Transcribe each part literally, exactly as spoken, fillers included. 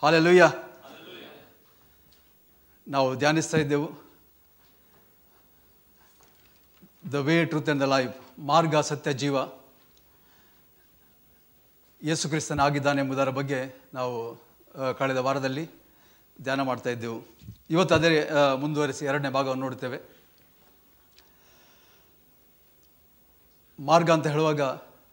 Hallelujah. ನಾವು ಧ್ಯಾನಿಸ್ತಾ ಇದ್ದೆವು the way, truth and the life, ಮಾರ್ಗ, ಸತ್ಯ, ಜೀವ ಯೇಸು ಕ್ರಿಸ್ತನಾಗಿದ್ದಾನೆ ಎಂಬುದರ ಬಗ್ಗೆ ನಾವು ಕಳೆದ ವಾರದಲ್ಲಿ ಧ್ಯಾನ ಮಾಡ್ತಾ ಇದ್ದೆವು. ಇವತ್ತು ಅದೇ ಮುಂದುವರಿಸಿ ಎರಡನೇ ಭಾಗವನ್ನು ನೋಡ್ತೇವೆ. ಮಾರ್ಗ ಅಂತ ಹೇಳುವಾಗ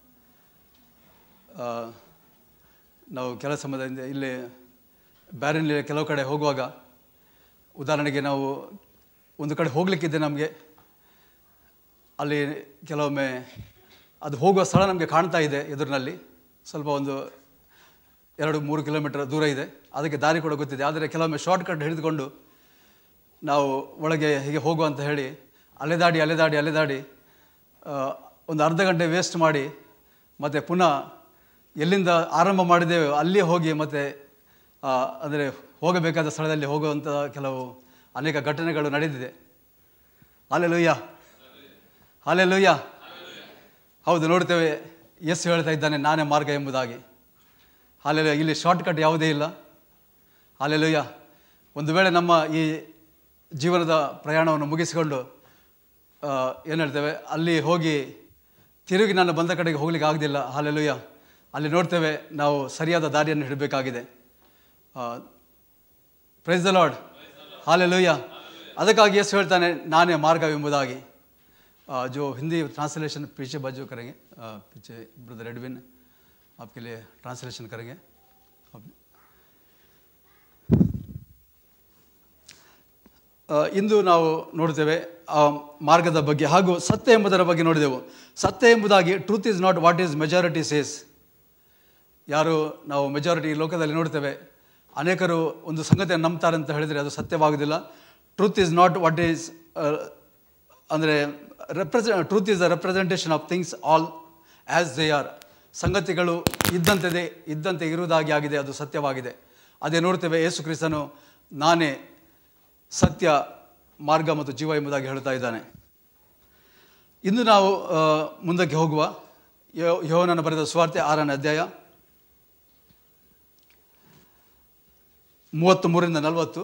ನಾವು ಕೆಲ ಸಮಯದಿಂದ ಇಲ್ಲಿ ಬ್ಯಾರಿನಲ್ಲಿ ಕೆಲವು ಕಡೆ ಹೋಗುವಾಗ, ಉದಾಹರಣೆಗೆ ನಾವು ಒಂದು ಕಡೆ ಹೋಗಲಿಕ್ಕಿದ್ದೆ, ನಮಗೆ ಅಲ್ಲಿ ಕೆಲವೊಮ್ಮೆ ಅದು ಹೋಗುವ ಸ್ಥಳ ನಮಗೆ ಕಾಣ್ತಾ ಇದೆ ಎದುರಿನಲ್ಲಿ, ಸ್ವಲ್ಪ ಒಂದು ಎರಡು ಮೂರು ಕಿಲೋಮೀಟರ್ ದೂರ ಇದೆ, ಅದಕ್ಕೆ ದಾರಿ ಕೂಡ ಗೊತ್ತಿದೆ. ಆದರೆ ಕೆಲವೊಮ್ಮೆ ಶಾರ್ಟ್ಕಟ್ ಹಿಡಿದುಕೊಂಡು ನಾವು ಒಳಗೆ ಹೀಗೆ ಹೋಗುವ ಅಂತ ಹೇಳಿ ಅಲೆದಾಡಿ ಅಲೆದಾಡಿ ಅಲೆದಾಡಿ ಒಂದು ಅರ್ಧ ಗಂಟೆ ವೇಸ್ಟ್ ಮಾಡಿ ಮತ್ತು ಪುನಃ ಎಲ್ಲಿಂದ ಆರಂಭ ಮಾಡಿದ್ದೇವೆ ಅಲ್ಲಿಯೇ ಹೋಗಿ ಮತ್ತು ಅಂದರೆ ಹೋಗಬೇಕಾದ ಸ್ಥಳದಲ್ಲಿ ಹೋಗುವಂಥ ಕೆಲವು ಅನೇಕ ಘಟನೆಗಳು ನಡೆದಿದೆ. Hallelujah, hallelujah. ಹೌದು, ನೋಡ್ತೇವೆ ಯೇಸು ಹೇಳ್ತಾ ಇದ್ದಾನೆ, ನಾನೇ ಮಾರ್ಗ ಎಂಬುದಾಗಿ. ಹಾಲೆಲೂಯಾ. ಇಲ್ಲಿ ಶಾರ್ಟ್ಕಟ್ ಯಾವುದೇ ಇಲ್ಲ. ಹಾಲೆಲೂಯಾ. ಒಂದು ವೇಳೆ ನಮ್ಮ ಈ ಜೀವನದ ಪ್ರಯಾಣವನ್ನು ಮುಗಿಸಿಕೊಂಡು ಏನು ಹೇಳ್ತೇವೆ, ಅಲ್ಲಿ ಹೋಗಿ ತಿರುಗಿ ನಾನು ಬಂದ ಕಡೆಗೆ ಹೋಗ್ಲಿಕ್ಕೆ ಆಗೋದಿಲ್ಲ. ಹಾಲೆಲೂಯಾ. ಅಲ್ಲಿ ನೋಡ್ತೇವೆ ನಾವು ಸರಿಯಾದ ದಾರಿಯನ್ನು ಹಿಡಬೇಕಾಗಿದೆ. Praise the Lord. ಹಾಲೆಲೂಯಾ. ಅದಕ್ಕಾಗಿ ಯೇಸು ಹೇಳ್ತಾನೆ, ನಾನೇ ಮಾರ್ಗವೆಂಬುದಾಗಿ. जो हिंदी ट्रांसलेशन पीछे बाजू करेंगे, पीछे ब्रदर एडविन आपके लिए ट्रांसलेशन करेंगे. ಇಂದು ನಾವು ನೋಡ್ತೇವೆ ಆ ಮಾರ್ಗದ ಬಗ್ಗೆ ಹಾಗೂ ಸತ್ಯ ಎಂಬುದರ ಬಗ್ಗೆ ನೋಡಿದೆವು. ಸತ್ಯ ಎಂಬುದಾಗಿ truth is not what is majority says. ಯಾರು ನಾವು ಮೆಜಾರಿಟಿ ಲೋಕದಲ್ಲಿ ನೋಡ್ತೇವೆ, ಅನೇಕರು ಒಂದು ಸಂಗತಿಯನ್ನು ನಂಬ್ತಾರೆ ಅಂತ ಹೇಳಿದರೆ ಅದು ಸತ್ಯವಾಗುವುದಿಲ್ಲ. Truth is not what is ಅಂದರೆ represent truth is the representation of things all as they are. ಸಂಗತಿಗಳು ಇದ್ದಂತೆ ಇದ್ದಂತೆ ಇರುವುದಾಗಿ ಆಗಿದೆ, ಅದು ಸತ್ಯವಾಗಿದೆ. ಅದೇ ನೋಡ್ತೇವೆ, ಯೇಸು ಕ್ರಿಸ್ತನು ನಾನೇ ಸತ್ಯ, ಮಾರ್ಗ ಮತ್ತು ಜೀವ ಎಂಬುದಾಗಿ ಹೇಳ್ತಾ ಇದ್ದಾನೆ. ಇಂದು ನಾವು ಮುಂದಕ್ಕೆ ಹೋಗುವ ಯೋಹನನ ಬರೆದ ಸುವಾರ್ತೆ ಆರನೇ ಅಧ್ಯಾಯ ಮೂವತ್ತು ಮೂರರಿಂದ ನಲವತ್ತು.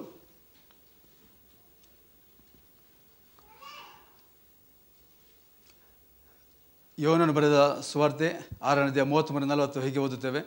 ಯೋಹನನು ಬರೆದ ಸುವಾರ್ತೆ ಆರನೇ ಅಧ್ಯಾಯ ಮೂವತ್ತ್ಮೂರು ನಲವತ್ತು ಹೀಗೆ ಓದುತ್ತೇವೆ.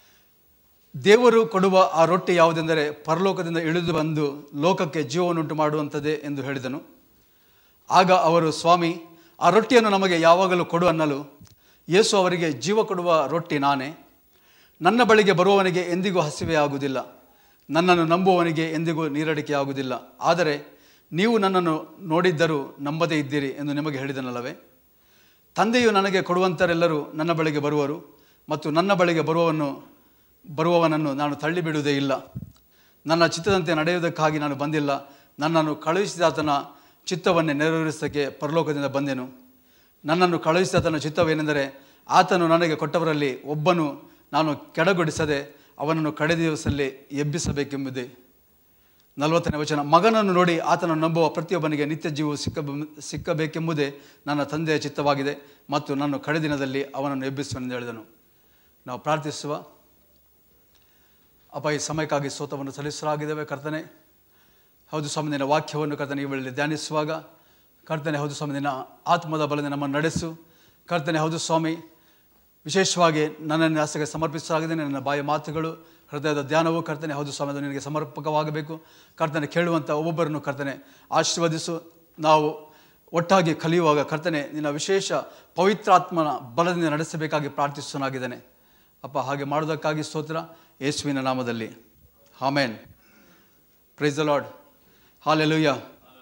ದೇವರು ಕೊಡುವ ಆ ರೊಟ್ಟಿ ಯಾವುದೆಂದರೆ ಪರಲೋಕದಿಂದ ಇಳಿದು ಬಂದು ಲೋಕಕ್ಕೆ ಜೀವವನ್ನುಂಟು ಮಾಡುವಂಥದ್ದೇ ಎಂದು ಹೇಳಿದನು. ಆಗ ಅವರು, ಸ್ವಾಮಿ, ಆ ರೊಟ್ಟಿಯನ್ನು ನಮಗೆ ಯಾವಾಗಲೂ ಕೊಡು ಅನ್ನಲು ಯೇಸು ಅವರಿಗೆ, ಜೀವ ಕೊಡುವ ರೊಟ್ಟಿ ನಾನೇ. ನನ್ನ ಬಳಿಗೆ ಬರುವವನಿಗೆ ಎಂದಿಗೂ ಹಸಿವೆ ಆಗುವುದಿಲ್ಲ, ನನ್ನನ್ನು ನಂಬುವವನಿಗೆ ಎಂದಿಗೂ ನೀರಡಿಕೆ ಆಗುವುದಿಲ್ಲ. ಆದರೆ ನೀವು ನನ್ನನ್ನು ನೋಡಿದ್ದರೂ ನಂಬದೇ ಇದ್ದೀರಿ ಎಂದು ನಿಮಗೆ ಹೇಳಿದನಲ್ಲವೇ. ತಂದೆಯು ನನಗೆ ಕೊಡುವಂಥವರೆಲ್ಲರೂ ನನ್ನ ಬಳಿಗೆ ಬರುವರು, ಮತ್ತು ನನ್ನ ಬಳಿಗೆ ಬರುವವನು ಬರುವವನನ್ನು ನಾನು ತಳ್ಳಿಬಿಡುವುದೇ ಇಲ್ಲ. ನನ್ನ ಚಿತ್ತದಂತೆ ನಡೆಯುವುದಕ್ಕಾಗಿ ನಾನು ಬಂದಿಲ್ಲ, ನನ್ನನ್ನು ಕಳುಹಿಸಿದಾತನ ಚಿತ್ತವನ್ನೇ ನೆರವೇರಿಸೋಕ್ಕೆ ಪರಲೋಕದಿಂದ ಬಂದೆನು. ನನ್ನನ್ನು ಕಳುಹಿಸಿದಾತನ ಚಿತ್ತವೇನೆಂದರೆ, ಆತನು ನನಗೆ ಕೊಟ್ಟವರಲ್ಲಿ ಒಬ್ಬನು ನಾನು ಕೆಡಗೊಡಿಸದೆ ಅವನನ್ನು ಕಡೆ ದಿವಸದಲ್ಲಿ ಎಬ್ಬಿಸಬೇಕೆಂಬುದೇ. ನಲವತ್ತನೇ ವಚನ. ಮಗನನ್ನು ನೋಡಿ ಆತನನ್ನು ನಂಬುವ ಪ್ರತಿಯೊಬ್ಬನಿಗೆ ನಿತ್ಯ ಜೀವವು ಸಿಕ್ಕ ಸಿಕ್ಕಬೇಕೆಂಬುದೇ ನನ್ನ ತಂದೆಯ ಚಿತ್ತವಾಗಿದೆ, ಮತ್ತು ನಾನು ಕಡೆ ದಿನದಲ್ಲಿ ಅವನನ್ನು ಎಬ್ಬಿಸುವೆನೆಂದು ಹೇಳಿದನು. ನಾವು ಪ್ರಾರ್ಥಿಸುವ. ಅಪ್ಪ, ಈ ಸಮಯಕ್ಕಾಗಿ ಸ್ತೋತ್ರವನ್ನು ಸಲ್ಲಿಸಲಾಗಿದ್ದೇವೆ ಕರ್ತನೆ. ಹೌದು ಸ್ವಾಮಿ, ನಿನ್ನ ವಾಕ್ಯವನ್ನು ಕರ್ತನೆ ಈ ವೇಳೆಯಲ್ಲಿ ಧ್ಯಾನಿಸುವಾಗ ಕರ್ತನೆ, ಹೌದು ಸ್ವಾಮಿ, ನಿನ್ನ ಆತ್ಮದ ಬಲದಿಂದ ನಮ್ಮನ್ನು ನಡೆಸು ಕರ್ತನೆ. ಹೌದು ಸ್ವಾಮಿ, ವಿಶೇಷವಾಗಿ ನನ್ನನ್ನು ಆಸೆಗೆ ಸಮರ್ಪಿಸಲಾಗಿದೆ. ನನ್ನ ಬಾಯ ಮಾತುಗಳು, ಹೃದಯದ ಧ್ಯಾನವು ಕರ್ತನೆ, ಹೌದು ಸ್ವಾಮಿ, ಅದು ನಿನಗೆ ಸಮರ್ಪಕವಾಗಬೇಕು ಕರ್ತನೆ. ಕೇಳುವಂಥ ಒಬ್ಬೊಬ್ಬರನ್ನು ಕರ್ತನೆ ಆಶೀರ್ವದಿಸು. ನಾವು ಒಟ್ಟಾಗಿ ಕಲಿಯುವಾಗ ಕರ್ತನೆ, ನಿನ್ನ ವಿಶೇಷ ಪವಿತ್ರಾತ್ಮನ ಬಲದಿಂದ ನಡೆಸಬೇಕಾಗಿ ಪ್ರಾರ್ಥಿಸುವನಾಗಿದ್ದೇನೆ ಅಪ್ಪ. ಹಾಗೆ ಮಾಡೋದಕ್ಕಾಗಿ ಸ್ತೋತ್ರ, ಯೇಸುವಿನ ನಾಮದಲ್ಲಿ, amen. Praise the Lord. Hallelujah.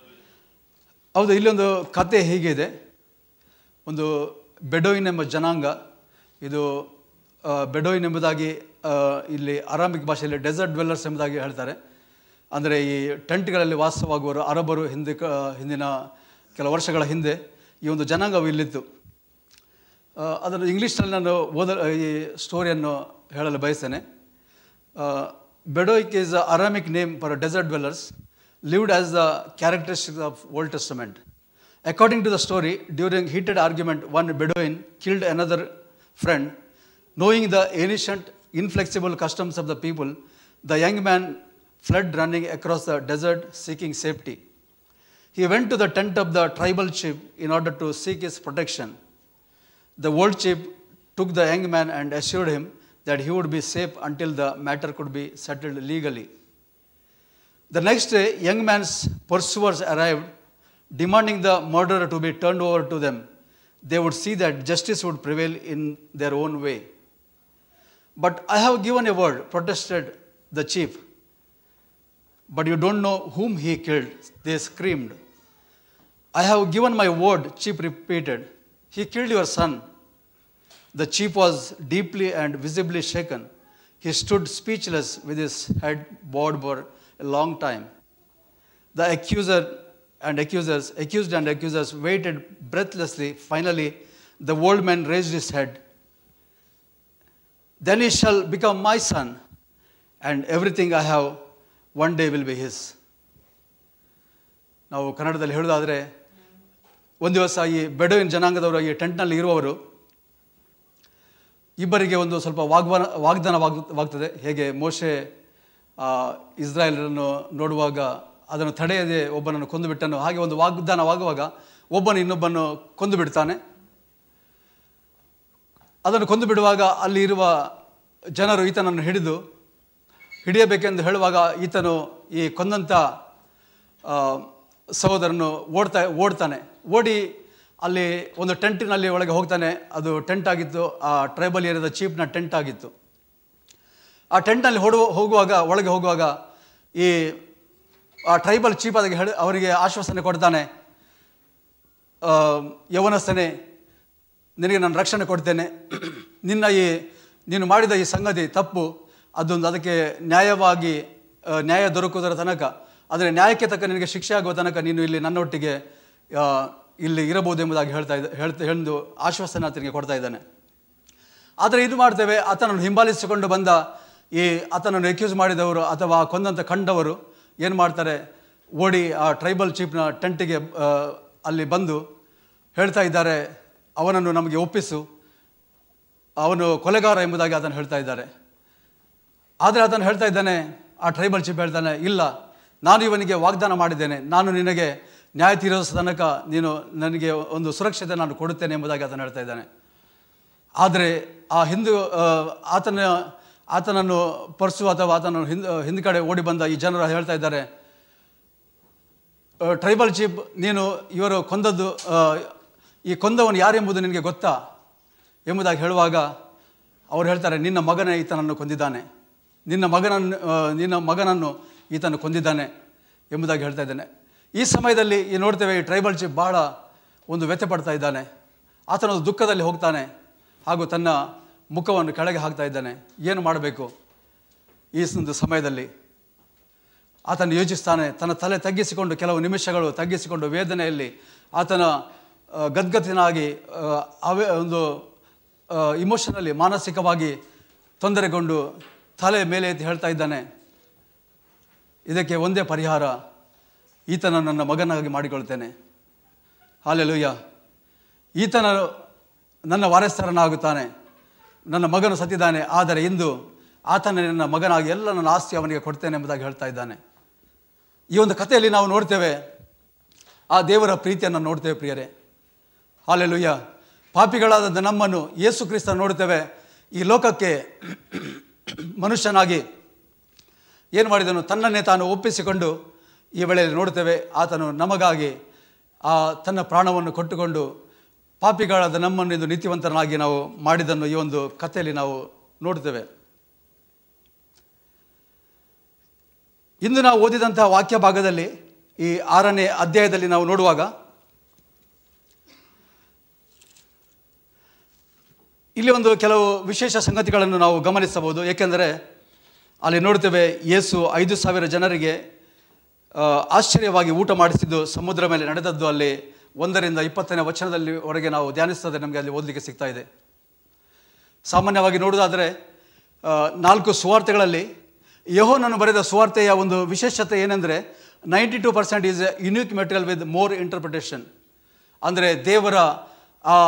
ಹೌದು, ಇಲ್ಲೊಂದು ಕತೆ ಹೀಗಿದೆ. ಒಂದು ಬೆಡೋಯಿನ್ ಎಂಬ ಜನಾಂಗ, ಇದು ಬೆಡೋಯಿನ್ ಎಂಬುದಾಗಿ ಇಲ್ಲಿ ಅರಾಮಿಕ್ ಭಾಷೆಯಲ್ಲಿ ಡೆಸರ್ಟ್ ಡ್ವೆಲ್ಲರ್ಸ್ ಎಂಬುದಾಗಿ ಹೇಳ್ತಾರೆ. ಅಂದರೆ ಈ ಟೆಂಟ್ಗಳಲ್ಲಿ ವಾಸವಾಗುವರು ಅರಬರು. ಹಿಂದೆ ಹಿಂದಿನ ಕೆಲ ವರ್ಷಗಳ ಹಿಂದೆ ಈ ಒಂದು ಜನಾಂಗವು ಇಲ್ಲಿತ್ತು. ಅದನ್ನು ಇಂಗ್ಲೀಷ್ನಲ್ಲಿ ನಾನು ಓದ ಈ ಸ್ಟೋರಿಯನ್ನು ಹೇಳಲು ಬಯಸ್ತೇನೆ. Bedouin is a Aramaic name for desert dwellers lived as the characteristics of Old Testament. According to the story, during heated argument, one Bedouin killed another friend. Knowing the ancient, inflexible customs of the people, the young man fled running across the desert seeking safety. He went to the tent of the tribal chief in order to seek his protection. The old chief took the young man and assured him that he would be safe until the matter could be settled legally. The next day, young man's pursuers arrived, demanding the murderer to be turned over to them. They would see that justice would prevail in their own way. But I have given a word, protested the chief. But you don't know whom he killed, they screamed. I have given my word, chief repeated. He killed your son. The chief was deeply and visibly shaken. He stood speechless with his head bowed for a long time. The accuser and accusers, accused and accusers waited breathlessly. Finally, the old man raised his head. Then he shall become my son, and everything I have one day will be his. ನಾವು ಕನ್ನಡದಲ್ಲಿ ಹೇಳೋದಾದರೆ, ಒಂದು ದಿವಸ ಈ ಬೆಡವಿನ್ ಜನಾಂಗದವರು ಈ ಟೆಂಟ್ನಲ್ಲಿ ಇರುವವರು ಇಬ್ಬರಿಗೆ ಒಂದು ಸ್ವಲ್ಪ ವಾಗ್ವಾನ ವಾಗ್ದಾನವಾಗ್ತದೆ. ಹೇಗೆ ಮೋಶೆ ಇಸ್ರಾಯೇಲರನ್ನು ನೋಡುವಾಗ ಅದನ್ನು ತಡೆಯದೆ ಒಬ್ಬನನ್ನು ಕೊಂದು ಬಿಟ್ಟನು, ಹಾಗೆ ಒಂದು ವಾಗ್ದಾನವಾಗುವಾಗ ಒಬ್ಬನು ಇನ್ನೊಬ್ಬನು ಕೊಂದು ಬಿಡ್ತಾನೆ. ಅದನ್ನು ಕೊಂದು ಬಿಡುವಾಗ ಅಲ್ಲಿ ಇರುವ ಜನರು ಈತನನ್ನು ಹಿಡಿದು ಹಿಡಿಯಬೇಕೆಂದು ಹೇಳುವಾಗ ಈತನು ಈ ಕೊಂದಂಥ ಸಹೋದರನು ಓಡ್ತಾ ಓಡ್ತಾನೆ ಓಡಿ ಅಲ್ಲಿ ಒಂದು ಟೆಂಟಿನಲ್ಲಿ ಒಳಗೆ ಹೋಗ್ತಾನೆ. ಅದು ಟೆಂಟ್ ಆಗಿತ್ತು, ಆ ಟ್ರೈಬಲ್ ಏರಿಯಾದ ಚೀಫ್ನ ಟೆಂಟ್ ಆಗಿತ್ತು. ಆ ಟೆಂಟ್ನಲ್ಲಿ ಹೊಡು ಹೋಗುವಾಗ ಒಳಗೆ ಹೋಗುವಾಗ ಈ ಆ ಟ್ರೈಬಲ್ ಚೀಫ್ ಅದಕ್ಕೆ ಹೇಳಿ ಅವರಿಗೆ ಆಶ್ವಾಸನೆ ಕೊಡ್ತಾನೆ, ಯವನಸ್ಥನೇ, ನಿನಗೆ ನಾನು ರಕ್ಷಣೆ ಕೊಡ್ತೇನೆ, ನಿನ್ನ ಈ ನೀನು ಮಾಡಿದ ಈ ಸಂಗತಿ ತಪ್ಪು, ಅದೊಂದು ಅದಕ್ಕೆ ನ್ಯಾಯವಾಗಿ ನ್ಯಾಯ ದೊರಕುವುದರ ತನಕ, ಆದರೆ ನ್ಯಾಯಕ್ಕೆ ತಕ್ಕ ನಿನಗೆ ಶಿಕ್ಷೆ ಆಗುವ ತನಕ ನೀನು ಇಲ್ಲಿ ನನ್ನೊಟ್ಟಿಗೆ ಇಲ್ಲಿ ಇರಬಹುದು ಎಂಬುದಾಗಿ ಹೇಳ್ತಾ ಇದ್ದ ಹೇಳ್ತಾ ಎಂದು ಆಶ್ವಾಸನೆ ಆತನಿಗೆ ಕೊಡ್ತಾ ಇದ್ದಾನೆ. ಆದರೆ ಇದು ಮಾಡ್ತೇವೆ, ಆತನನ್ನು ಹಿಂಬಾಲಿಸಿಕೊಂಡು ಬಂದ ಈ ಆತನನ್ನು ಎಕ್ಯೂಸ್ ಮಾಡಿದವರು ಅಥವಾ ಕೊಂದಂತ ಕಂಡವರು ಏನು ಮಾಡ್ತಾರೆ, ಓಡಿ ಆ ಟ್ರೈಬಲ್ ಚೀಫ್ನ ಟೆಂಟಿಗೆ ಅಲ್ಲಿ ಬಂದು ಹೇಳ್ತಾ ಇದ್ದಾರೆ, ಅವನನ್ನು ನಮಗೆ ಒಪ್ಪಿಸು, ಅವನು ಕೊಲೆಗಾರ ಎಂಬುದಾಗಿ ಅದನ್ನು ಹೇಳ್ತಾ ಇದ್ದಾರೆ. ಆದರೆ ಅದನ್ನು ಹೇಳ್ತಾ ಇದ್ದಾನೆ, ಆ ಟ್ರೈಬಲ್ ಚೀಫ್ ಹೇಳ್ತಾನೆ, ಇಲ್ಲ, ನಾನು ಇವನಿಗೆ ವಾಗ್ದಾನ ಮಾಡಿದ್ದೇನೆ, ನಾನು ನಿನಗೆ ನ್ಯಾಯ ತೀರಿಸೋ ತನಕ ನೀನು ನನಗೆ ಒಂದು ಸುರಕ್ಷತೆ ನಾನು ಕೊಡುತ್ತೇನೆ ಎಂಬುದಾಗಿ ಅದನ್ನು ಹೇಳ್ತಾ ಇದ್ದಾನೆ. ಆದರೆ ಆ ಹಿಂದೂ ಆತನ ಆತನನ್ನು ಪರ್ಸು ಅಥವಾ ಆತನನ್ನು ಹಿಂದ್ ಹಿಂದ್ ಕಡೆ ಓಡಿ ಬಂದ ಈ ಜನರು ಹೇಳ್ತಾ ಇದ್ದಾರೆ, ಟ್ರೈಬಲ್ ಚೀಫ್, ನೀನು ಇವರು ಕೊಂದದ್ದು ಈ ಕೊಂದವನು ಯಾರೆಂಬುದು ನಿನಗೆ ಗೊತ್ತಾ ಎಂಬುದಾಗಿ ಹೇಳುವಾಗ ಅವ್ರು ಹೇಳ್ತಾರೆ, ನಿನ್ನ ಮಗನೇ ಈತನನ್ನು ಕೊಂದಿದ್ದಾನೆ, ನಿನ್ನ ಮಗನನ್ನು ನಿನ್ನ ಮಗನನ್ನು ಈತನು ಕೊಂದಿದ್ದಾನೆ ಎಂಬುದಾಗಿ ಹೇಳ್ತಾ ಇದ್ದಾನೆ. ಈ ಸಮಯದಲ್ಲಿ ಈ ನೋಡ್ತೇವೆ, ಈ ಟ್ರೈಬಲ್ ಚೀಫ್ ಬಹಳ ಒಂದು ವ್ಯಥೆ ಪಡ್ತಾ ಇದ್ದಾನೆ. ಆತನೊಂದು ದುಃಖದಲ್ಲಿ ಹೋಗ್ತಾನೆ ಹಾಗೂ ತನ್ನ ಮುಖವನ್ನು ಕೆಳಗೆ ಹಾಕ್ತಾ ಇದ್ದಾನೆ. ಏನು ಮಾಡಬೇಕು ಈ ಒಂದು ಸಮಯದಲ್ಲಿ ಆತನು ಯೋಚಿಸ್ತಾನೆ. ತನ್ನ ತಲೆ ತಗ್ಗಿಸಿಕೊಂಡು ಕೆಲವು ನಿಮಿಷಗಳು ತಗ್ಗಿಸಿಕೊಂಡು ವೇದನೆಯಲ್ಲಿ ಆತನ ಗದ್ಗತಿನಾಗಿ ಅವೇ ಒಂದು ಇಮೋಷನಲಿ ಮಾನಸಿಕವಾಗಿ ತೊಂದರೆಗೊಂಡು ತಲೆ ಮೇಲೆ ಎತ್ತಿ ಹೇಳ್ತಾ ಇದ್ದಾನೆ, ಇದಕ್ಕೆ ಒಂದೇ ಪರಿಹಾರ, ಈತನ ನನ್ನ ಮಗನಾಗಿ ಮಾಡಿಕೊಳ್ತೇನೆ. ಹಲ್ಲೆಲೂಯಾ. ಈತನ ನನ್ನ ವಾರಸ್ಥರನಾಗುತ್ತಾನೆ, ನನ್ನ ಮಗನು ಸತ್ತಿದ್ದಾನೆ, ಆದರೆ ಇಂದು ಆತನ ನನ್ನ ಮಗನಾಗಿ ಎಲ್ಲ ನನ್ನ ಆಸ್ತಿ ಅವನಿಗೆ ಕೊಡ್ತೇನೆ ಎಂಬುದಾಗಿ ಹೇಳ್ತಾ ಇದ್ದಾನೆ. ಈ ಒಂದು ಕಥೆಯಲ್ಲಿ ನಾವು ನೋಡ್ತೇವೆ, ಆ ದೇವರ ಪ್ರೀತಿಯನ್ನು ನೋಡ್ತೇವೆ ಪ್ರಿಯರೇ. ಹಲ್ಲೆಲೂಯಾ. ಪಾಪಿಗಳಾದ ನಮ್ಮನ್ನು ಯೇಸು ಕ್ರಿಸ್ತ ನೋಡ್ತೇವೆ, ಈ ಲೋಕಕ್ಕೆ ಮನುಷ್ಯನಾಗಿ ಏನು ಮಾಡಿದನು, ತನ್ನನ್ನೇ ತಾನು ಒಪ್ಪಿಸಿಕೊಂಡು ಈ ವೇಳೆಯಲ್ಲಿ ನೋಡ್ತೇವೆ ಆತನು ನಮಗಾಗಿ ಆ ತನ್ನ ಪ್ರಾಣವನ್ನು ಕೊಟ್ಟುಕೊಂಡು ಪಾಪಿಗಳಾದ ನಮ್ಮನ್ನು ಇಂದು ನೀತಿವಂತನಾಗಿ ನಾವು ಮಾಡಿದ್ದನ್ನು ಈ ಒಂದು ಕಥೆಯಲ್ಲಿ ನಾವು ನೋಡ್ತೇವೆ. ಇಂದು ನಾವು ಓದಿದಂತಹ ವಾಕ್ಯ ಭಾಗದಲ್ಲಿ ಈ ಆರನೇ ಅಧ್ಯಾಯದಲ್ಲಿ ನಾವು ನೋಡುವಾಗ ಇಲ್ಲಿ ಒಂದು ಕೆಲವು ವಿಶೇಷ ಸಂಗತಿಗಳನ್ನು ನಾವು ಗಮನಿಸಬಹುದು. ಏಕೆಂದರೆ ಅಲ್ಲಿ ನೋಡ್ತೇವೆ, ಯೇಸು ಐದು ಸಾವಿರ ಜನರಿಗೆ ಆಶ್ಚರ್ಯವಾಗಿ ಊಟ ಮಾಡಿಸಿದ್ದು ಸಮುದ್ರ ಮೇಲೆ ನಡೆದದ್ದು ಅಲ್ಲಿ ಒಂದರಿಂದ ಇಪ್ಪತ್ತನೇ ವಚನದಲ್ಲಿ ಹೊರಗೆ ನಾವು ಧ್ಯಾನಿಸ್ತದೆ ನಮಗೆ ಅಲ್ಲಿ ಓದಲಿಕ್ಕೆ ಸಿಗ್ತಾ ಇದೆ. ಸಾಮಾನ್ಯವಾಗಿ ನೋಡುವುದಾದರೆ ನಾಲ್ಕು ಸುವಾರ್ತೆಗಳಲ್ಲಿ ಯೋಹಾನನು ಬರೆದ ಸುವಾರ್ತೆಯ ಒಂದು ವಿಶೇಷತೆ ಏನೆಂದರೆ ninety two percent is a unique material with more interpretation. ಅಂದರೆ ದೇವರ ಆ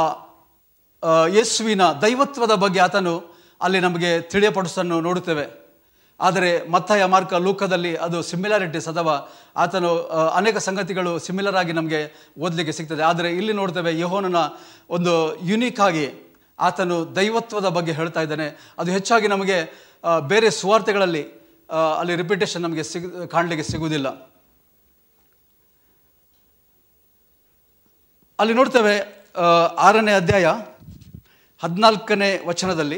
ಯೇಸುವಿನ ದೈವತ್ವದ ಬಗ್ಗೆ ಆತನು ಅಲ್ಲಿ ನಮಗೆ ತಿಳಿಯಪಡಿಸನ್ನು ನೋಡುತ್ತೇವೆ. ಆದರೆ ಮತ್ತಾಯ, ಮಾರ್ಕ, ಲೂಕದಲ್ಲಿ ಅದು ಸಿಮಿಲಾರಿಟೀಸ್ ಅಥವಾ ಆತನು ಅನೇಕ ಸಂಗತಿಗಳು ಸಿಮಿಲರ್ ಆಗಿ ನಮಗೆ ಓದಲಿಕ್ಕೆ ಸಿಗ್ತದೆ. ಆದರೆ ಇಲ್ಲಿ ನೋಡ್ತೇವೆ ಯೋಹಾನನ ಒಂದು ಯುನೀಕ್ ಆಗಿ ಆತನು ದೈವತ್ವದ ಬಗ್ಗೆ ಹೇಳ್ತಾ ಇದ್ದಾನೆ. ಅದು ಹೆಚ್ಚಾಗಿ ನಮಗೆ ಬೇರೆ ಸುವಾರ್ತೆಗಳಲ್ಲಿ ಅಲ್ಲಿ ರಿಪಿಟೇಷನ್ ನಮಗೆ ಸಿಗ ಕಾಣಲಿಕ್ಕೆ ಸಿಗುವುದಿಲ್ಲ. ಅಲ್ಲಿ ನೋಡ್ತೇವೆ ಆರನೇ ಅಧ್ಯಾಯ ಹದಿನಾಲ್ಕನೇ ವಚನದಲ್ಲಿ,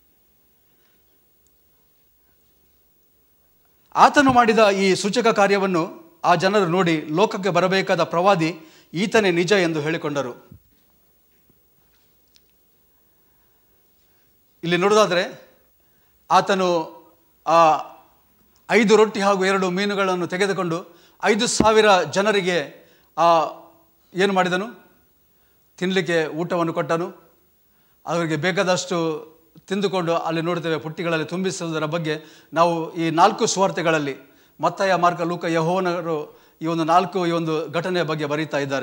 ಆತನು ಮಾಡಿದ ಈ ಸೂಚಕ ಕಾರ್ಯವನ್ನು ಆ ಜನರು ನೋಡಿ ಲೋಕಕ್ಕೆ ಬರಬೇಕಾದ ಪ್ರವಾದಿ ಈತನೇ ನಿಜ ಎಂದು ಹೇಳಿಕೊಂಡರು. ಇಲ್ಲಿ ನೋಡೋದಾದರೆ ಆತನು ಆ ಐದು ರೊಟ್ಟಿ ಹಾಗೂ ಎರಡು ಮೀನುಗಳನ್ನು ತೆಗೆದುಕೊಂಡು ಐದು ಸಾವಿರ ಜನರಿಗೆ ಆ ಏನು ಮಾಡಿದನು, ತಿನ್ನಲಿಕ್ಕೆ ಊಟವನ್ನು ಕೊಟ್ಟನು. ಅವರಿಗೆ ಬೇಕಾದಷ್ಟು ತಿಂದುಕೊಂಡು ಅಲ್ಲಿ ನೋಡ್ತೇವೆ ಪುಟ್ಟಿಗಳಲ್ಲಿ ತುಂಬಿಸುವುದರ ಬಗ್ಗೆ ನಾವು ಈ ನಾಲ್ಕು ಸುವಾರ್ತೆಗಳಲ್ಲಿ ಮತ್ತಾಯ, ಮಾರ್ಕ, ಲೂಕ, ಯೋಹಾನರು ಈ ಒಂದು ನಾಲ್ಕು ಈ ಒಂದು ಘಟನೆಯ ಬಗ್ಗೆ ಬರೀತಾ ಇದ್ದಾರೆ.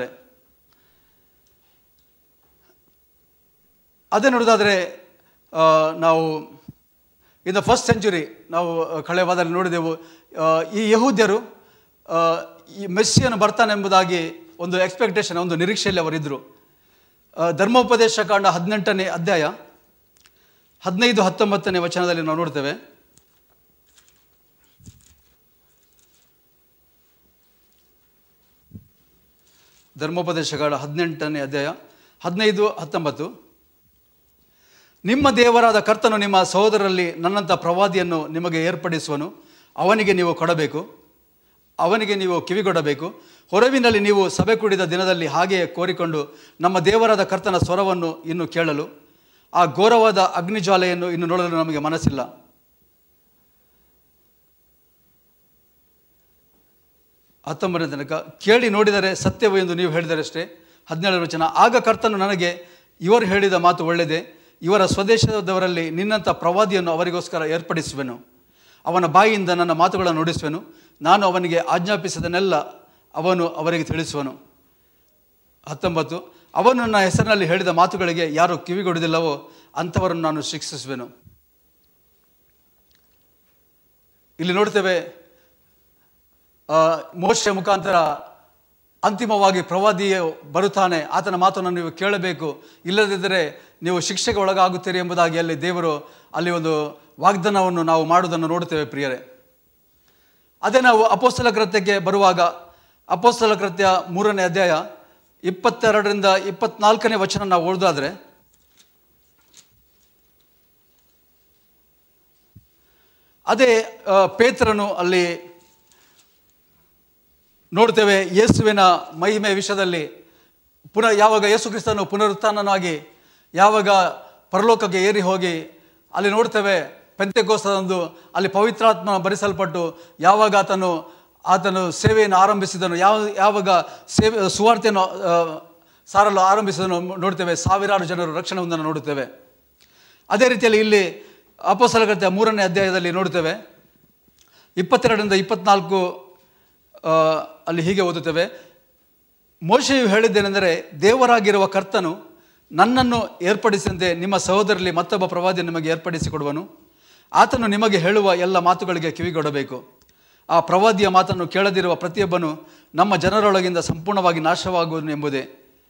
ಅದೇ ನೋಡೋದಾದರೆ ನಾವು ಇನ್ ದ ಫಸ್ಟ್ ಸೆಂಚುರಿ ನಾವು ಕಳೆಯ ವಾರದಲ್ಲಿ ನೋಡಿದೆವು. ಈ ಯಹೂದ್ಯರು ಈ ಮೆಸ್ಸಿಯನು ಬರ್ತಾನೆಂಬುದಾಗಿ ಒಂದು ಎಕ್ಸ್ಪೆಕ್ಟೇಷನ್, ಒಂದು ನಿರೀಕ್ಷೆಯಲ್ಲಿ ಅವರಿದ್ದರು. ಧರ್ಮೋಪದೇಶ ಕಾಂಡ ಹದಿನೆಂಟನೇ ಅಧ್ಯಾಯ ಹದಿನೈದು ಹತ್ತೊಂಬತ್ತನೇ ವಚನದಲ್ಲಿ ನಾವು ನೋಡ್ತೇವೆ. ಧರ್ಮೋಪದೇಶ ಕಾಂಡ ಹದಿನೆಂಟನೇ ಅಧ್ಯಾಯ ಹದಿನೈದು ಹತ್ತೊಂಬತ್ತು. ನಿಮ್ಮ ದೇವರಾದ ಕರ್ತನು ನಿಮ್ಮ ಸಹೋದರರಲ್ಲಿ ನನ್ನಂಥ ಪ್ರವಾದಿಯನ್ನು ನಿಮಗೆ ಏರ್ಪಡಿಸುವನು. ಅವನಿಗೆ ನೀವು ಕೊಡಬೇಕು, ಅವನಿಗೆ ನೀವು ಕಿವಿಗೊಡಬೇಕು. ಹೊರವಿನಲ್ಲಿ ನೀವು ಸಭೆ ಕೂಡಿದ ದಿನದಲ್ಲಿ ಹಾಗೆಯೇ ಕೋರಿಕೊಂಡು ನಮ್ಮ ದೇವರಾದ ಕರ್ತನ ಸ್ವರವನ್ನು ಇನ್ನು ಕೇಳಲು, ಆ ಘೋರವಾದ ಅಗ್ನಿಜ್ವಾಲೆಯನ್ನು ಇನ್ನು ನೋಡಲು ನಮಗೆ ಮನಸ್ಸಿಲ್ಲ. ಹತ್ತೊಂಬತ್ತನೇ ತನಕ, ಕೇಳಿ ನೋಡಿದರೆ ಸತ್ಯವು ಎಂದು ನೀವು ಹೇಳಿದರಷ್ಟೇ. ಹದಿನೇಳರ ವಚನ, ಆಗ ಕರ್ತನು ನನಗೆ, ಇವರು ಹೇಳಿದ ಮಾತು ಒಳ್ಳೆಯದೇ, ಇವರ ಸ್ವದೇಶದವರಲ್ಲಿ ನಿನ್ನಂಥ ಪ್ರವಾದಿಯನ್ನು ಅವರಿಗೋಸ್ಕರ ಏರ್ಪಡಿಸುವೆನು. ಅವನ ಬಾಯಿಯಿಂದ ನನ್ನ ಮಾತುಗಳನ್ನು ನುಡಿಸುವೆನು. ನಾನು ಅವನಿಗೆ ಆಜ್ಞಾಪಿಸಿದನೆಲ್ಲ ಅವನು ಅವರಿಗೆ ತಿಳಿಸುವನು. ಹತ್ತೊಂಬತ್ತು, ಅವನು ನನ್ನ ಹೆಸರಿನಲ್ಲಿ ಹೇಳಿದ ಮಾತುಗಳಿಗೆ ಯಾರು ಕಿವಿಗೊಡುವುದಿಲ್ಲವೋ ಅಂಥವರನ್ನು ನಾನು ಶಿಕ್ಷಿಸುವೆನು. ಇಲ್ಲಿ ನೋಡ್ತೇವೆ ಮೋಶೆ ಮುಖಾಂತರ ಅಂತಿಮವಾಗಿ ಪ್ರವಾದಿಯು ಬರುತ್ತಾನೆ, ಆತನ ಮಾತನ್ನು ನೀವು ಕೇಳಬೇಕು, ಇಲ್ಲದಿದ್ದರೆ ನೀವು ಶಿಕ್ಷೆಗೆ ಒಳಗಾಗುತ್ತೀರಿ ಎಂಬುದಾಗಿ ಅಲ್ಲಿ ದೇವರು ಅಲ್ಲಿ ಒಂದು ವಾಗ್ದಾನವನ್ನು ನಾವು ಮಾಡುವುದನ್ನು ನೋಡುತ್ತೇವೆ ಪ್ರಿಯರೇ. ಅದೇ ನಾವು ಅಪೊಸ್ತಲ ಕೃತ್ಯಕ್ಕೆ ಬರುವಾಗ, ಅಪೊಸ್ತಲ ಕೃತ್ಯ ಮೂರನೇ ಅಧ್ಯಾಯ ಇಪ್ಪತ್ತೆರಡರಿಂದ ಇಪ್ಪತ್ನಾಲ್ಕನೇ ವಚನ ನಾವು ಓದೋದಾದರೆ, ಅದೇ ಪೇತ್ರನು ಅಲ್ಲಿ ನೋಡ್ತೇವೆ ಯೇಸುವಿನ ಮಹಿಮೆ ವಿಷಯದಲ್ಲಿ ಪುನಃ ಯಾವಾಗ ಯೇಸು ಕ್ರಿಸ್ತನು ಪುನರುತ್ಥಾನನಾಗಿ ಯಾವಾಗ ಪರಲೋಕಕ್ಕೆ ಏರಿ ಹೋಗಿ ಅಲ್ಲಿ ನೋಡ್ತೇವೆ ಪೆಂತೆಕೋಸ್ತದಂದು ಅಲ್ಲಿ ಪವಿತ್ರಾತ್ಮ ಭರಿಸಲ್ಪಟ್ಟು ಯಾವಾಗ ಆತನು ಆತನು ಸೇವೆಯನ್ನು ಆರಂಭಿಸಿದನು, ಯಾವ ಯಾವಾಗ ಸೇವೆ ಸುವಾರ್ತೆಯನ್ನು ಸಾರಲು ಆರಂಭಿಸಿದನು ನೋಡ್ತೇವೆ. ಸಾವಿರಾರು ಜನರು ರಕ್ಷಣೆ ಹೊಂದನ್ನು ನೋಡುತ್ತೇವೆ. ಅದೇ ರೀತಿಯಲ್ಲಿ ಇಲ್ಲಿ ಅಪೊಸ್ತಲ ಕೃತ್ಯ ಮೂರನೇ ಅಧ್ಯಾಯದಲ್ಲಿ ನೋಡುತ್ತೇವೆ ಇಪ್ಪತ್ತೆರಡರಿಂದ ಇಪ್ಪತ್ನಾಲ್ಕು ಅಲ್ಲಿ ಹೀಗೆ ಓದುತ್ತೇವೆ. ಮೋಶೆಯು ಹೇಳಿದ್ದೇನೆಂದರೆ, ದೇವರಾಗಿರುವ ಕರ್ತನು ನನ್ನನ್ನು ಏರ್ಪಡಿಸಿದಂತೆ ನಿಮ್ಮ ಸಹೋದರರಲ್ಲಿ ಮತ್ತೊಬ್ಬ ಪ್ರವಾದಿ ನಿಮಗೆ ಏರ್ಪಡಿಸಿಕೊಡುವನು. ಆತನು ನಿಮಗೆ ಹೇಳುವ ಎಲ್ಲ ಮಾತುಗಳಿಗೆ ಕಿವಿಗೊಡಬೇಕು. ಆ ಪ್ರವಾದಿಯ ಮಾತನ್ನು ಕೇಳದಿರುವ ಪ್ರತಿಯೊಬ್ಬನು ನಮ್ಮ ಜನರೊಳಗಿಂದ ಸಂಪೂರ್ಣವಾಗಿ ನಾಶವಾಗುವನು ಎಂಬುದೇ.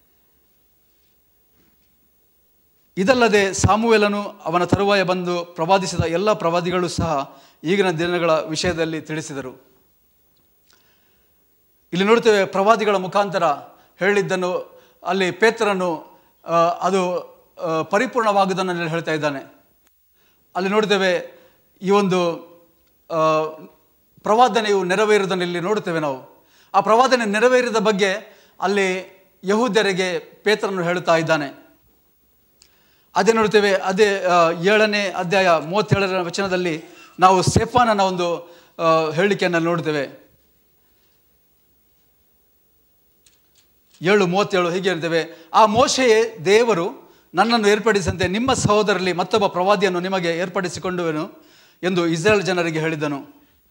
ಇದಲ್ಲದೆ ಸಾಮುವೇಲನು ಅವನ ತರುವಾಯ ಬಂದು ಪ್ರವಾದಿಸಿದ ಎಲ್ಲ ಪ್ರವಾದಿಗಳು ಸಹ ಈಗಿನ ದಿನಗಳ ವಿಷಯದಲ್ಲಿ ತಿಳಿಸಿದರು. ಇಲ್ಲಿ ನೋಡ್ತೇವೆ ಪ್ರವಾದಿಗಳ ಮುಖಾಂತರ ಹೇಳಿದ್ದನ್ನು ಅಲ್ಲಿ ಪೇತ್ರನು ಅದು ಪರಿಪೂರ್ಣವಾಗುವುದನ್ನು ಹೇಳ್ತಾ ಇದ್ದಾನೆ. ಅಲ್ಲಿ ನೋಡ್ತೇವೆ ಈ ಒಂದು ಪ್ರವಾದನೆಯು ನೆರವೇರುವುದನ್ನು ಇಲ್ಲಿ ನೋಡುತ್ತೇವೆ ನಾವು. ಆ ಪ್ರವಾದನೆ ನೆರವೇರಿದ ಬಗ್ಗೆ ಅಲ್ಲಿ ಯಹೂದ್ಯರಿಗೆ ಪೇತ್ರನು ಹೇಳುತ್ತಾ ಇದ್ದಾನೆ. ಅದೇ ನೋಡ್ತೇವೆ ಅದೇ ಏಳನೇ ಅಧ್ಯಾಯ ಮೂವತ್ತೇಳರ ವಚನದಲ್ಲಿ ನಾವು ಸ್ಟೆಫಾನನ ಒಂದು ಹೇಳಿಕೆಯನ್ನು ನೋಡ್ತೇವೆ. ಏಳು ಮೂವತ್ತೇಳು ಹೀಗೆ ಇರ್ತೇವೆ. ಆ ಮೋಶೆಯೇ ದೇವರು ನನ್ನನ್ನು ಏರ್ಪಡಿಸಂತೆ ನಿಮ್ಮ ಸಹೋದರರಲ್ಲಿ ಮತ್ತೊಬ್ಬ ಪ್ರವಾದಿಯನ್ನು ನಿಮಗೆ ಏರ್ಪಡಿಸಿಕೊಂಡುವೆನು ಎಂದು ಇಸ್ರೇಲ್ ಜನರಿಗೆ ಹೇಳಿದನು.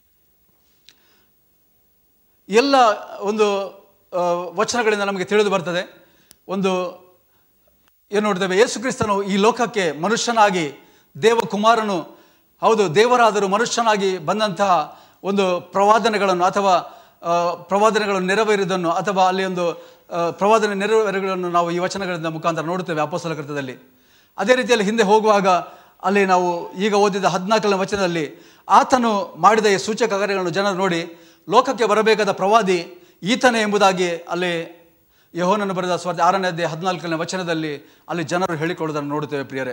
ಎಲ್ಲ ಒಂದು ವಚನಗಳಿಂದ ನಮಗೆ ತಿಳಿದು ಬರ್ತದೆ. ಒಂದು ಏನು ನೋಡ್ತೇವೆ, ಯೇಸು ಕ್ರಿಸ್ತನು ಈ ಲೋಕಕ್ಕೆ ಮನುಷ್ಯನಾಗಿ ದೇವಕುಮಾರನು ಹೌದು, ದೇವರಾದರೂ ಮನುಷ್ಯನಾಗಿ ಬಂದಂತಹ ಒಂದು ಪ್ರವಾದನೆಗಳನ್ನು ಅಥವಾ ಪ್ರವಾದನೆಗಳನ್ನು ನೆರವೇರಿದನ್ನು ಅಥವಾ ಅಲ್ಲಿ ಒಂದು ಪ್ರವಾದನೆ ನೆರವೇರುಗಳನ್ನು ನಾವು ಈ ವಚನಗಳಿಂದ ಮುಖಾಂತರ ನೋಡುತ್ತೇವೆ ಅಪೊಸ್ತಲ ಕೃತ್ಯದಲ್ಲಿ. ಅದೇ ರೀತಿಯಲ್ಲಿ ಹಿಂದೆ ಹೋಗುವಾಗ ಅಲ್ಲಿ ನಾವು ಈಗ ಓದಿದ ಹದಿನಾಲ್ಕನೇ ವಚನದಲ್ಲಿ ಆತನು ಮಾಡಿದ ಈ ಸೂಚಕ ಕಾರ್ಯಗಳನ್ನು ಜನರು ನೋಡಿ ಲೋಕಕ್ಕೆ ಬರಬೇಕಾದ ಪ್ರವಾದಿ ಈತನೇ ಎಂಬುದಾಗಿ ಅಲ್ಲಿ ಯೋಹಾನನು ಬರೆದ ಸುವಾರ್ತೆ ಆರನೇ ಅಧ್ಯಾಯ ಹದಿನಾಲ್ಕನೇ ವಚನದಲ್ಲಿ ಅಲ್ಲಿ ಜನರು ಹೇಳಿಕೊಳ್ಳುವುದನ್ನು ನೋಡುತ್ತೇವೆ ಪ್ರಿಯರೇ.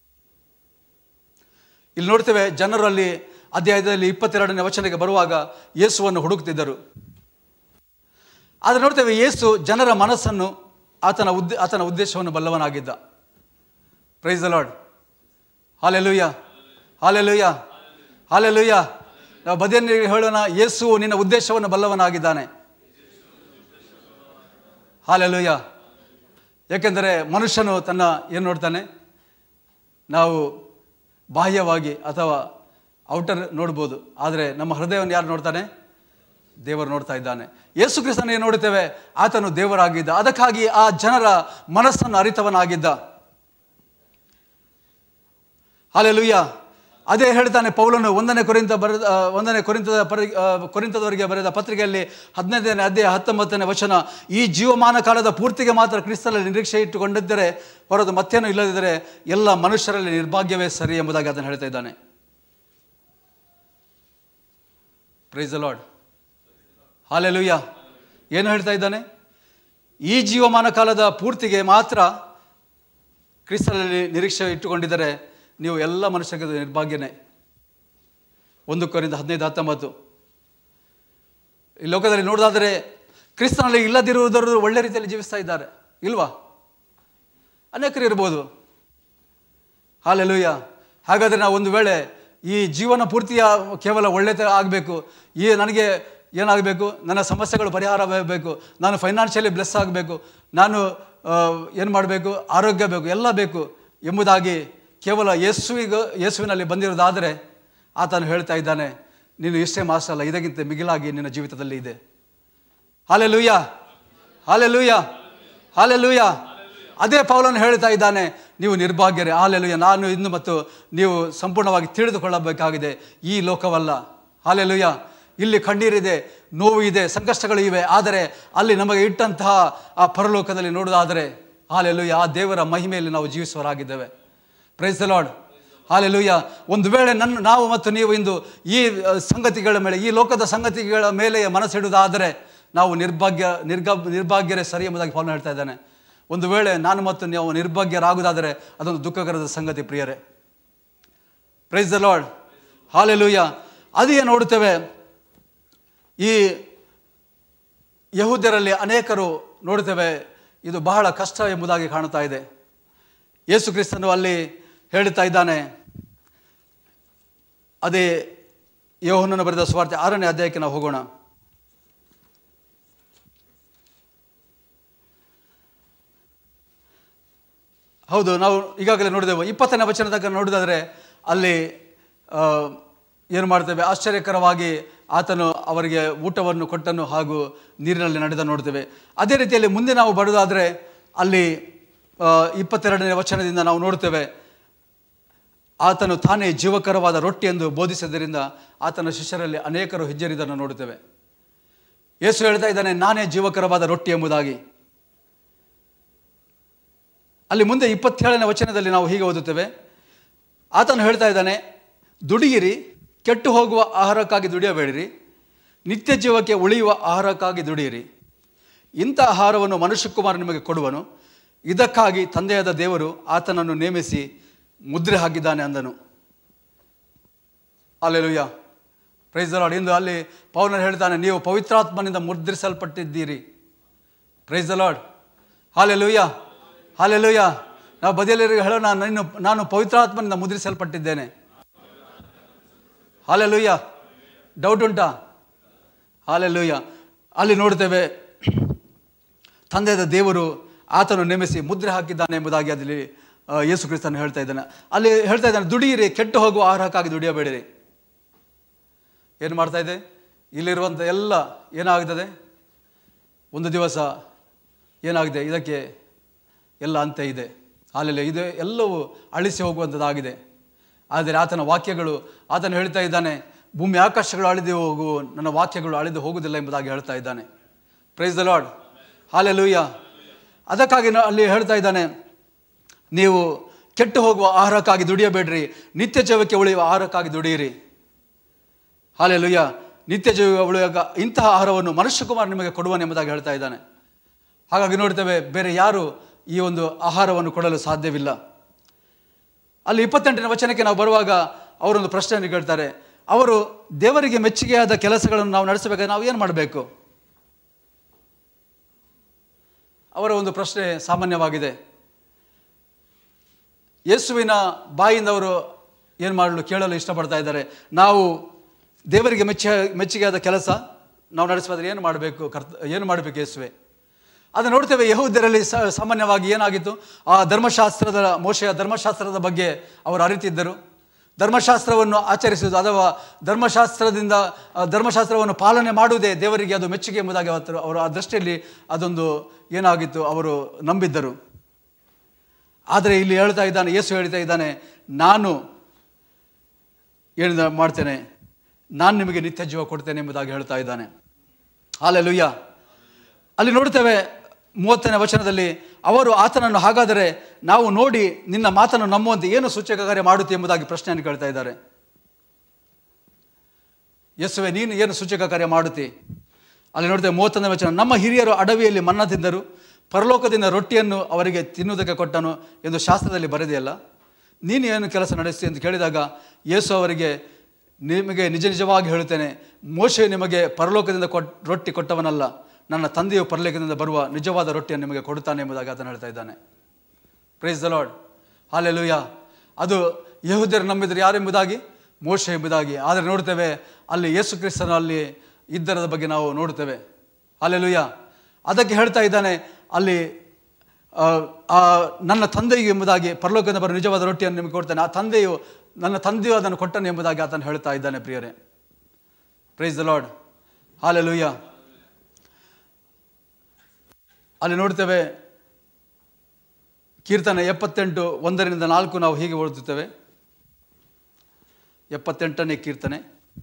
ಇಲ್ಲಿ ನೋಡ್ತೇವೆ ಜನರು ಅಲ್ಲಿ ಅಧ್ಯಾಯದಲ್ಲಿ ಇಪ್ಪತ್ತೆರಡನೇ ವಚನಕ್ಕೆ ಬರುವಾಗ ಯೇಸುವನ್ನು ಹುಡುಕ್ತಿದ್ದರು. ಆದರೆ ನೋಡ್ತೇವೆ ಯೇಸು ಜನರ ಮನಸ್ಸನ್ನು ಆತನ ಉದ್ದೇ ಆತನ ಉದ್ದೇಶವನ್ನು ಬಲ್ಲವನಾಗಿದ್ದ. Praise the Lord. Hallelujah, hallelujah, hallelujah. ನಾವು ಬದಿಯಲ್ಲಿ ಹೇಳೋಣ, ಯೇಸು ನಿನ್ನ ಉದ್ದೇಶವನ್ನು ಬಲ್ಲವನಾಗಿದ್ದಾನೆ. ಹಾಲೆಲೂಯ. ಯಾಕೆಂದರೆ ಮನುಷ್ಯನು ತನ್ನ ಏನು ನೋಡ್ತಾನೆ, ನಾವು ಬಾಹ್ಯವಾಗಿ ಅಥವಾ ಔಟರ್ ನೋಡ್ಬೋದು, ಆದರೆ ನಮ್ಮ ಹೃದಯವನ್ನು ಯಾರು ನೋಡ್ತಾನೆ? ದೇವರು ನೋಡ್ತಾ ಇದ್ದಾನೆ. ಯೇಸು ಕ್ರಿಸ್ತನ ಏನು ನೋಡುತ್ತೇವೆ, ಆತನು ದೇವರಾಗಿದ್ದ. ಅದಕ್ಕಾಗಿ ಆ ಜನರ ಮನಸ್ಸನ್ನು ಅರಿತವನಾಗಿದ್ದ. ಹಾಲೆಲೂಯ. ಅದೇ ಹೇಳ್ತಾನೆ ಪೌಲನು ಒಂದನೇ ಕೊರಿಂತ ಬರೆದ ಒಂದನೇ ಕೊರಿಂತದ ಪರಿ ಕೊರಿಂತದವರಿಗೆ ಬರೆದ ಪತ್ರಿಕೆಯಲ್ಲಿ ಹದಿನೈದನೇ ಅಧ್ಯಾಯ ಹತ್ತೊಂಬತ್ತನೇ ವಚನ, ಈ ಜೀವಮಾನ ಕಾಲದ ಪೂರ್ತಿಗೆ ಮಾತ್ರ ಕ್ರಿಸ್ತನಲ್ಲಿ ನಿರೀಕ್ಷೆ ಇಟ್ಟುಕೊಂಡಿದ್ದರೆ ಹೊರತು ಮತ್ತೇನೂ ಇಲ್ಲದಿದ್ದರೆ ಎಲ್ಲ ಮನುಷ್ಯರಲ್ಲಿ ನಿರ್ಭಾಗ್ಯವೇ ಸರಿ ಎಂಬುದಾಗಿ ಅದನ್ನು ಹೇಳ್ತಾ ಇದ್ದಾನೆ. Praise the Lord. ಹಾಲೆಲೂಯ. ಏನು ಹೇಳ್ತಾ ಇದ್ದಾನೆ? ಈ ಜೀವಮಾನ ಕಾಲದ ಪೂರ್ತಿಗೆ ಮಾತ್ರ ಕ್ರಿಸ್ತನಲ್ಲಿ ನಿರೀಕ್ಷೆ ಇಟ್ಟುಕೊಂಡಿದ್ದರೆ ನೀವು ಎಲ್ಲ ಮನುಷ್ಯರಿಗೆ ನಿರ್ಭಾಗ್ಯನೇ. ಒಂದು ಕೊರಿಂಥ ಹದಿನೈದು ಹತ್ತೊಂಬತ್ತು. ಈ ಲೋಕದಲ್ಲಿ ನೋಡೋದಾದರೆ ಕ್ರಿಸ್ತನಲ್ಲಿ ಇಲ್ಲದಿರುವುದವರು ಒಳ್ಳೆ ರೀತಿಯಲ್ಲಿ ಜೀವಿಸ್ತಾ ಇದ್ದಾರೆ, ಇಲ್ವಾ? ಅನೇಕರು ಇರ್ಬೋದು. ಹಾಲೆಲೂಯ. ಹಾಗಾದರೆ ನಾವು ಒಂದು ವೇಳೆ ಈ ಜೀವನ ಪೂರ್ತಿಯ ಕೇವಲ ಒಳ್ಳೆತ ಆಗಬೇಕು, ಈ ನನಗೆ ಏನಾಗಬೇಕು, ನನ್ನ ಸಮಸ್ಯೆಗಳು ಪರಿಹಾರವಾಗಬೇಕು, ನಾನು ಫೈನಾನ್ಷಿಯಲಿ ಬ್ಲೆಸ್ ಆಗಬೇಕು, ನಾನು ಏನು ಮಾಡಬೇಕು, ಆರೋಗ್ಯ ಬೇಕು, ಎಲ್ಲ ಬೇಕು ಎಂಬುದಾಗಿ ಕೇವಲ ಯೇಸುವಿಗ ಯೇಸುವಿನಲ್ಲಿ ಬಂದಿರೋದಾದರೆ ಆತನು ಹೇಳ್ತಾ ಇದ್ದಾನೆ, ನೀನು ಇಷ್ಟೇ ಮಾತ್ರ ಅಲ್ಲ, ಇದಕ್ಕಿಂತ ಮಿಗಿಲಾಗಿ ನಿನ್ನ ಜೀವಿತದಲ್ಲಿ ಇದೆ. Hallelujah, hallelujah, hallelujah. ಅದೇ ಪೌಲನು ಹೇಳ್ತಾ ಇದ್ದಾನೆ, ನೀವು ನಿರ್ಭಾಗ್ಯರೇ. ಹಾಲೆಲೂಯ. ನಾನು ಇನ್ನು ಮತ್ತು ನೀವು ಸಂಪೂರ್ಣವಾಗಿ ತಿಳಿದುಕೊಳ್ಳಬೇಕಾಗಿದೆ, ಈ ಲೋಕವಲ್ಲ. ಹಾಲೆಲೂಯ. ಇಲ್ಲಿ ಕಣ್ಣೀರಿದೆ, ನೋವು ಇದೆ, ಸಂಕಷ್ಟಗಳು ಇವೆ, ಆದರೆ ಅಲ್ಲಿ ನಮಗೆ ಇಟ್ಟಂತಹ ಆ ಪರಲೋಕದಲ್ಲಿ ನೋಡೋದಾದರೆ ಹಾಲೆಲೂಯ, ಆ ದೇವರ ಮಹಿಮೆಯಲ್ಲಿ ನಾವು ಜೀವಿಸುವರಾಗಿದ್ದೇವೆ. Praise the Lord. ಹಾಲೆಲೂಯ. ಒಂದು ವೇಳೆ ನನ್ನ ನಾವು ಮತ್ತು ನೀವು ಇಂದು ಈ ಸಂಗತಿಗಳ ಮೇಲೆ, ಈ ಲೋಕದ ಸಂಗತಿಗಳ ಮೇಲೆ ಮನಸ್ಸಿಡುವುದಾದರೆ ನಾವು ನಿರ್ಭಾಗ್ಯ ನಿರ್ಗ ನಿರ್ಭಾಗ್ಯರೇ ಸರಿ ಎಂಬುದಾಗಿ ಪೌಲನು ಹೇಳ್ತಾ ಇದ್ದಾನೆ. ಒಂದು ವೇಳೆ ನಾನು ಮತ್ತು ನೀವು ನಿರ್ಭಾಗ್ಯರಾಗುವುದಾದರೆ ಅದೊಂದು ದುಃಖಕರದ ಸಂಗತಿ ಪ್ರಿಯರೇ. Praise the Lord. ಹಾಲೆಲೂಯ. ಅದೇ ನೋಡುತ್ತೇವೆ, ಈ ಯಹೂದ್ಯರಲ್ಲಿ ಅನೇಕರು ನೋಡುತ್ತೇವೆ ಇದು ಬಹಳ ಕಷ್ಟ ಎಂಬುದಾಗಿ ಕಾಣುತ್ತಾ ಇದೆ. ಯೇಸು ಕ್ರಿಸ್ತನು ಅಲ್ಲಿ ಹೇಳ್ತಾ ಇದ್ದಾನೆ, ಅದೇ ಯೋಹಾನನು ಬರೆದ ಸುವಾರ್ತೆ ಆರನೇ ಅಧ್ಯಾಯಕ್ಕೆ ನಾವು ಹೋಗೋಣ. ಹೌದು, ನಾವು ಈಗಾಗಲೇ ನೋಡಿದೆವು. ಇಪ್ಪತ್ತನೇ ವಚನ ತನಕ ನೋಡಿದಾದರೆ ಅಲ್ಲಿ ಏನು ಮಾಡ್ತೇವೆ, ಆಶ್ಚರ್ಯಕರವಾಗಿ ಆತನು ಅವರಿಗೆ ಊಟವನ್ನು ಕೊಟ್ಟನು ಹಾಗೂ ನೀರಿನಲ್ಲಿ ನಡೆದ ನೋಡ್ತೇವೆ. ಅದೇ ರೀತಿಯಲ್ಲಿ ಮುಂದೆ ನಾವು ಬರೋದಾದರೆ ಅಲ್ಲಿ ಇಪ್ಪತ್ತೆರಡನೇ ವಚನದಿಂದ ನಾವು ನೋಡ್ತೇವೆ, ಆತನು ತಾನೇ ಜೀವಕರವಾದ ರೊಟ್ಟಿ ಎಂದು ಬೋಧಿಸಿದ್ದರಿಂದ ಆತನ ಶಿಷ್ಯರಲ್ಲಿ ಅನೇಕರು ಹಿಂಜರಿದನ್ನು ನೋಡುತ್ತೇವೆ. ಯೇಸು ಹೇಳ್ತಾ ಇದ್ದಾನೆ, ನಾನೇ ಜೀವಕರವಾದ ರೊಟ್ಟಿ ಎಂಬುದಾಗಿ. ಅಲ್ಲಿ ಮುಂದೆ ಇಪ್ಪತ್ತೇಳನೇ ವಚನದಲ್ಲಿ ನಾವು ಹೀಗೆ ಓದುತ್ತೇವೆ, ಆತನು ಹೇಳ್ತಾ ಇದ್ದಾನೆ, ದುಡಿಯಿರಿ, ಕೆಟ್ಟು ಹೋಗುವ ಆಹಾರಕ್ಕಾಗಿ ದುಡಿಯಬೇಡಿರಿ, ನಿತ್ಯ ಜೀವಕ್ಕೆ ಉಳಿಯುವ ಆಹಾರಕ್ಕಾಗಿ ದುಡಿಯಿರಿ. ಇಂಥ ಆಹಾರವನ್ನು ಮನುಷ್ಯಕುಮಾರ ನಿಮಗೆ ಕೊಡುವನು, ಇದಕ್ಕಾಗಿ ತಂದೆಯಾದ ದೇವರು ಆತನನ್ನು ನೇಮಿಸಿ ಮುದ್ರೆ ಹಾಕಿದ್ದಾನೆ ಅಂದನು. ಹಲ್ಲೆಲೂಯಾ. Praise the Lord. ಇಂದು ಅಲ್ಲಿ ಪೌಲನು ಹೇಳ್ತಾನೆ, ನೀವು ಪವಿತ್ರಾತ್ಮನಿಂದ ಮುದ್ರಿಸಲ್ಪಟ್ಟಿದ್ದೀರಿ. Praise the Lord. Hallelujah, hallelujah. ನಾವು ಬದಿಯಲ್ಲಿ ಹೇಳೋಣ, ನಾನು ನಾನು ಪವಿತ್ರಾತ್ಮನಿಂದ ಮುದ್ರಿಸಲ್ಪಟ್ಟಿದ್ದೇನೆ. ಹಲ್ಲೆಲೂಯಾ. ಡೌಟ್ ಉಂಟಾ? ಹಲ್ಲೆಲೂಯಾ. ಅಲ್ಲಿ ನೋಡ್ತೇವೆ, ತಂದೆಯಾದ ದೇವರು ಆತನು ನೇಮಿಸಿ ಮುದ್ರೆ ಹಾಕಿದ್ದಾನೆ ಎಂಬುದಾಗಿ ಅಲ್ಲಿ ಯೇಸು ಕ್ರಿಸ್ತನು ಹೇಳ್ತಾ ಇದ್ದಾನೆ. ಅಲ್ಲಿ ಹೇಳ್ತಾ ಇದ್ದಾನೆ, ದುಡಿಯಿರಿ, ಕೆಟ್ಟು ಹೋಗುವ ಆಹಾರಕ್ಕಾಗಿ ದುಡಿಯಬೇಡಿರಿ. ಏನು ಮಾಡ್ತಾ ಇದೆ? ಇಲ್ಲಿರುವಂಥ ಎಲ್ಲ ಏನಾಗ್ತದೆ, ಒಂದು ದಿವಸ ಏನಾಗಿದೆ, ಇದಕ್ಕೆ ಎಲ್ಲ ಅಂತ್ಯ ಇದೆ. ಅಲ್ಲೆಲ್ಲ ಇದು ಎಲ್ಲವೂ ಅಳಿಸಿ ಹೋಗುವಂಥದ್ದಾಗಿದೆ. ಆದರೆ ಆತನ ವಾಕ್ಯಗಳು, ಆತನು ಹೇಳ್ತಾ ಇದ್ದಾನೆ, ಭೂಮಿ ಆಕಾಶಗಳು ಅಳಿದು ಹೋಗು, ನನ್ನ ವಾಕ್ಯಗಳು ಅಳಿದು ಹೋಗುವುದಿಲ್ಲ ಎಂಬುದಾಗಿ ಹೇಳ್ತಾ ಇದ್ದಾನೆ. Praise the Lord, hallelujah. ಅದಕ್ಕಾಗಿ ಅಲ್ಲಿ ಹೇಳ್ತಾ ಇದ್ದಾನೆ, ನೀವು ಕೆಟ್ಟು ಹೋಗುವ ಆಹಾರಕ್ಕಾಗಿ ದುಡಿಯಬೇಡ್ರಿ, ನಿತ್ಯ ಜೀವಕ್ಕೆ ಉಳಿಯುವ ಆಹಾರಕ್ಕಾಗಿ ದುಡಿಯಿರಿ. ಹಲ್ಲೆಲೂಯಾ. ನಿತ್ಯ ಜೀವ ಉಳಿಯುವಾಗ ಇಂತಹ ಆಹಾರವನ್ನು ಮನುಷ್ಯಕುಮಾರ ನಿಮಗೆ ಕೊಡುವನೆಂಬುದಾಗಿ ಹೇಳ್ತಾ ಇದ್ದಾನೆ. ಹಾಗಾಗಿ ನೋಡ್ತೇವೆ, ಬೇರೆ ಯಾರು ಈ ಒಂದು ಆಹಾರವನ್ನು ಕೊಡಲು ಸಾಧ್ಯವಿಲ್ಲ. ಅಲ್ಲಿ ಇಪ್ಪತ್ತೆಂಟನೇ ವಚನಕ್ಕೆ ನಾವು ಬರುವಾಗ ಅವರೊಂದು ಪ್ರಶ್ನೆಯನ್ನು ಕೇಳ್ತಾರೆ. ಅವರು ದೇವರಿಗೆ ಮೆಚ್ಚುಗೆಯಾದ ಕೆಲಸಗಳನ್ನು ನಾವು ನಡೆಸಬೇಕಾದ್ರೆ ನಾವು ಏನು ಮಾಡಬೇಕು? ಅವರ ಒಂದು ಪ್ರಶ್ನೆ ಸಾಮಾನ್ಯವಾಗಿದೆ. ಯೇಸುವಿನ ಬಾಯಿಂದ ಅವರು ಏನು ಮಾಡಲು ಕೇಳಲು ಇಷ್ಟಪಡ್ತಾ ಇದ್ದಾರೆ. ನಾವು ದೇವರಿಗೆ ಮೆಚ್ಚ ಮೆಚ್ಚುಗೆಯಾದ ಕೆಲಸ ನಾವು ನಡೆಸಬೇಕಾದ್ರೆ ಏನು ಮಾಡಬೇಕು? ಕರ್ತ ಏನು ಮಾಡಬೇಕು ಯೇಸುವೆ? ಅದು ನೋಡ್ತೇವೆ, ಯೆಹೂದ್ಯರಲ್ಲಿ ಸಾಮಾನ್ಯವಾಗಿ ಏನಾಗಿತ್ತು, ಆ ಧರ್ಮಶಾಸ್ತ್ರದ, ಮೋಶೆಯ ಧರ್ಮಶಾಸ್ತ್ರದ ಬಗ್ಗೆ ಅವರು ಅರಿತಿದ್ದರು. ಧರ್ಮಶಾಸ್ತ್ರವನ್ನು ಆಚರಿಸುವುದು ಅಥವಾ ಧರ್ಮಶಾಸ್ತ್ರದಿಂದ ಧರ್ಮಶಾಸ್ತ್ರವನ್ನು ಪಾಲನೆ ಮಾಡುವುದೇ ದೇವರಿಗೆ ಅದು ಮೆಚ್ಚುಗೆ ಎಂಬುದಾಗಿ ಅವತ್ತು ಅವರು ಆ ದೃಷ್ಟಿಯಲ್ಲಿ ಅದೊಂದು ಏನಾಗಿತ್ತು, ಅವರು ನಂಬಿದ್ದರು. ಆದರೆ ಇಲ್ಲಿ ಹೇಳ್ತಾ ಇದ್ದಾನೆ, ಯೇಸು ಹೇಳ್ತಾ ಇದ್ದಾನೆ, ನಾನು ಏನು ಮಾಡ್ತೇನೆ, ನಾನು ನಿಮಗೆ ನಿತ್ಯ ಜೀವ ಕೊಡ್ತೇನೆ ಎಂಬುದಾಗಿ ಹೇಳ್ತಾ ಇದ್ದಾನೆ. ಹಲ್ಲೆಲೂಯಾ. ಅಲ್ಲಿ ನೋಡ್ತೇವೆ ಮೂವತ್ತನೇ ವಚನದಲ್ಲಿ, ಅವರು ಆತನನ್ನು ಹಾಗಾದರೆ ನಾವು ನೋಡಿ ನಿನ್ನ ಮಾತನ್ನು ನಂಬುವಂತೆ ಏನು ಸೂಚಕ ಕಾರ್ಯ ಮಾಡುತ್ತೆ ಎಂಬುದಾಗಿ ಪ್ರಶ್ನೆಯನ್ನು ಕೇಳ್ತಾ ಇದ್ದಾರೆ. ಯೇಸುವೆ, ನೀನು ಏನು ಸೂಚಕ ಕಾರ್ಯ ಮಾಡುತ್ತಿ? ಅಲ್ಲಿ ನೋಡ್ತೇವೆ ಮೂವತ್ತೊಂದನೇ ವಚನ, ನಮ್ಮ ಹಿರಿಯರು ಅಡವಿಯಲ್ಲಿ ಮನ್ನ ತಿಂದರು, ಪರಲೋಕದಿಂದ ರೊಟ್ಟಿಯನ್ನು ಅವರಿಗೆ ತಿನ್ನುವುದಕ್ಕೆ ಕೊಟ್ಟನು ಎಂದು ಶಾಸ್ತ್ರದಲ್ಲಿ ಬರೆದೆಯಲ್ಲ, ನೀನು ಏನು ಕೆಲಸ ನಡೆಸಿ ಎಂದು ಕೇಳಿದಾಗ ಯೇಸು ಅವರಿಗೆ, ನಿಮಗೆ ನಿಜ ನಿಜವಾಗಿ ಹೇಳುತ್ತೇನೆ, ಮೋಶೆ ನಿಮಗೆ ಪರಲೋಕದಿಂದ ಕೊಟ್ ರೊಟ್ಟಿ ಕೊಟ್ಟವನಲ್ಲ, ನನ್ನ ತಂದೆಯು ಪರಲೋಕದಿಂದ ಬರುವ ನಿಜವಾದ ರೊಟ್ಟಿಯನ್ನು ನಿಮಗೆ ಕೊಡುತ್ತಾನೆ ಎಂಬುದಾಗಿ ಆತನು ಹೇಳ್ತಾ ಇದ್ದಾನೆ. Praise the Lord, hallelujah. ಅದು ಯೆಹೂದ್ಯರು ನಂಬಿದ್ರು ಯಾರೆಂಬುದಾಗಿ? ಮೋಶೆ ಎಂಬುದಾಗಿ. ಆದರೆ ನೋಡ್ತೇವೆ ಅಲ್ಲಿ ಯೇಸು ಕ್ರಿಸ್ತನ ಅಲ್ಲಿ ಇದ್ದರದ ಬಗ್ಗೆ ನಾವು ನೋಡ್ತೇವೆ. ಹಲ್ಲೆಲೂಯಾ. ಅದಕ್ಕೆ ಹೇಳ್ತಾ ಇದ್ದಾನೆ ಅಲ್ಲಿ, ನನ್ನ ತಂದೆಯು ಎಂಬುದಾಗಿ ಪರಲೋಕದಿಂದ ಬರುವ ನಿಜವಾದ ರೊಟ್ಟಿಯನ್ನು ನಿಮಗೆ ಕೊಡ್ತಾನೆ, ಆ ತಂದೆಯು ನನ್ನ ತಂದೆಯು ಅದನ್ನು ಕೊಟ್ಟನು ಎಂಬುದಾಗಿ ಆತನು ಹೇಳ್ತಾ ಇದ್ದಾನೆ. ಪ್ರಿಯರೇ, ಪ್ರೈಸ್ ದ ಲಾರ್ಡ್, ಹಲ್ಲೆಲೂಯಾ. ಅಲ್ಲಿ ನೋಡ್ತೇವೆ ಕೀರ್ತನೆ ಎಪ್ಪತ್ತೆಂಟು ಒಂದರಿಂದ ನಾಲ್ಕು ನಾವು ಹೀಗೆ ಓದುತ್ತೇವೆ. ಎಪ್ಪತ್ತೆಂಟನೇ ಕೀರ್ತನೆ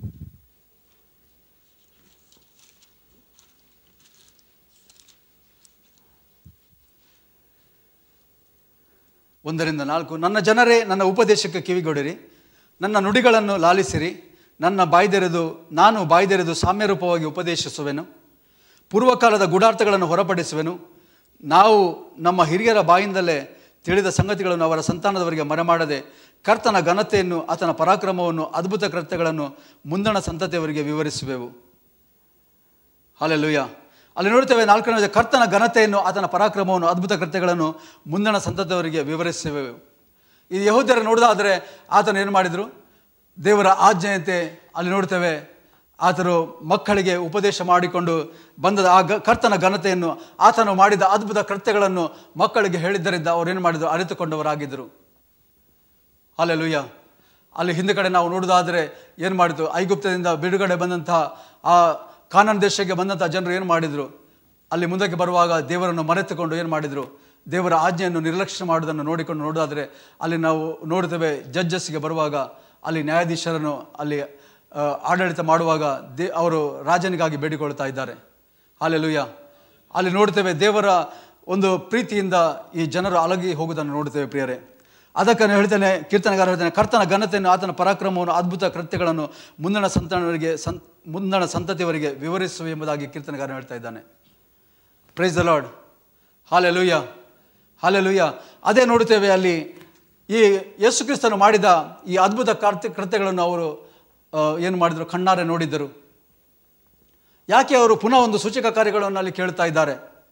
ಒಂದರಿಂದ ನಾಲ್ಕು. ನನ್ನ ಜನರೇ, ನನ್ನ ಉಪದೇಶಕ್ಕೆ ಕಿವಿಗೊಡಿರಿ, ನನ್ನ ನುಡಿಗಳನ್ನು ಲಾಲಿಸಿರಿ. ನನ್ನ ಬಾಯ್ದೆರೆದು ನಾನು ಬಾಯ್ದೆರೆದು ಸಾಮ್ಯರೂಪವಾಗಿ ಉಪದೇಶಿಸುವೆನು, ಪೂರ್ವಕಾಲದ ಗೂಢಾರ್ಥಗಳನ್ನು ಹೊರಪಡಿಸುವೆನು. ನಾವು ನಮ್ಮ ಹಿರಿಯರ ಬಾಯಿಂದಲೇ ತಿಳಿದ ಸಂಗತಿಗಳನ್ನು ಅವರ ಸಂತಾನದವರಿಗೆ ಮರೆಮಾಡದೆ, ಕರ್ತನ ಘನತೆಯನ್ನು, ಆತನ ಪರಾಕ್ರಮವನ್ನು, ಅದ್ಭುತ ಕೃತ್ಯಗಳನ್ನು ಮುಂದಣ ಸಂತತಿಯವರಿಗೆ ವಿವರಿಸುವೆವು. ಹಲ್ಲೆಲೂಯಾ. ಅಲ್ಲಿ ನೋಡ್ತೇವೆ ನಾಲ್ಕನೇ, ಕರ್ತನ ಘನತೆಯನ್ನು, ಆತನ ಪರಾಕ್ರಮವನ್ನು, ಅದ್ಭುತ ಕೃತ್ಯಗಳನ್ನು ಮುಂದಣ ಸಂತತಿಯವರಿಗೆ ವಿವರಿಸುವೆವು. ಈ ಯೆಹೂದ್ಯರು ನೋಡಿದಾದರೆ ಆತನು ಏನು ಮಾಡಿದರು? ದೇವರ ಆಜ್ಞೆಯಂತೆ ಅಲ್ಲಿ ನೋಡ್ತೇವೆ ಆತನು ಮಕ್ಕಳಿಗೆ ಉಪದೇಶ ಮಾಡಿಕೊಂಡು ಬಂದದ ಆ ಗ ಕರ್ತನ ಘನತೆಯನ್ನು, ಆತನು ಮಾಡಿದ ಅದ್ಭುತ ಕೃತ್ಯಗಳನ್ನು ಮಕ್ಕಳಿಗೆ ಹೇಳಿದ್ದರಿಂದ ಅವರು ಏನು ಮಾಡಿದರು? ಅರಿತುಕೊಂಡವರಾಗಿದ್ದರು. ಹಲ್ಲೆಲೂಯಾ. ಅಲ್ಲಿ ಹಿಂದೆ ಕಡೆ ನಾವು ನೋಡೋದಾದರೆ ಏನು ಮಾಡಿತು? ಐಗುಪ್ತದಿಂದ ಬಿಡುಗಡೆ ಬಂದಂತಹ ಆ ಕಾನಾನ್ ದೇಶಕ್ಕೆ ಬಂದಂಥ ಜನರು ಏನು ಮಾಡಿದರು? ಅಲ್ಲಿ ಮುಂದಕ್ಕೆ ಬರುವಾಗ ದೇವರನ್ನು ಮರೆತುಕೊಂಡು ಏನು ಮಾಡಿದರು? ದೇವರ ಆಜ್ಞೆಯನ್ನು ನಿರ್ಲಕ್ಷ್ಯ ಮಾಡುವುದನ್ನು ನೋಡಿಕೊಂಡು ನೋಡೋದಾದರೆ ಅಲ್ಲಿ ನಾವು ನೋಡ್ತೇವೆ, ಜಡ್ಜಸ್ಗೆ ಬರುವಾಗ ಅಲ್ಲಿ ನ್ಯಾಯಾಧೀಶರನ್ನು ಅಲ್ಲಿ ಆಡಳಿತ ಮಾಡುವಾಗ ದೇ ಅವರು ರಾಜನಿಗಾಗಿ ಬೇಡಿಕೊಳ್ತಾ ಇದ್ದಾರೆ. ಹಲ್ಲೆಲೂಯಾ. ಅಲ್ಲಿ ನೋಡ್ತೇವೆ ದೇವರ ಒಂದು ಪ್ರೀತಿಯಿಂದ ಈ ಜನರು ಅಲಗಿ ಹೋಗುವುದನ್ನು ನೋಡ್ತೇವೆ. ಪ್ರಿಯರೇ, ಅದಕ್ಕೆ ಹೇಳ್ತೇನೆ, ಕೀರ್ತನೆಗಾರ ಹೇಳ್ತೇನೆ, ಕರ್ತನ ಘನತೆಯನ್ನು, ಆತನ ಪರಾಕ್ರಮವನ್ನು, ಅದ್ಭುತ ಕೃತ್ಯಗಳನ್ನು ಮುಂದಣ ಸಂತಾನವರಿಗೆ ಸಂ ಮುಂದಣ ಸಂತತಿಯವರಿಗೆ ವಿವರಿಸುವ ಎಂಬುದಾಗಿ ಕೀರ್ತನೆಗಾರ ಹೇಳ್ತಾ ಇದ್ದಾನೆ. Praise the Lord, hallelujah, hallelujah. ಅದೇ ನೋಡುತ್ತೇವೆ ಅಲ್ಲಿ ಈ ಯೇಸು ಕ್ರಿಸ್ತನು ಮಾಡಿದ ಈ ಅದ್ಭುತ ಕೃತ್ಯ ಕೃತ್ಯಗಳನ್ನು ಅವರು ಏನು ಮಾಡಿದರು? ಕಣ್ಣಾರೆ ನೋಡಿದ್ದರು. ಯಾಕೆ ಅವರು ಪುನಃ ಒಂದು ಸೂಚಕ ಕಾರ್ಯಗಳನ್ನು ಅಲ್ಲಿ ಕೇಳ್ತಾ ಇದ್ದಾರೆ?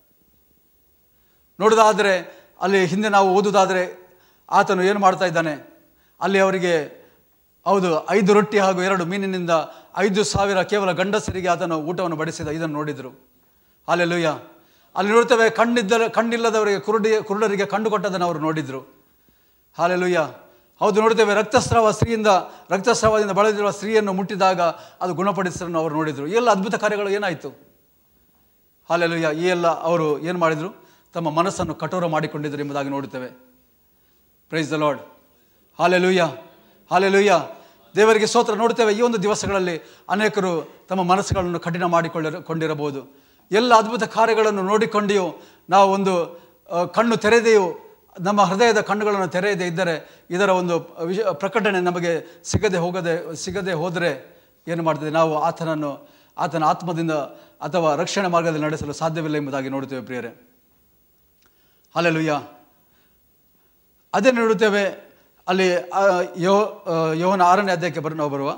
ನೋಡೋದಾದರೆ ಅಲ್ಲಿ ಹಿಂದೆ ನಾವು ಓದುವುದಾದರೆ ಆತನು ಏನು ಮಾಡ್ತಾ ಇದ್ದಾನೆ? ಅಲ್ಲಿ ಅವರಿಗೆ ಹೌದು ಐದು ರೊಟ್ಟಿ ಹಾಗೂ ಎರಡು ಮೀನಿನಿಂದ ಐದು ಸಾವಿರ ಕೇವಲ ಗಂಡಸರಿಗೆ ಆತನು ಊಟವನ್ನು ಬಡಿಸಿದ ಇದನ್ನು ನೋಡಿದರು. ಹಲ್ಲೆಲೂಯಾ. ಅಲ್ಲಿ ನೋಡ್ತೇವೆ ಕಣ್ಣಿದ್ದ ಕಣ್ಣಿಲ್ಲದವರಿಗೆ ಕುರುಡಿ ಕುರುಡರಿಗೆ ಕಂಡು ಕೊಟ್ಟದನ್ನು ಅವರು ನೋಡಿದರು. ಹಲ್ಲೆಲೂಯಾ. ಹೌದು, ನೋಡ್ತೇವೆ ರಕ್ತಸ್ರಾವ ಸ್ತ್ರೀಯಿಂದ ರಕ್ತಸ್ರಾವದಿಂದ ಬಳಲಿರುವ ಸ್ತ್ರೀಯನ್ನು ಮುಟ್ಟಿದಾಗ ಅದು ಗುಣಪಡಿಸಲು ಅವರು ನೋಡಿದರು. ಈ ಎಲ್ಲ ಅದ್ಭುತ ಕಾರ್ಯಗಳು ಏನಾಯಿತು? ಹಲ್ಲೆಲೂಯಾ. ಈ ಎಲ್ಲ ಅವರು ಏನು ಮಾಡಿದರು? ತಮ್ಮ ಮನಸ್ಸನ್ನು ಕಠೋರ ಮಾಡಿಕೊಂಡಿದ್ದರು ಎಂಬುದಾಗಿ ನೋಡುತ್ತೇವೆ. Praise the Lord, hallelujah. Hallelujah. ದೇವರಿಗೆ ಸ್ತೋತ್ರ. ನೋಡ್ತೇವೆ ಈ ಒಂದು ದಿವಸಗಳಲ್ಲಿ ಅನೇಕರು ತಮ್ಮ ಮನಸ್ಸುಗಳನ್ನು ಕಠಿಣ ಮಾಡಿಕೊಳ್ಳ ಕೊಂಡಿರಬಹುದು. ಎಲ್ಲ ಅದ್ಭುತ ಕಾರ್ಯಗಳನ್ನು ನೋಡಿಕೊಂಡಿಯೂ ನಾವು ಒಂದು ಕಣ್ಣು ತೆರೆದೆಯೂ ನಮ್ಮ ಹೃದಯದ ಕಣ್ಣುಗಳನ್ನು ತೆರೆಯದೇ ಇದ್ದರೆ ಇದರ ಒಂದು ವಿಷ ಪ್ರಕಟಣೆ ನಮಗೆ ಸಿಗದೆ ಹೋಗದೆ ಸಿಗದೆ ಹೋದರೆ ಏನು ಮಾಡ್ತದೆ, ನಾವು ಆತನನ್ನು ಆತನ ಆತ್ಮದಿಂದ ಅಥವಾ ರಕ್ಷಣೆ ಮಾರ್ಗದಲ್ಲಿ ನಡೆಸಲು ಸಾಧ್ಯವಿಲ್ಲ ಎಂಬುದಾಗಿ ನೋಡುತ್ತೇವೆ ಪ್ರಿಯರೇ. ಹಲ್ಲೆಲೂಯಾ. ಅದೇ ನೋಡುತ್ತೇವೆ ಅಲ್ಲಿ ಯೋ ಯೋಹನ ಆರನೇ ಅಧ್ಯಾಯಕ್ಕೆ ಬರ ನಾವು ಬರುವ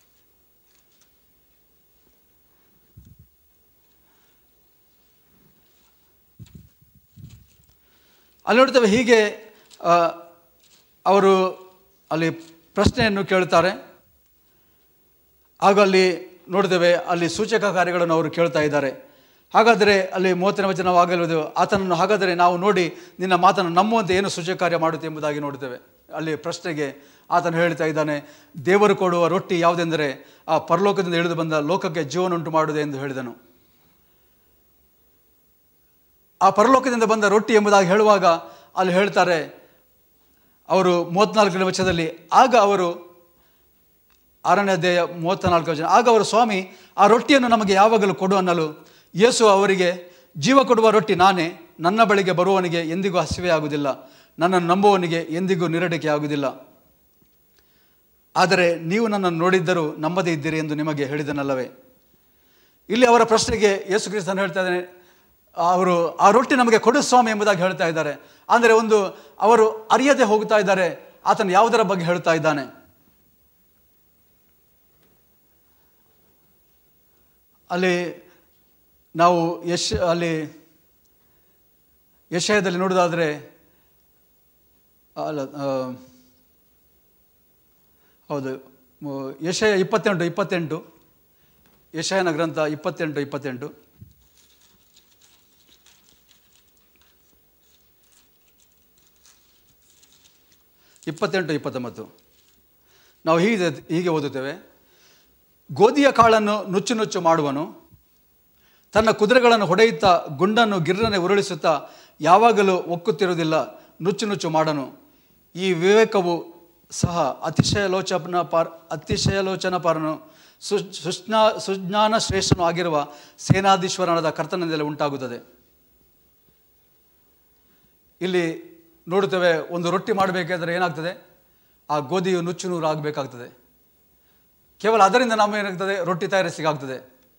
ಅಲ್ಲಿ ನೋಡ್ತೇವೆ ಹೀಗೆ ಅವರು ಅಲ್ಲಿ ಪ್ರಶ್ನೆಯನ್ನು ಕೇಳುತ್ತಾರೆ. ಆಗ ಅಲ್ಲಿ ನೋಡ್ತೇವೆ ಅಲ್ಲಿ ಸೂಚಕ ಕಾರ್ಯಗಳನ್ನು ಅವರು ಕೇಳ್ತಾ ಇದ್ದಾರೆ. ಹಾಗಾದರೆ ಅಲ್ಲಿ ಮೂವತ್ತನೇ ವಚನವಾಗಲು ಆತನನ್ನು ಹಾಗಾದರೆ ನಾವು ನೋಡಿ ನಿನ್ನ ಮಾತನ್ನು ನಂಬುವಂತೆ ಏನು ಸೂಚಕ ಕಾರ್ಯ ಮಾಡುತ್ತೆ ಎಂಬುದಾಗಿ ನೋಡ್ತೇವೆ. ಅಲ್ಲಿ ಪ್ರಶ್ನೆಗೆ ಆತನು ಹೇಳ್ತಾ ಇದ್ದಾನೆ, ದೇವರು ಕೊಡುವ ರೊಟ್ಟಿ ಯಾವುದೆಂದರೆ ಆ ಪರಲೋಕದಿಂದ ಇಳಿದು ಬಂದ ಲೋಕಕ್ಕೆ ಜೀವನುಂಟು ಮಾಡುವುದೇ ಎಂದು ಹೇಳಿದನು. ಆ ಪರಲೋಕದಿಂದ ಬಂದ ರೊಟ್ಟಿ ಎಂಬುದಾಗಿ ಹೇಳುವಾಗ ಅಲ್ಲಿ ಹೇಳ್ತಾರೆ ಅವರು ಮೂವತ್ತ್ನಾಲ್ಕನೇ ವಚನದಲ್ಲಿ, ಆಗ ಅವರು ಆರನೇ ಅಧ್ಯಾಯ ಮೂವತ್ತ ನಾಲ್ಕು ವಚನ, ಆಗ ಅವರು ಸ್ವಾಮಿ ಆ ರೊಟ್ಟಿಯನ್ನು ನಮಗೆ ಯಾವಾಗಲೂ ಕೊಡು ಅನ್ನಲು ಯೇಸು ಅವರಿಗೆ, ಜೀವ ಕೊಡುವ ರೊಟ್ಟಿ ನಾನೇ, ನನ್ನ ಬಳಿಗೆ ಬರುವವನಿಗೆ ಎಂದಿಗೂ ಹಸಿವೆ ಆಗುವುದಿಲ್ಲ, ನನ್ನನ್ನು ನಂಬುವವನಿಗೆ ಎಂದಿಗೂ ನಿರಡಿಕೆ ಆಗುವುದಿಲ್ಲ. ಆದರೆ ನೀವು ನನ್ನನ್ನು ನೋಡಿದ್ದರೂ ನಂಬದೇ ಇದ್ದೀರಿ ಎಂದು ನಿಮಗೆ ಹೇಳಿದನಲ್ಲವೇ. ಇಲ್ಲಿ ಅವರ ಪ್ರಶ್ನೆಗೆ ಯೇಸು ಕ್ರಿಸ್ತನು ಹೇಳ್ತಾ ಇದ್ದಾನೆ, ಅವರು ಆ ರೊಟ್ಟಿ ನಮಗೆ ಕೊಡು ಸ್ವಾಮಿ ಎಂಬುದಾಗಿ ಹೇಳ್ತಾ ಇದ್ದಾರೆ. ಅಂದರೆ ಒಂದು ಅವರು ಅರಿಯದೆ ಹೋಗ್ತಾ ಇದ್ದಾರೆ ಆತನು ಯಾವುದರ ಬಗ್ಗೆ ಹೇಳ್ತಾ ಇದ್ದಾನೆ. ಅಲ್ಲಿ ನಾವು ಯಶ್ ಅಲ್ಲಿ ಯಶಯದಲ್ಲಿ ನೋಡೋದಾದರೆ ಅಲ್ಲ ಹೌದು ಯಶಯ ಇಪ್ಪತ್ತೆಂಟು ಇಪ್ಪತ್ತೆಂಟು ಯಶಯನ ಗ್ರಂಥ ಇಪ್ಪತ್ತೆಂಟು ಇಪ್ಪತ್ತೆಂಟು ಇಪ್ಪತ್ತೆಂಟು ಇಪ್ಪತ್ತೊಂಬತ್ತು ನಾವು ಹೀಗೆ ಹೀಗೆ ಓದುತ್ತೇವೆ. ಗೋಧಿಯ ಕಾಳನ್ನು ನುಚ್ಚು ನುಚ್ಚು ಮಾಡುವನು, ತನ್ನ ಕುದುರೆಗಳನ್ನು ಹೊಡೆಯುತ್ತಾ ಗುಂಡನ್ನು ಗಿರ್ರನೆ ಉರುಳಿಸುತ್ತಾ ಯಾವಾಗಲೂ ಒಕ್ಕುತ್ತಿರುವುದಿಲ್ಲ, ನುಚ್ಚು ನುಚ್ಚು ಮಾಡನು. ಈ ವಿವೇಕವು ಸಹ ಅತಿಶಯಲೋಚನ ಪಾರ್ ಅತಿಶಯಲೋಚನಪಾರನು ಸು ಸುಜ್ಞಾ ಸುಜ್ಞಾನ ಶ್ರೇಷ್ಠನೂ ಆಗಿರುವ ಸೇನಾಧೀಶ್ವರನಾದ ಕರ್ತನಿಂದಲೇ ಉಂಟಾಗುತ್ತದೆ. ಇಲ್ಲಿ ನೋಡುತ್ತೇವೆ, ಒಂದು ರೊಟ್ಟಿ ಮಾಡಬೇಕಾದ್ರೆ ಏನಾಗ್ತದೆ, ಆ ಗೋಧಿಯು ನುಚ್ಚು ನೂರು ಆಗಬೇಕಾಗ್ತದೆ. ಕೇವಲ ಅದರಿಂದ ನಾವು ಏನಾಗ್ತದೆ, ರೊಟ್ಟಿ ತಯಾರಿಸಿಗಾಗ್ತದೆ.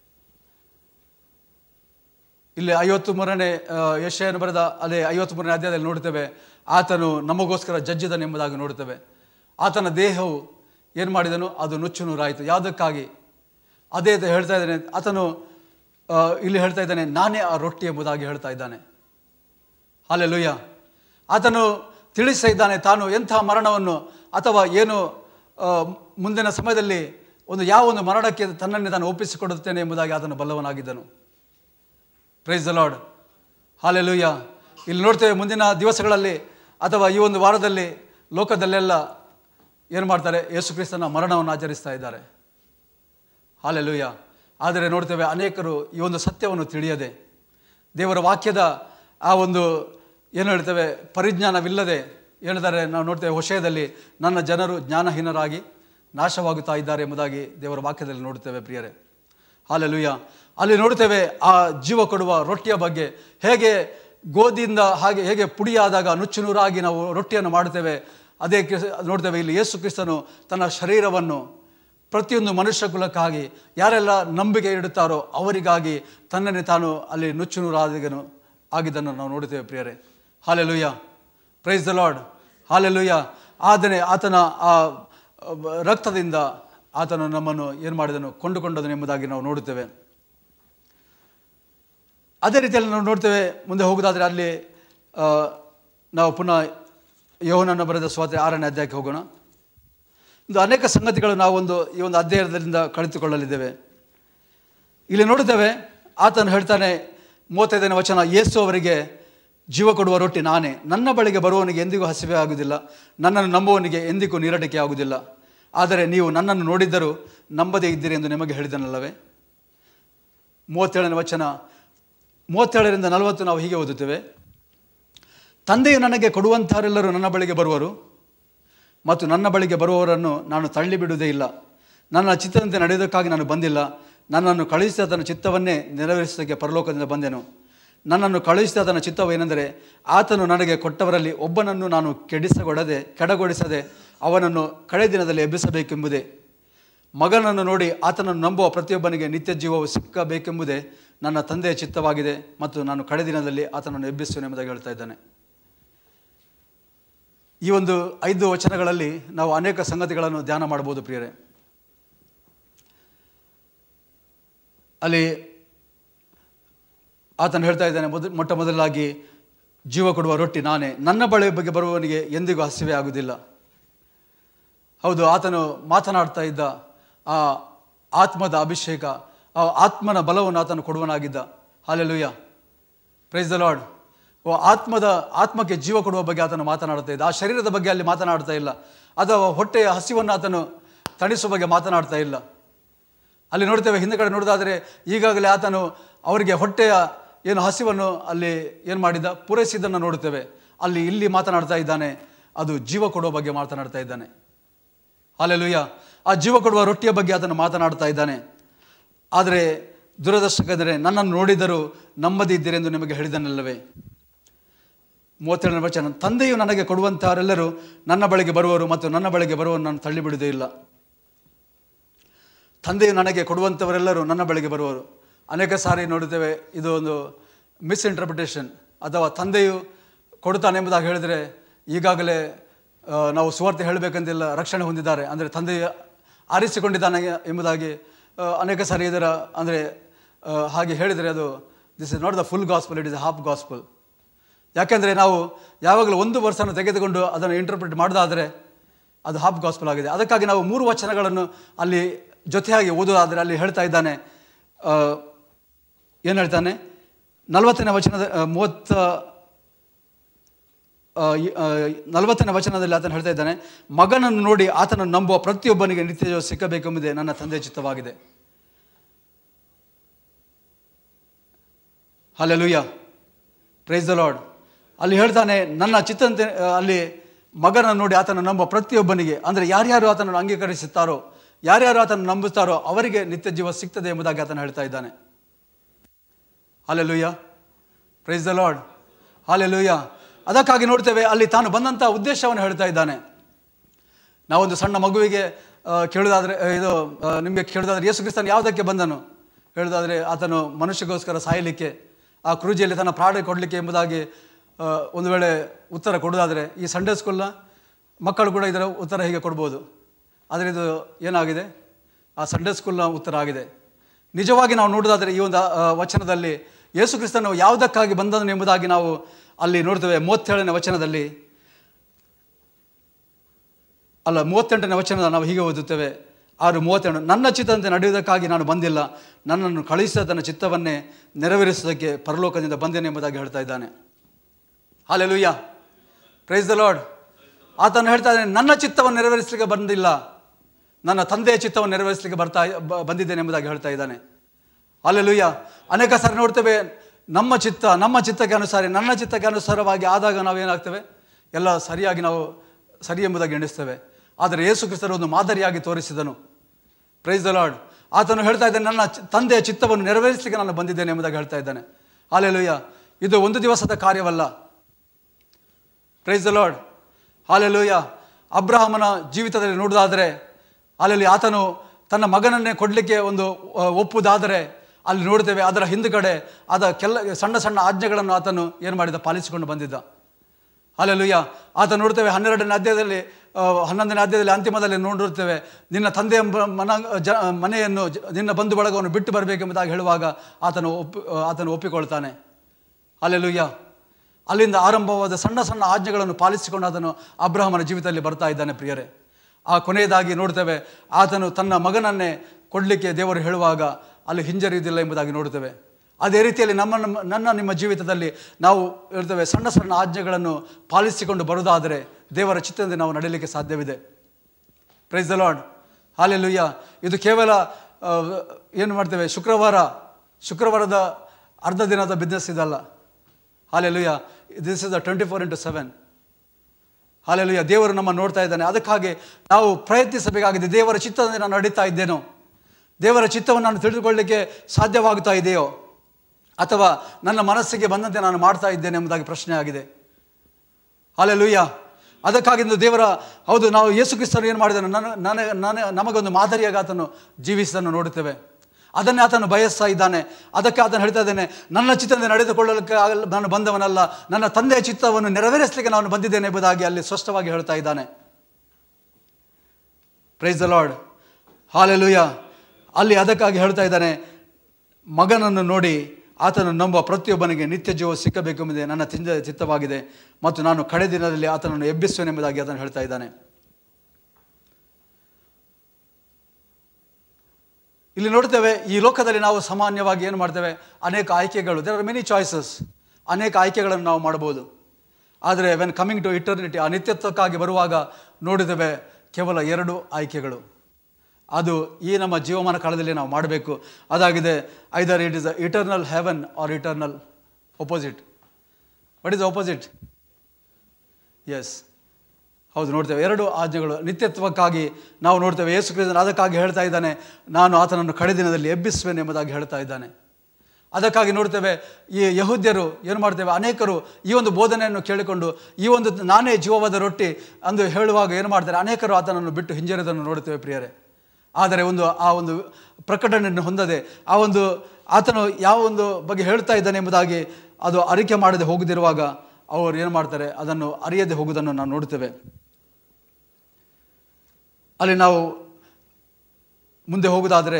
ಇಲ್ಲಿ ಐವತ್ತು ಮೂರನೇ ಯೆಶಾಯನು ಬರೆದ ಅದೇ ಐವತ್ತು ಮೂರನೇ ಅಧ್ಯಾಯದಲ್ಲಿ ನೋಡುತ್ತೇವೆ, ಆತನು ನಮಗೋಸ್ಕರ ಜಜ್ಜಿದನು ಎಂಬುದಾಗಿ ನೋಡುತ್ತೇವೆ. ಆತನ ದೇಹವು ಏನು ಮಾಡಿದನು, ಅದು ನುಚ್ಚು ನೂರಾಯಿತು. ಯಾವುದಕ್ಕಾಗಿ? ಅದೇ ಹೇಳ್ತಾ ಇದ್ದಾನೆ ಆತನು. ಇಲ್ಲಿ ಹೇಳ್ತಾ ಇದ್ದಾನೆ, ನಾನೇ ಆ ರೊಟ್ಟಿ ಎಂಬುದಾಗಿ ಹೇಳ್ತಾ ಇದ್ದಾನೆ. ಹಲ್ಲೆಲೂಯಾ. ಆತನು ತಿಳಿಸ್ತಾ ಇದ್ದಾನೆ ತಾನು ಎಂಥ ಮರಣವನ್ನು ಅಥವಾ ಏನು ಮುಂದಿನ ಸಮಯದಲ್ಲಿ ಒಂದು ಯಾವ ಒಂದು ಮರಣಕ್ಕೆ ತನ್ನನ್ನೇ ತಾನು ಒಪ್ಪಿಸಿಕೊಡುತ್ತೇನೆ ಎಂಬುದಾಗಿ ಆತನು ಬಲ್ಲವನಾಗಿದ್ದನು. Praise the Lord. ಹಲ್ಲೆಲೂಯಾ. ಇಲ್ಲಿ ನೋಡ್ತೇವೆ ಮುಂದಿನ ದಿವಸಗಳಲ್ಲಿ ಅಥವಾ ಈ ಒಂದು ವಾರದಲ್ಲಿ ಲೋಕದಲ್ಲೆಲ್ಲ ಏನು ಮಾಡ್ತಾರೆ, ಯೇಸು ಕ್ರಿಸ್ತನ ಮರಣವನ್ನು ಆಚರಿಸ್ತಾ ಇದ್ದಾರೆ. ಹಲ್ಲೆಲೂಯಾ. ಆದರೆ ನೋಡ್ತೇವೆ ಅನೇಕರು ಈ ಒಂದು ಸತ್ಯವನ್ನು ತಿಳಿಯದೆ ದೇವರ ವಾಕ್ಯದ ಆ ಒಂದು ಏನು ಹೇಳ್ತೇವೆ ಪರಿಜ್ಞಾನವಿಲ್ಲದೆ ಹೇಳ್ತಾರೆ. ನಾವು ನೋಡ್ತೇವೆ ಹೊಷಯದಲ್ಲಿ, ನನ್ನ ಜನರು ಜ್ಞಾನಹೀನರಾಗಿ ನಾಶವಾಗುತ್ತಾ ಇದ್ದಾರೆ ಎಂಬುದಾಗಿ ದೇವರ ವಾಕ್ಯದಲ್ಲಿ ನೋಡುತ್ತೇವೆ ಪ್ರಿಯರೇ. ಹಲ್ಲೆಲೂಯಾ. ಅಲ್ಲಿ ನೋಡುತ್ತೇವೆ ಆ ಜೀವ ಕೊಡುವ ರೊಟ್ಟಿಯ ಬಗ್ಗೆ, ಹೇಗೆ ಗೋಧಿಯಿಂದ ಹಾಗೆ ಹೇಗೆ ಪುಡಿಯಾದಾಗ ನುಚ್ಚು ನೂರಾಗಿ ನಾವು ರೊಟ್ಟಿಯನ್ನು ಮಾಡುತ್ತೇವೆ. ಅದೇ ನೋಡ್ತೇವೆ ಇಲ್ಲಿ ಯೇಸು ಕ್ರಿಸ್ತನು ತನ್ನ ಶರೀರವನ್ನು ಪ್ರತಿಯೊಂದು ಮನುಷ್ಯ ಕುಲಕ್ಕಾಗಿ ಯಾರೆಲ್ಲ ನಂಬಿಕೆ ಇಡುತ್ತಾರೋ ಅವರಿಗಾಗಿ ತನ್ನನ್ನೇ ತಾನು ಅಲ್ಲಿ ನುಚ್ಚು ನೂರಾದಿಗನು ಆಗಿದ್ದನ್ನು ನಾವು ನೋಡುತ್ತೇವೆ ಪ್ರಿಯರೇ. Hallelujah. Praise the Lord. Hallelujah. ಆದರೆ ಆತನ ಆ ರಕ್ತದಿಂದ ಆತನು ನಮ್ಮನ್ನು ಏನು ಮಾಡಿದನು, ಕೊಂಡುಕೊಂಡದನು ಎಂಬುದಾಗಿ ನಾವು ನೋಡುತ್ತೇವೆ. ಅದೇ ರೀತಿಯಲ್ಲಿ ನಾವು ನೋಡ್ತೇವೆ. ಮುಂದೆ ಹೋಗೋದಾದರೆ ಅಲ್ಲಿ ನಾವು ಪುನಃ ಯೋಹನನ್ನು ಬರೆದ ಸುವಾರ್ತೆ ಆರನೇ ಅಧ್ಯಾಯಕ್ಕೆ ಹೋಗೋಣ. ಒಂದು ಅನೇಕ ಸಂಗತಿಗಳು ನಾವೊಂದು ಈ ಒಂದು ಅಧ್ಯಾಯದಿಂದ ಕಲಿತುಕೊಳ್ಳಲಿದ್ದೇವೆ. ಇಲ್ಲಿ ನೋಡುತ್ತೇವೆ ಆತನು ಹೇಳ್ತಾನೆ, ಮೂವತ್ತೈದನೇ ವಚನ, ಯೇಸು ಅವರಿಗೆ, ಜೀವ ಕೊಡುವ ರೊಟ್ಟಿ ನಾನೇ, ನನ್ನ ಬಳಿಗೆ ಬರುವವನಿಗೆ ಎಂದಿಗೂ ಹಸಿವೆ ಆಗುವುದಿಲ್ಲ, ನನ್ನನ್ನು ನಂಬುವವನಿಗೆ ಎಂದಿಗೂ ನಿರಡಿಕೆ ಆಗುವುದಿಲ್ಲ. ಆದರೆ ನೀವು ನನ್ನನ್ನು ನೋಡಿದ್ದರೂ ನಂಬದೇ ಇದ್ದೀರಿ ಎಂದು ನಿಮಗೆ ಹೇಳಿದನಲ್ಲವೇ. ಮೂವತ್ತೇಳನೇ ವಚನ, ಮೂವತ್ತೇಳರಿಂದ ನಲವತ್ತು ನಾವು ಹೀಗೆ ಓದುತ್ತೇವೆ. ತಂದೆಯು ನನಗೆ ಕೊಡುವಂಥವರೆಲ್ಲರೂ ನನ್ನ ಬಳಿಗೆ ಬರುವರು, ಮತ್ತು ನನ್ನ ಬಳಿಗೆ ಬರುವವರನ್ನು ನಾನು ತಳ್ಳಿಬಿಡುವುದೇ ಇಲ್ಲ. ನನ್ನ ಚಿತ್ತದಂತೆ ನಡೆಯುವುದಕ್ಕಾಗಿ ನಾನು ಬಂದಿಲ್ಲ, ನನ್ನನ್ನು ಕಳುಹಿಸಿದ ತನ್ನ ಚಿತ್ತವನ್ನೇ ನೆರವೇರಿಸೋದಕ್ಕೆ ಪರಲೋಕದಿಂದ ಬಂದೆನು. ನನ್ನನ್ನು ಕಳುಹಿಸಿದ ತನ್ನ ಚಿತ್ತವೇನೆಂದರೆ, ಆತನು ನನಗೆ ಕೊಟ್ಟವರಲ್ಲಿ ಒಬ್ಬನನ್ನು ನಾನು ಕೆಡಿಸಗೊಡದೆ ಕೆಡಗೊಡಿಸದೆ ಅವನನ್ನು ಕಡೆ ದಿನದಲ್ಲಿ ಎಬ್ಬಿಸಬೇಕೆಂಬುದೇ. ಮಗನನ್ನು ನೋಡಿ ಆತನನ್ನು ನಂಬುವ ಪ್ರತಿಯೊಬ್ಬನಿಗೆ ನಿತ್ಯ ಜೀವವು ಸಿಕ್ಕಬೇಕೆಂಬುದೇ ನನ್ನ ತಂದೆಯ ಚಿತ್ತವಾಗಿದೆ, ಮತ್ತು ನಾನು ಕಡೆ ದಿನದಲ್ಲಿ ಆತನನ್ನು ಎಬ್ಬಿಸುವೆನು ಎಂಬುದಾಗಿ ಹೇಳ್ತಾ ಇದ್ದಾನೆ. ಈ ಒಂದು ಐದು ವಚನಗಳಲ್ಲಿ ನಾವು ಅನೇಕ ಸಂಗತಿಗಳನ್ನು ಧ್ಯಾನ ಮಾಡಬಹುದು ಪ್ರಿಯರೇ. ಅಲ್ಲಿ ಆತನು ಹೇಳ್ತಾ ಇದ್ದಾನೆ, ಮೊದ ಮೊಟ್ಟ ಮೊದಲಾಗಿ ಜೀವ ಕೊಡುವ ರೊಟ್ಟಿ ನಾನೇ, ನನ್ನ ಬಳಿ ಬಗ್ಗೆ ಬರುವವನಿಗೆ ಎಂದಿಗೂ ಹಸಿವೆ ಆಗುವುದಿಲ್ಲ. ಹೌದು, ಆತನು ಮಾತನಾಡ್ತಾ ಇದ್ದ ಆ ಆತ್ಮದ ಅಭಿಷೇಕ, ಆ ಆತ್ಮನ ಬಲವನ್ನು ಆತನು ಕೊಡುವನಾಗಿದ್ದ. Hallelujah, praise the Lord. ಓ ಆತ್ಮದ ಆತ್ಮಕ್ಕೆ ಜೀವ ಕೊಡುವ ಬಗ್ಗೆ ಆತನು ಮಾತನಾಡ್ತಾ ಇದ್ದ. ಆ ಶರೀರದ ಬಗ್ಗೆ ಅಲ್ಲಿ ಮಾತನಾಡ್ತಾ ಇಲ್ಲ, ಅಥವಾ ಹೊಟ್ಟೆಯ ಹಸಿವನ್ನು ಆತನು ತಣಿಸುವ ಬಗ್ಗೆ ಮಾತನಾಡ್ತಾ ಇಲ್ಲ. ಅಲ್ಲಿ ನೋಡ್ತೇವೆ, ಹಿಂದೆ ಕಡೆ ನೋಡೋದಾದರೆ ಈಗಾಗಲೇ ಆತನು ಅವರಿಗೆ ಹೊಟ್ಟೆಯ ಏನು ಹಸಿವನ್ನು ಅಲ್ಲಿ ಏನು ಮಾಡಿದ, ಪೂರೈಸಿದ್ದನ್ನು ನೋಡುತ್ತೇವೆ. ಅಲ್ಲಿ ಇಲ್ಲಿ ಮಾತನಾಡ್ತಾ ಇದ್ದಾನೆ, ಅದು ಜೀವ ಕೊಡುವ ಬಗ್ಗೆ ಮಾತನಾಡ್ತಾ ಇದ್ದಾನೆ. ಹಲ್ಲೆಲೂಯಾ, ಆ ಜೀವ ಕೊಡುವ ರೊಟ್ಟಿಯ ಬಗ್ಗೆ ಆತನು ಮಾತನಾಡ್ತಾ ಇದ್ದಾನೆ. ಆದರೆ ದುರದೃಷ್ಟವೆಂದರೆ, ನನ್ನನ್ನು ನೋಡಿದರೂ ನಂಬದಿದ್ದೀರೆಂದು ನಿಮಗೆ ಹೇಳಿದನಲ್ಲವೇ. ಮೂವತ್ತೇಳನೇ ವಚನ, ತಂದೆಯು ನನಗೆ ಕೊಡುವಂತಹವರೆಲ್ಲರೂ ನನ್ನ ಬಳಿಗೆ ಬರುವರು, ಮತ್ತು ನನ್ನ ಬಳಿಗೆ ಬರುವವರು ನಾನು ತಳ್ಳಿಬಿಡುವುದೇ ಇಲ್ಲ. ತಂದೆಯು ನನಗೆ ಕೊಡುವಂಥವರೆಲ್ಲರೂ ನನ್ನ ಬಳಿಗೆ ಬರುವರು. ಅನೇಕ ಸಾರಿ ನೋಡುತ್ತೇವೆ, ಇದು ಒಂದು ಮಿಸ್ಇಂಟರ್ಪ್ರಿಟೇಷನ್. ಅಥವಾ ತಂದೆಯು ಕೊಡುತ್ತಾನೆ ಎಂಬುದಾಗಿ ಹೇಳಿದರೆ ಈಗಾಗಲೇ ನಾವು ಸುವಾರ್ತೆ ಹೇಳಬೇಕಂತಿಲ್ಲ, ರಕ್ಷಣೆ ಹೊಂದಿದ್ದಾರೆ, ಅಂದರೆ ತಂದೆಯ ಆರಿಸಿಕೊಂಡಿದ್ದಾನೆ ಎಂಬುದಾಗಿ ಅನೇಕ ಸಾರಿ ಇದರ ಅಂದರೆ ಹಾಗೆ ಹೇಳಿದರೆ ಅದು this is not the full gospel, it is half gospel. ಯಾಕೆಂದರೆ ನಾವು ಯಾವಾಗಲೂ ಒಂದು ವರ್ಷನ ತೆಗೆದುಕೊಂಡು ಅದನ್ನು ಇಂಟರ್ಪ್ರಿಟ್ ಮಾಡೋದಾದರೆ ಅದು ಹಾಫ್ ಗಾಸ್ಪಲ್ ಆಗಿದೆ. ಅದಕ್ಕಾಗಿ ನಾವು ಮೂರು ವಚನಗಳನ್ನು ಅಲ್ಲಿ ಜೊತೆಯಾಗಿ ಓದೋದಾದರೆ ಅಲ್ಲಿ ಹೇಳ್ತಾ ಇದ್ದಾನೆ, ಏನು ಹೇಳ್ತಾನೆ, ನಲವತ್ತನೇ ವಚನದ ಮೂವತ್ತ ನಲವತ್ತನೇ ವಚನದಲ್ಲಿ ಆತನು ಹೇಳ್ತಾ ಇದ್ದಾನೆ, ಮಗನನ್ನು ನೋಡಿ ಆತನನ್ನು ನಂಬುವ ಪ್ರತಿಯೊಬ್ಬನಿಗೆ ನಿತ್ಯ ಜೀವ ಸಿಕ್ಕಬೇಕೆಂಬುದೇ ನನ್ನ ತಂದೆಯ ಚಿತ್ತವಾಗಿದೆ. Hallelujah, praise the Lord. ಅಲ್ಲಿ ಹೇಳ್ತಾನೆ, ನನ್ನ ಚಿತ್ತಂತೆ ಅಲ್ಲಿ ಮಗನನ್ನು ನೋಡಿ ಆತನನ್ನು ನಂಬುವ ಪ್ರತಿಯೊಬ್ಬನಿಗೆ, ಅಂದರೆ ಯಾರ್ಯಾರು ಆತನನ್ನು ಅಂಗೀಕರಿಸುತ್ತಾರೋ, ಯಾರ್ಯಾರು ಆತನನ್ನು ನಂಬುತ್ತಾರೋ ಅವರಿಗೆ ನಿತ್ಯ ಜೀವ ಸಿಗ್ತದೆ ಎಂಬುದಾಗಿ ಆತನು ಹೇಳ್ತಾ ಇದ್ದಾನೆ. Hallelujah, praise the Lord. Hallelujah. ಅದಕ್ಕಾಗಿ ನೋಡ್ತೇವೆ ಅಲ್ಲಿ ತಾನು ಬಂದಂಥ ಉದ್ದೇಶವನ್ನು ಹೇಳ್ತಾ ಇದ್ದಾನೆ. ನಾವೊಂದು ಸಣ್ಣ ಮಗುವಿಗೆ ಕೇಳೋದಾದರೆ, ಇದು ನಿಮಗೆ ಕೇಳೋದಾದರೆ ಯೇಸು ಕ್ರಿಸ್ತನು ಯಾವುದಕ್ಕೆ ಬಂದನು ಹೇಳೋದಾದರೆ, ಆತನು ಮನುಷ್ಯಗೋಸ್ಕರ ಸಾಯಲಿಕ್ಕೆ, ಆ ಕ್ರೂಜಿಯಲ್ಲಿ ತನ್ನ ಪ್ರಾಣ ಕೊಡಲಿಕ್ಕೆ ಎಂಬುದಾಗಿ ಒಂದು ವೇಳೆ ಉತ್ತರ ಕೊಡೋದಾದರೆ, ಈ ಸಂಡೇ ಸ್ಕೂಲ್ನ ಮಕ್ಕಳು ಕೂಡ ಇದರ ಉತ್ತರ ಹೀಗೆ ಕೊಡ್ಬೋದು. ಆದರೆ ಇದು ಏನಾಗಿದೆ, ಆ ಸಂಡೇ ಸ್ಕೂಲ್ನ ಉತ್ತರ ಆಗಿದೆ. ನಿಜವಾಗಿ ನಾವು ನೋಡೋದಾದರೆ ಈ ಒಂದು ವಚನದಲ್ಲಿ ಯೇಸು ಕ್ರಿಸ್ತನು ಯಾವುದಕ್ಕಾಗಿ ಬಂದನು ಎಂಬುದಾಗಿ ನಾವು ಅಲ್ಲಿ ನೋಡ್ತೇವೆ. ಮೂವತ್ತೇಳನೇ ವಚನದಲ್ಲಿ ಅಲ್ಲ ಮೂವತ್ತೆಂಟನೇ ವಚನದ ನಾವು ಹೀಗೆ ಓದುತ್ತೇವೆ, ಆರು ಮೂವತ್ತೆಂಟು, ನನ್ನ ಚಿತ್ತದಂತೆ ನಡೆಯುವುದಕ್ಕಾಗಿ ನಾನು ಬಂದಿಲ್ಲ, ನನ್ನನ್ನು ಕಳುಹಿಸಿದ ತನ್ನ ಚಿತ್ತವನ್ನೇ ನೆರವೇರಿಸುವುದಕ್ಕೆ ಪರಲೋಕದಿಂದ ಬಂದೇನೆ ಎಂಬುದಾಗಿ ಹೇಳ್ತಾ ಇದ್ದಾನೆ. Hallelujah, praise the Lord. ಆತನು ಹೇಳ್ತಾ ಇದ್ದಾನೆ, ನನ್ನ ಚಿತ್ತವನ್ನು ನೆರವೇರಿಸಲಿಕ್ಕೆ ಬಂದಿಲ್ಲ, ನನ್ನ ತಂದೆಯ ಚಿತ್ತವನ್ನು ನೆರವೇರಿಸಲಿಕ್ಕೆ ಬರ್ತಾ ಬಂದಿದ್ದೇನೆ ಎಂಬುದಾಗಿ ಹೇಳ್ತಾ ಇದ್ದಾನೆ. ಹಲ್ಲೆಲೂಯಾ. ಅನೇಕ ಸಾರಿ ನೋಡ್ತೇವೆ, ನಮ್ಮ ಚಿತ್ತ ನಮ್ಮ ಚಿತ್ತಕ್ಕೆ ಅನುಸಾರ ನನ್ನ ಚಿತ್ತಕ್ಕೆ ಅನುಸಾರವಾಗಿ ಆದಾಗ ನಾವೇನಾಗ್ತೇವೆ, ಎಲ್ಲ ಸರಿಯಾಗಿ ನಾವು ಸರಿ ಎಂಬುದಾಗಿ ಎಣಿಸ್ತೇವೆ. ಆದರೆ ಯೇಸು ಕ್ರಿಸ್ತರು ಒಂದು ಮಾದರಿಯಾಗಿ ತೋರಿಸಿದನು. Praise the Lord. ಆತನು ಹೇಳ್ತಾ ಇದ್ದಾನೆ, ನನ್ನ ತಂದೆಯ ಚಿತ್ತವನ್ನು ನೆರವೇರಿಸಲಿಕ್ಕೆ ನಾನು ಬಂದಿದ್ದೇನೆ ಎಂಬುದಾಗಿ ಹೇಳ್ತಾ ಇದ್ದಾನೆ. ಹಲ್ಲೆಲೂಯಾ. ಇದು ಒಂದು ದಿವಸದ ಕಾರ್ಯವಲ್ಲ. Praise the Lord. ಹಲ್ಲೆಲೂಯಾ. ಅಬ್ರಹಾಮನ ಜೀವಿತದಲ್ಲಿ ನೋಡೋದಾದರೆ, ಅಲ್ಲಿ ಆತನು ತನ್ನ ಮಗನನ್ನೇ ಕೊಡಲಿಕ್ಕೆ ಒಂದು ಒಪ್ಪುದಾದರೆ ಅಲ್ಲಿ ನೋಡ್ತೇವೆ, ಅದರ ಹಿಂದುಗಡೆ ಅದ ಕೆಲ ಸಣ್ಣ ಸಣ್ಣ ಆಜ್ಞೆಗಳನ್ನು ಆತನು ಏನು ಮಾಡಿದ, ಪಾಲಿಸಿಕೊಂಡು ಬಂದಿದ್ದ. ಹಲ್ಲೆಲೂಯಾ. ಆತ ನೋಡ್ತೇವೆ ಹನ್ನೆರಡನೇ ಅಧ್ಯಾಯದಲ್ಲಿ ಹನ್ನೊಂದನೇ ಅಧ್ಯಾಯದಲ್ಲಿ ಅಂತಿಮದಲ್ಲಿ ನೋಡಿರ್ತೇವೆ, ನಿನ್ನ ತಂದೆಯ ಮನ ಜ ಮನೆಯನ್ನು ನಿನ್ನ ಬಂಧು ಬಳಗವನ್ನು ಬಿಟ್ಟು ಬರಬೇಕೆಂಬುದಾಗಿ ಹೇಳುವಾಗ ಆತನು ಒಪ್ಪಿ ಆತನು ಒಪ್ಪಿಕೊಳ್ತಾನೆ. ಹಲ್ಲೆಲೂಯಾ. ಅಲ್ಲಿಂದ ಆರಂಭವಾದ ಸಣ್ಣ ಸಣ್ಣ ಆಜ್ಞೆಗಳನ್ನು ಪಾಲಿಸಿಕೊಂಡು ಆತನು ಅಬ್ರಹಾಮನ ಜೀವಿತದಲ್ಲಿ ಬರ್ತಾ ಇದ್ದಾನೆ ಪ್ರಿಯರೇ. ಆ ಕೊನೆಯದಾಗಿ ನೋಡ್ತೇವೆ, ಆತನು ತನ್ನ ಮಗನನ್ನೇ ಕೊಡಲಿಕ್ಕೆ ದೇವರು ಹೇಳುವಾಗ ಅಲ್ಲಿ ಹಿಂಜರಿಯುವುದಿಲ್ಲ ಎಂಬುದಾಗಿ ನೋಡುತ್ತೇವೆ. ಅದೇ ರೀತಿಯಲ್ಲಿ ನಮ್ಮ ನನ್ನ ನಿಮ್ಮ ಜೀವಿತದಲ್ಲಿ ನಾವು ಹೇಳ್ತೇವೆ, ಸಣ್ಣ ಸಣ್ಣ ಆಜ್ಞೆಗಳನ್ನು ಪಾಲಿಸಿಕೊಂಡು ಬರುವುದಾದರೆ ದೇವರ ಚಿತ್ತದಿಂದ ನಾವು ನಡೆಯಲಿಕ್ಕೆ ಸಾಧ್ಯವಿದೆ. Praise the Lord. ಹಲ್ಲೆಲೂಯಾ. ಇದು ಕೇವಲ ಏನು ಮಾಡ್ತೇವೆ, ಶುಕ್ರವಾರ ಶುಕ್ರವಾರದ ಅರ್ಧ ದಿನದ ಬಿಸ್ನೆಸ್ ಇದಲ್ಲ. Hallelujah. This is the twenty four into seven. Hallelujah. ದೇವರು ನಮ್ಮ ನೋಡ್ತಾ ಇದ್ದಾನೆ. ಅದಕ್ಕಾಗಿ ನಾವು ಪ್ರಯತ್ನಿಸಬೇಕಾಗಿದೆ. ದೇವರ ಚಿತ್ತದಲ್ಲಿ ನಾನು ನಡೀತಾ ಇದ್ದೇನೋ, ದೇವರ ಚಿತ್ತವನ್ನು ನಾನು ತಿಳಿದುಕೊಳ್ಳಲಿಕ್ಕೆ ಸಾಧ್ಯವಾಗುತ್ತಾ ಇದೆಯೋ, ಅಥವಾ ನನ್ನ ಮನಸ್ಸಿಗೆ ಬಂದಂತೆ ನಾನು ಮಾಡ್ತಾ ಇದ್ದೇನೆ ಎಂಬುದಾಗಿ ಪ್ರಶ್ನೆ ಆಗಿದೆ. ಹಾಲೆಲೂಯ. ಅದಕ್ಕಾಗಿ ದೇವರ ಹೌದು ನಾವು ಯೇಸು ಕ್ರಿಸ್ತನು ಏನು ಮಾಡಿದನು, ನನ್ನ ನನ್ನ ನನ್ನ ನಮಗೊಂದು ಮಾದರಿಯಾಗಿ ಆತನು ಜೀವಿಸನ್ನು ನೋಡುತ್ತೇವೆ. ಅದನ್ನೇ ಆತನು ಬಯಸ್ತಾ ಇದ್ದಾನೆ. ಅದಕ್ಕೆ ಆತನು ಹೇಳ್ತಾ ಇದ್ದಾನೆ, ನನ್ನ ಚಿತ್ತದಿಂದ ನಡೆದುಕೊಳ್ಳಲಿಕ್ಕೆ ನಾನು ಬಂದವನಲ್ಲ, ನನ್ನ ತಂದೆಯ ಚಿತ್ತವನ್ನು ನೆರವೇರಿಸಲಿಕ್ಕೆ ನಾನು ಬಂದಿದ್ದೇನೆ ಎಂಬುದಾಗಿ ಅಲ್ಲಿ ಸ್ಪಷ್ಟವಾಗಿ ಹೇಳ್ತಾ ಇದ್ದಾನೆ. Praise the Lord. ಹಾಲೆಲೂಯ. ಅಲ್ಲಿ ಅದಕ್ಕಾಗಿ ಹೇಳ್ತಾ ಇದ್ದಾನೆ, ಮಗನನ್ನು ನೋಡಿ ಆತನು ನಂಬುವ ಪ್ರತಿಯೊಬ್ಬನಿಗೆ ನಿತ್ಯ ಜೀವ ಸಿಕ್ಕಬೇಕೆಂಬುದೇ ನನ್ನ ತಂದೆಯ ಚಿತ್ತವಾಗಿದೆ ಮತ್ತು ನಾನು ಕಡೆ ದಿನದಲ್ಲಿ ಆತನನ್ನು ಎಬ್ಬಿಸುವೆನೆಂಬುದಾಗಿ ಆತನು ಹೇಳ್ತಾ ಇದ್ದಾನೆ. ಇಲ್ಲಿ ನೋಡ್ತೇವೆ, ಈ ಲೋಕದಲ್ಲಿ ನಾವು ಸಾಮಾನ್ಯವಾಗಿ ಏನು ಮಾಡ್ತೇವೆ, ಅನೇಕ ಆಯ್ಕೆಗಳು, ದೇರ್ ಆರ್ ಮೆನಿ ಚಾಯ್ಸಸ್, ಅನೇಕ ಆಯ್ಕೆಗಳನ್ನು ನಾವು ಮಾಡ್ಬೋದು. ಆದರೆ ವೆನ್ ಕಮಿಂಗ್ ಟು ಇಟರ್ನಿಟಿ, ಆ ನಿತ್ಯತ್ವಕ್ಕಾಗಿ ಬರುವಾಗ ನೋಡಿದ್ದೇವೆ ಕೇವಲ ಎರಡು ಆಯ್ಕೆಗಳು. ಅದು ಈ ನಮ್ಮ ಜೀವಮಾನ ಕಾಲದಲ್ಲಿ ನಾವು ಮಾಡಬೇಕು. ಅದಾಗಿದೆ, either it is a eternal heaven or eternal opposite. What is opposite? Yes, ಹೌದು, ನೋಡ್ತೇವೆ ಎರಡು ಆಜ್ಞೆಗಳು. ನಿತ್ಯತ್ವಕ್ಕಾಗಿ ನಾವು ನೋಡ್ತೇವೆ ಯೇಸು ಕ್ರಿಸ್ತನು ಅದಕ್ಕಾಗಿ ಹೇಳ್ತಾ ಇದ್ದಾನೆ, ನಾನು ಆತನನ್ನು ಕಡೆ ದಿನದಲ್ಲಿ ಎಬ್ಬಿಸುವೆನು ಎಂಬುದಾಗಿ ಹೇಳ್ತಾ ಇದ್ದಾನೆ. ಅದಕ್ಕಾಗಿ ನೋಡ್ತೇವೆ ಈ ಯಹೂದ್ಯರು ಏನು ಮಾಡ್ತೇವೆ, ಅನೇಕರು ಈ ಒಂದು ಬೋಧನೆಯನ್ನು ಕೇಳಿಕೊಂಡು ಈ ಒಂದು ನಾನೇ ಜೀವವಾದ ರೊಟ್ಟಿ ಅಂದು ಹೇಳುವಾಗ ಏನು ಮಾಡ್ತಾರೆ, ಅನೇಕರು ಆತನನ್ನು ಬಿಟ್ಟು ಹಿಂಜರಿದನ್ನು ನೋಡ್ತೇವೆ ಪ್ರಿಯರೇ. ಆದರೆ ಒಂದು ಆ ಒಂದು ಪ್ರಕಟಣೆಯನ್ನು ಹೊಂದದೆ, ಆ ಒಂದು ಆತನು ಯಾವ ಒಂದು ಬಗ್ಗೆ ಹೇಳ್ತಾ ಇದ್ದಾನೆ ಎಂಬುದಾಗಿ ಅದು ಅರಿಕೆ ಮಾಡದೆ ಹೋಗದಿರುವಾಗ ಅವರು ಏನು ಮಾಡ್ತಾರೆ, ಅದನ್ನು ಅರಿಯದೆ ಹೋಗುವುದನ್ನು ನಾವು ನೋಡ್ತೇವೆ. ಅಲ್ಲಿ ನಾವು ಮುಂದೆ ಹೋಗುವುದಾದರೆ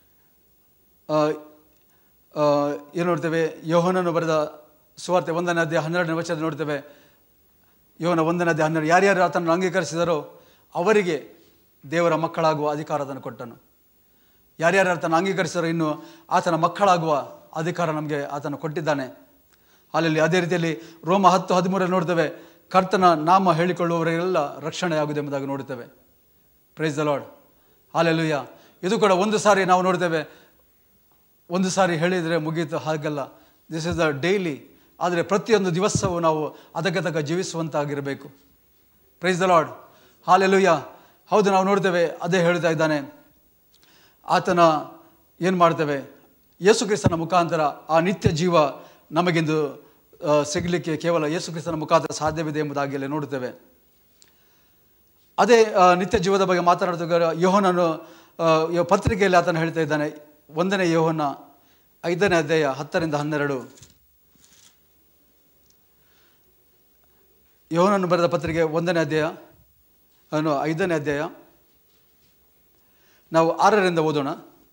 ಏನು ನೋಡ್ತೇವೆ, ಯೋಹನನು ಬರೆದ ಸುವಾರ್ತೆ ಒಂದನೇ ಅಧ್ಯಾಯ ಹನ್ನೆರಡನೇ ವಚನ ನೋಡ್ತೇವೆ. ಯೋಹನ ಒಂದನೇ ಅಧ್ಯಾಯ ಹನ್ನೆರಡು, ಯಾರ್ಯಾರು ಆತನನ್ನು ಅಂಗೀಕರಿಸಿದರೋ ಅವರಿಗೆ ದೇವರ ಮಕ್ಕಳಾಗುವ ಅಧಿಕಾರವನ್ನು ಕೊಟ್ಟನು. ಯಾರ್ಯಾರು ಆತನ ಅಂಗೀಕರಿಸಿದರೋ ಇನ್ನು ಆತನ ಮಕ್ಕಳಾಗುವ ಅಧಿಕಾರ ನಮಗೆ ಆತನು ಕೊಟ್ಟಿದ್ದಾನೆ. ಅಲ್ಲಿ ಅದೇ ರೀತಿಯಲ್ಲಿ ರೋಮ ಹತ್ತು ಹದಿಮೂರಲ್ಲಿ ನೋಡ್ತೇವೆ, ಕರ್ತನ ನಾಮ ಹೇಳಿಕೊಳ್ಳುವವರೆಲ್ಲ ರಕ್ಷಣೆ ಆಗುವುದೆಂಬುದಾಗಿ ನೋಡ್ತೇವೆ. Praise the Lord. ಹಾಲೆಲೂಯ. ಇದು ಕೂಡ ಒಂದು ಸಾರಿ ನಾವು ನೋಡ್ತೇವೆ, ಒಂದು ಸಾರಿ ಹೇಳಿದರೆ ಮುಗೀತು, ಹಾಗಲ್ಲ. This is the daily. ಆದರೆ ಪ್ರತಿಯೊಂದು ದಿವಸವೂ ನಾವು ಅದಕ್ಕೆ ತಕ್ಕ ಜೀವಿಸುವಂತಾಗಿರಬೇಕು. Praise the Lord. ಹಾಲೆಲೂಯ. ಹೌದು, ನಾವು ನೋಡ್ತೇವೆ, ಅದೇ ಹೇಳ್ತಾ ಇದ್ದಾನೆ, ಆತನ ಏನು ಮಾಡ್ತೇವೆ, ಯೇಸು ಕ್ರಿಸ್ತನ ಮುಖಾಂತರ ಆ ನಿತ್ಯ ಜೀವ ನಮಗಿಂದು ಸಿಗಲಿಕ್ಕೆ ಕೇವಲ ಯೇಸು ಕ್ರಿಸ್ತನ ಮುಖಾಂತರ ಸಾಧ್ಯವಿದೆ ಎಂಬುದಾಗಿ ಅಲ್ಲಿ ನೋಡುತ್ತೇವೆ. ಅದೇ ನಿತ್ಯ ಜೀವದ ಬಗ್ಗೆ ಮಾತನಾಡುವಾಗ ಯೋಹನನು ಪತ್ರಿಕೆಯಲ್ಲಿ ಆತನು ಹೇಳ್ತಾ ಇದ್ದಾನೆ, ಒಂದನೇ ಯೋಹನ ಐದನೇ ಅಧ್ಯಾಯ ಹತ್ತರಿಂದ ಹನ್ನೆರಡು. ಯೋಹನನು ಬರೆದ ಪತ್ರಿಕೆ ಒಂದನೇ ಅಧ್ಯಾಯ ಅನ್ನು ಐದನೇ ಅಧ್ಯಾಯ ನಾವು ಆರರಿಂದ ಓದೋಣ.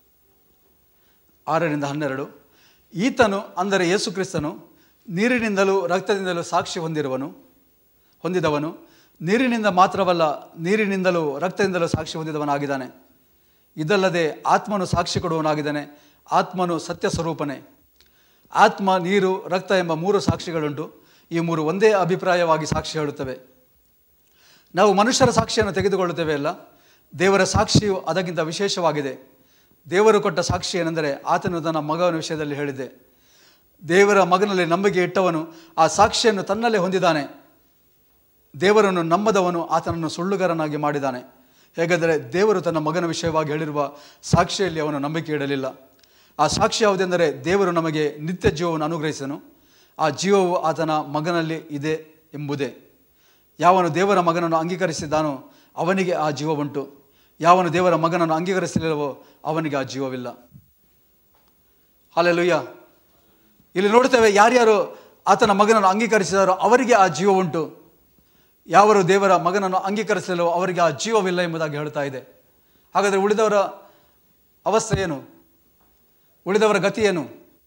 ಆರರಿಂದ ಹನ್ನೆರಡು. ಈತನು ಅಂದರೆ ಯೇಸು ಕ್ರಿಸ್ತನು ನೀರಿನಿಂದಲೂ ರಕ್ತದಿಂದಲೂ ಸಾಕ್ಷಿ ಹೊಂದಿರುವನು ಹೊಂದಿದವನು ನೀರಿನಿಂದ ಮಾತ್ರವಲ್ಲ, ನೀರಿನಿಂದಲೂ ರಕ್ತದಿಂದಲೂ ಸಾಕ್ಷಿ ಹೊಂದಿದವನಾಗಿದ್ದಾನೆ. ಇದಲ್ಲದೆ ಆತ್ಮನು ಸಾಕ್ಷಿ ಕೊಡುವವನಾಗಿದ್ದಾನೆ. ಆತ್ಮನು ಸತ್ಯ ಸ್ವರೂಪನೇ. ಆತ್ಮ, ನೀರು, ರಕ್ತ ಎಂಬ ಮೂರು ಸಾಕ್ಷಿಗಳುಂಟು. ಈ ಮೂರು ಒಂದೇ ಅಭಿಪ್ರಾಯವಾಗಿ ಸಾಕ್ಷಿ ಹೇಳುತ್ತವೆ. ನಾವು ಮನುಷ್ಯರ ಸಾಕ್ಷಿಯನ್ನು ತೆಗೆದುಕೊಳ್ಳುತ್ತೇವೆ ಅಲ್ಲ, ದೇವರ ಸಾಕ್ಷಿಯು ಅದಕ್ಕಿಂತ ವಿಶೇಷವಾಗಿದೆ. ದೇವರು ಕೊಟ್ಟ ಸಾಕ್ಷಿ ಏನೆಂದರೆ, ಆತನು ತನ್ನ ಮಗನ ವಿಷಯದಲ್ಲಿ ಹೇಳಿದೆ, ದೇವರ ಮಗನಲ್ಲಿ ನಂಬಿಕೆ ಇಟ್ಟವನು ಆ ಸಾಕ್ಷಿಯನ್ನು ತನ್ನಲ್ಲೇ ಹೊಂದಿದ್ದಾನೆ. ದೇವರನ್ನು ನಂಬದವನು ಆತನನ್ನು ಸುಳ್ಳುಗಾರನಾಗಿ ಮಾಡಿದ್ದಾನೆ. ಹೇಗೆಂದರೆ ದೇವರು ತನ್ನ ಮಗನ ವಿಷಯವಾಗಿ ಹೇಳಿರುವ ಸಾಕ್ಷಿಯಲ್ಲಿ ಅವನು ನಂಬಿಕೆ ಇಡಲಿಲ್ಲ. ಆ ಸಾಕ್ಷಿ ಯಾವುದೆಂದರೆ, ದೇವರು ನಮಗೆ ನಿತ್ಯ ಜೀವವನ್ನು ಅನುಗ್ರಹಿಸನು. ಆ ಜೀವವು ಆತನ ಮಗನಲ್ಲಿ ಇದೆ ಎಂಬುದೇ. ಯಾವನು ದೇವರ ಮಗನನ್ನು ಅಂಗೀಕರಿಸಿದ್ದಾನೋ ಅವನಿಗೆ ಆ ಜೀವ ಉಂಟು. ಯಾವನು ದೇವರ ಮಗನನ್ನು ಅಂಗೀಕರಿಸಲಿಲ್ಲವೋ ಅವನಿಗೆ ಆ ಜೀವವಿಲ್ಲ. ಹಲ್ಲೆಲೂಯಾ. ಇಲ್ಲಿ ನೋಡ್ತೇವೆ, ಯಾರ್ಯಾರು ಆತನ ಮಗನನ್ನು ಅಂಗೀಕರಿಸಿದಾರೋ ಅವರಿಗೆ ಆ ಜೀವ ಉಂಟು. ಯಾವರು ದೇವರ ಮಗನನ್ನು ಅಂಗೀಕರಿಸಲಿಲ್ಲವೋ ಅವರಿಗೆ ಆ ಜೀವವಿಲ್ಲ ಎಂಬುದಾಗಿ ಹೇಳ್ತಾ ಇದೆ. ಹಾಗಾದರೆ ಉಳಿದವರ ಅವಸ್ಥೆ ಏನು? ಉಳಿದವರ ಗತಿ ಏನು?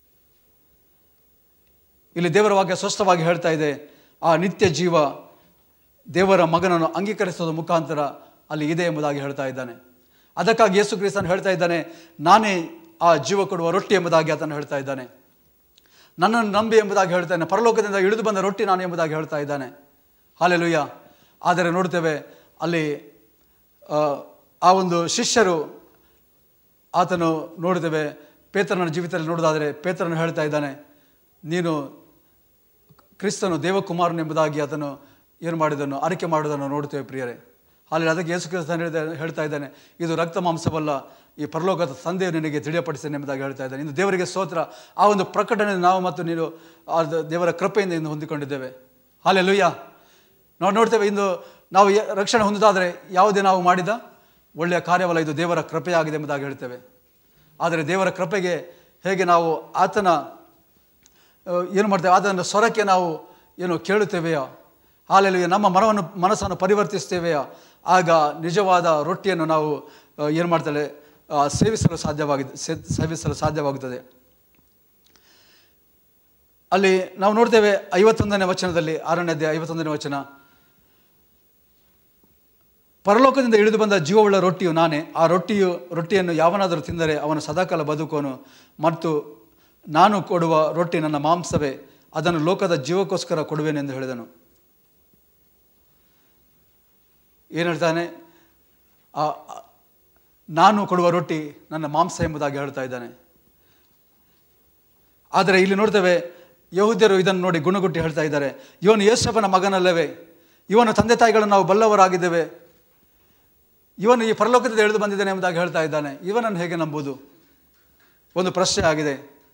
ಇಲ್ಲಿ ದೇವರ ವಾಕ್ಯ ಸ್ಪಷ್ಟವಾಗಿ ಹೇಳ್ತಾ ಇದೆ, ಆ ನಿತ್ಯ ಜೀವ ದೇವರ ಮಗನನ್ನು ಅಂಗೀಕರಿಸೋದ ಮುಖಾಂತರ ಅಲ್ಲಿ ಇದೆ ಎಂಬುದಾಗಿ ಹೇಳ್ತಾ ಇದ್ದಾನೆ. ಅದಕ್ಕಾಗಿ ಯೇಸು ಕ್ರಿಸ್ತನು ಹೇಳ್ತಾ ಇದ್ದಾನೆ, ನಾನೇ ಆ ಜೀವ ಕೊಡುವ ರೊಟ್ಟಿ ಎಂಬುದಾಗಿ ಆತನು ಹೇಳ್ತಾ ಇದ್ದಾನೆ. ನನ್ನನ್ನು ನಂಬಿ ಎಂಬುದಾಗಿ ಹೇಳ್ತಾನೆ. ಪರಲೋಕದಿಂದ ಇಳಿದು ಬಂದ ರೊಟ್ಟಿ ನಾನು ಎಂಬುದಾಗಿ ಹೇಳ್ತಾ ಇದ್ದಾನೆ. ಹಲ್ಲೆಲೂಯಾ. ಆದರೆ ನೋಡ್ತೇವೆ ಅಲ್ಲಿ ಆ ಒಂದು ಶಿಷ್ಯರು ಆತನು ನೋಡ್ತೇವೆ, ಪೇತ್ರನ ಜೀವಿತದಲ್ಲಿ ನೋಡೋದಾದರೆ ಪೇತ್ರನು ಹೇಳ್ತಾ ಇದ್ದಾನೆ, ನೀನು ಕ್ರಿಸ್ತನು ದೇವಕುಮಾರನು ಎಂಬುದಾಗಿ ಆತನು ಏನು ಮಾಡಿದನ್ನು ಅರಿಕೆ ಮಾಡೋದನ್ನು ನೋಡ್ತೇವೆ ಪ್ರಿಯರೇ. ಅಲ್ಲಿ ಅದಕ್ಕೆ ಯೇಸು ಕ್ರಿಸ್ತನು ಹೇಳ್ತಾ ಹೇಳ್ತಾ ಇದ್ದಾನೆ, ಇದು ರಕ್ತ ಮಾಂಸವಲ್ಲ, ಈ ಪರಲೋಕದ ತಂದೆಯು ನಿನಗೆ ತಿಳಿಯಪಡಿಸಿದೆ ಎಂಬುದಾಗಿ ಹೇಳ್ತಾ ಇದ್ದಾನೆ. ಇನ್ನು ದೇವರಿಗೆ ಸ್ತೋತ್ರ. ಆ ಒಂದು ಪ್ರಕಟಣೆ ನಾವು ಮತ್ತು ನೀನು ಆ ದೇವರ ಕೃಪೆಯಿಂದ ಇಂದು ಹೊಂದಿಕೊಂಡಿದ್ದೇವೆ. ಹಲ್ಲೆಲೂಯ. ನಾವು ನೋಡ್ತೇವೆ, ಇಂದು ನಾವು ರಕ್ಷಣೆ ಹೊಂದಿದಾದರೆ ಯಾವುದೇ ನಾವು ಮಾಡಿದ ಒಳ್ಳೆಯ ಕಾರ್ಯವಲ್ಲ, ಇದು ದೇವರ ಕೃಪೆಯಾಗಿದೆ ಎಂಬುದಾಗಿ ಹೇಳ್ತೇವೆ. ಆದರೆ ದೇವರ ಕೃಪೆಗೆ ಹೇಗೆ ನಾವು ಆತನ ಏನು ಮಾಡ್ತೇವೆ, ಆತನ ಸ್ವರಕ್ಕೆ ನಾವು ಏನು ಕೇಳುತ್ತೇವೆಯೋ, ಹಾಲೆಲೂಯ, ನಮ್ಮ ಮನವನ್ನು ಮನಸ್ಸನ್ನು ಪರಿವರ್ತಿಸ್ತೇವೆಯೋ, ಆಗ ನಿಜವಾದ ರೊಟ್ಟಿಯನ್ನು ನಾವು ಏನು ಮಾಡ್ತೇವೆ, ಸೇವಿಸಲು ಸಾಧ್ಯವಾಗಿದೆ ಸೇವಿಸಲು ಸಾಧ್ಯವಾಗುತ್ತದೆ. ಅಲ್ಲಿ ನಾವು ನೋಡ್ತೇವೆ ಐವತ್ತೊಂದನೇ ವಚನದಲ್ಲಿ, ಆರನೇ ಅಧ್ಯಾಯ ಐವತ್ತೊಂದನೇ ವಚನ, ಪರಲೋಕದಿಂದ ಇಳಿದು ಬಂದ ಜೀವವುಳ್ಳ ರೊಟ್ಟಿಯು ನಾನೇ, ಆ ರೊಟ್ಟಿಯು ರೊಟ್ಟಿಯನ್ನು ಯಾವನಾದರೂ ತಿಂದರೆ ಅವನು ಸದಾಕಾಲ ಬದುಕುವನು, ಮತ್ತು ನಾನು ಕೊಡುವ ರೊಟ್ಟಿ ನನ್ನ ಮಾಂಸವೇ, ಅದನ್ನು ಲೋಕದ ಜೀವಕ್ಕೋಸ್ಕರ ಕೊಡುವೆನೆಂದು ಹೇಳಿದನು. ಏನು ಹೇಳ್ತಾನೆ? ನಾನು ಕೊಡುವ ರೊಟ್ಟಿ ನನ್ನ ಮಾಂಸ ಎಂಬುದಾಗಿ ಹೇಳ್ತಾ ಇದ್ದಾನೆ. ಆದರೆ ಇಲ್ಲಿ ನೋಡ್ತೇವೆ, ಯಹೂದ್ಯರು ಇದನ್ನು ನೋಡಿ ಗುಣಗುಟ್ಟಿ ಹೇಳ್ತಾ ಇದ್ದಾರೆ, ಇವನು ಯೋಸೇಫನ ಮಗನಲ್ಲವೇ, ಇವನು ತಂದೆ ತಾಯಿಗಳನ್ನು ನಾವು ಬಲ್ಲವರಾಗಿದ್ದೇವೆ, ಇವನು ಈ ಪರಲೋಕದಿಂದ ಇಳಿದು ಬಂದಿದ್ದಾನೆ ಎಂಬುದಾಗಿ ಹೇಳ್ತಾ ಇದ್ದಾನೆ, ಇವನನ್ನು ಹೇಗೆ ನಂಬುವುದು? ಒಂದು ಪ್ರಶ್ನೆ ಆಗಿದೆ.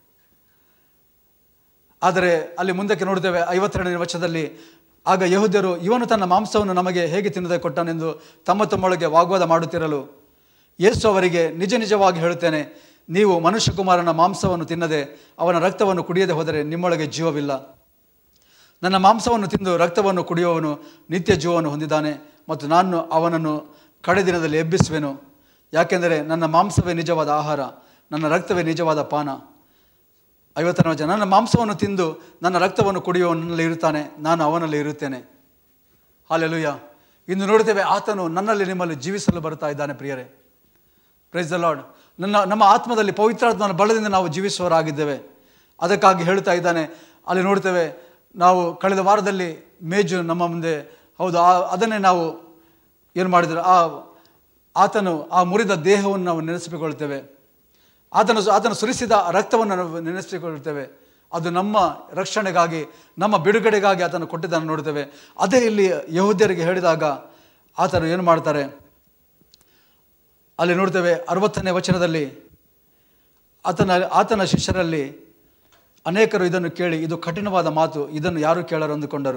ಆದರೆ ಅಲ್ಲಿ ಮುಂದಕ್ಕೆ ನೋಡ್ತೇವೆ ಐವತ್ತೆರಡನೇ ವಚನದಲ್ಲಿ, ಆಗ ಯಹೂದ್ಯರು ಇವನು ತನ್ನ ಮಾಂಸವನ್ನು ನಮಗೆ ಹೇಗೆ ತಿನ್ನದೆ ಕೊಟ್ಟನೆಂದು ತಮ್ಮ ತಮ್ಮೊಳಗೆ ವಾಗ್ವಾದ ಮಾಡುತ್ತಿರಲು, ಯೇಸು ಅವರಿಗೆ ನಿಜ ನಿಜವಾಗಿ ಹೇಳುತ್ತೇನೆ, ನೀವು ಮನುಷ್ಯಕುಮಾರನ ಮಾಂಸವನ್ನು ತಿನ್ನದೆ ಅವನ ರಕ್ತವನ್ನು ಕುಡಿಯದೆ ಹೋದರೆ ನಿಮ್ಮೊಳಗೆ ಜೀವವಿಲ್ಲ. ನನ್ನ ಮಾಂಸವನ್ನು ತಿಂದು ರಕ್ತವನ್ನು ಕುಡಿಯುವವನು ನಿತ್ಯ ಜೀವವನ್ನು ಹೊಂದಿದ್ದಾನೆ, ಮತ್ತು ನಾನು ಅವನನ್ನು ಕಡೆ ದಿನದಲ್ಲಿ ಎಬ್ಬಿಸುವೆನು. ಯಾಕೆಂದರೆ ನನ್ನ ಮಾಂಸವೇ ನಿಜವಾದ ಆಹಾರ, ನನ್ನ ರಕ್ತವೇ ನಿಜವಾದ ಪಾನ. ಐವತ್ತನೇ ವಚನ, ನನ್ನ ಮಾಂಸವನ್ನು ತಿಂದು ನನ್ನ ರಕ್ತವನ್ನು ಕುಡಿಯುವವನು ನನ್ನಲ್ಲಿ ಇರುತ್ತಾನೆ, ನಾನು ಅವನಲ್ಲಿ ಇರುತ್ತೇನೆ. ಹಲ್ಲೆಲೂಯಾ. ಇಂದು ನೋಡ್ತೇವೆ, ಆತನು ನನ್ನಲ್ಲಿ ನಿಮ್ಮಲ್ಲಿ ಜೀವಿಸಲು ಬರ್ತಾ ಇದ್ದಾನೆ ಪ್ರಿಯರೇ. Praise the Lord. ನನ್ನ ನಮ್ಮ ಆತ್ಮದಲ್ಲಿ ಪವಿತ್ರಾತ್ಮನ ಬಲದಿಂದ ನಾವು ಜೀವಿಸುವವರಾಗಿದ್ದೇವೆ. ಅದಕ್ಕಾಗಿ ಹೇಳ್ತಾ ಇದ್ದಾನೆ. ಅಲ್ಲಿ ನೋಡ್ತೇವೆ, ನಾವು ಕಳೆದ ವಾರದಲ್ಲಿ ಮೇಜು ನಮ್ಮ ಮುಂದೆ, ಹೌದು, ಆ ಅದನ್ನೇ ನಾವು ಏನು ಮಾಡಿದರೆ, ಆ ಆತನು ಆ ಮುರಿದ ದೇಹವನ್ನು ನಾವು ನೆನೆಸಿಕೊಳ್ಳುತ್ತೇವೆ, ಆತನು ಆತನು ಸುರಿಸಿದ ರಕ್ತವನ್ನು ನಾವು ನೆನೆಸಿಕೊಳ್ಳುತ್ತೇವೆ. ಅದು ನಮ್ಮ ರಕ್ಷಣೆಗಾಗಿ, ನಮ್ಮ ಬಿಡುಗಡೆಗಾಗಿ ಆತನು ಕೊಟ್ಟಿದ್ದನ್ನು ನೋಡ್ತೇವೆ. ಅದೇ ಇಲ್ಲಿ ಯಹೂದ್ಯರಿಗೆ ಹೇಳಿದಾಗ ಆತನು ಏನು ಮಾಡ್ತಾರೆ, ಅಲ್ಲಿ ನೋಡ್ತೇವೆ ಅರವತ್ತನೇ ವಚನದಲ್ಲಿ, ಆತನ ಆತನ ಶಿಷ್ಯರಲ್ಲಿ ಅನೇಕರು ಇದನ್ನು ಕೇಳಿ, ಇದು ಕಠಿಣವಾದ ಮಾತು, ಇದನ್ನು ಯಾರು ಕೇಳರು ಅಂದುಕೊಂಡರು.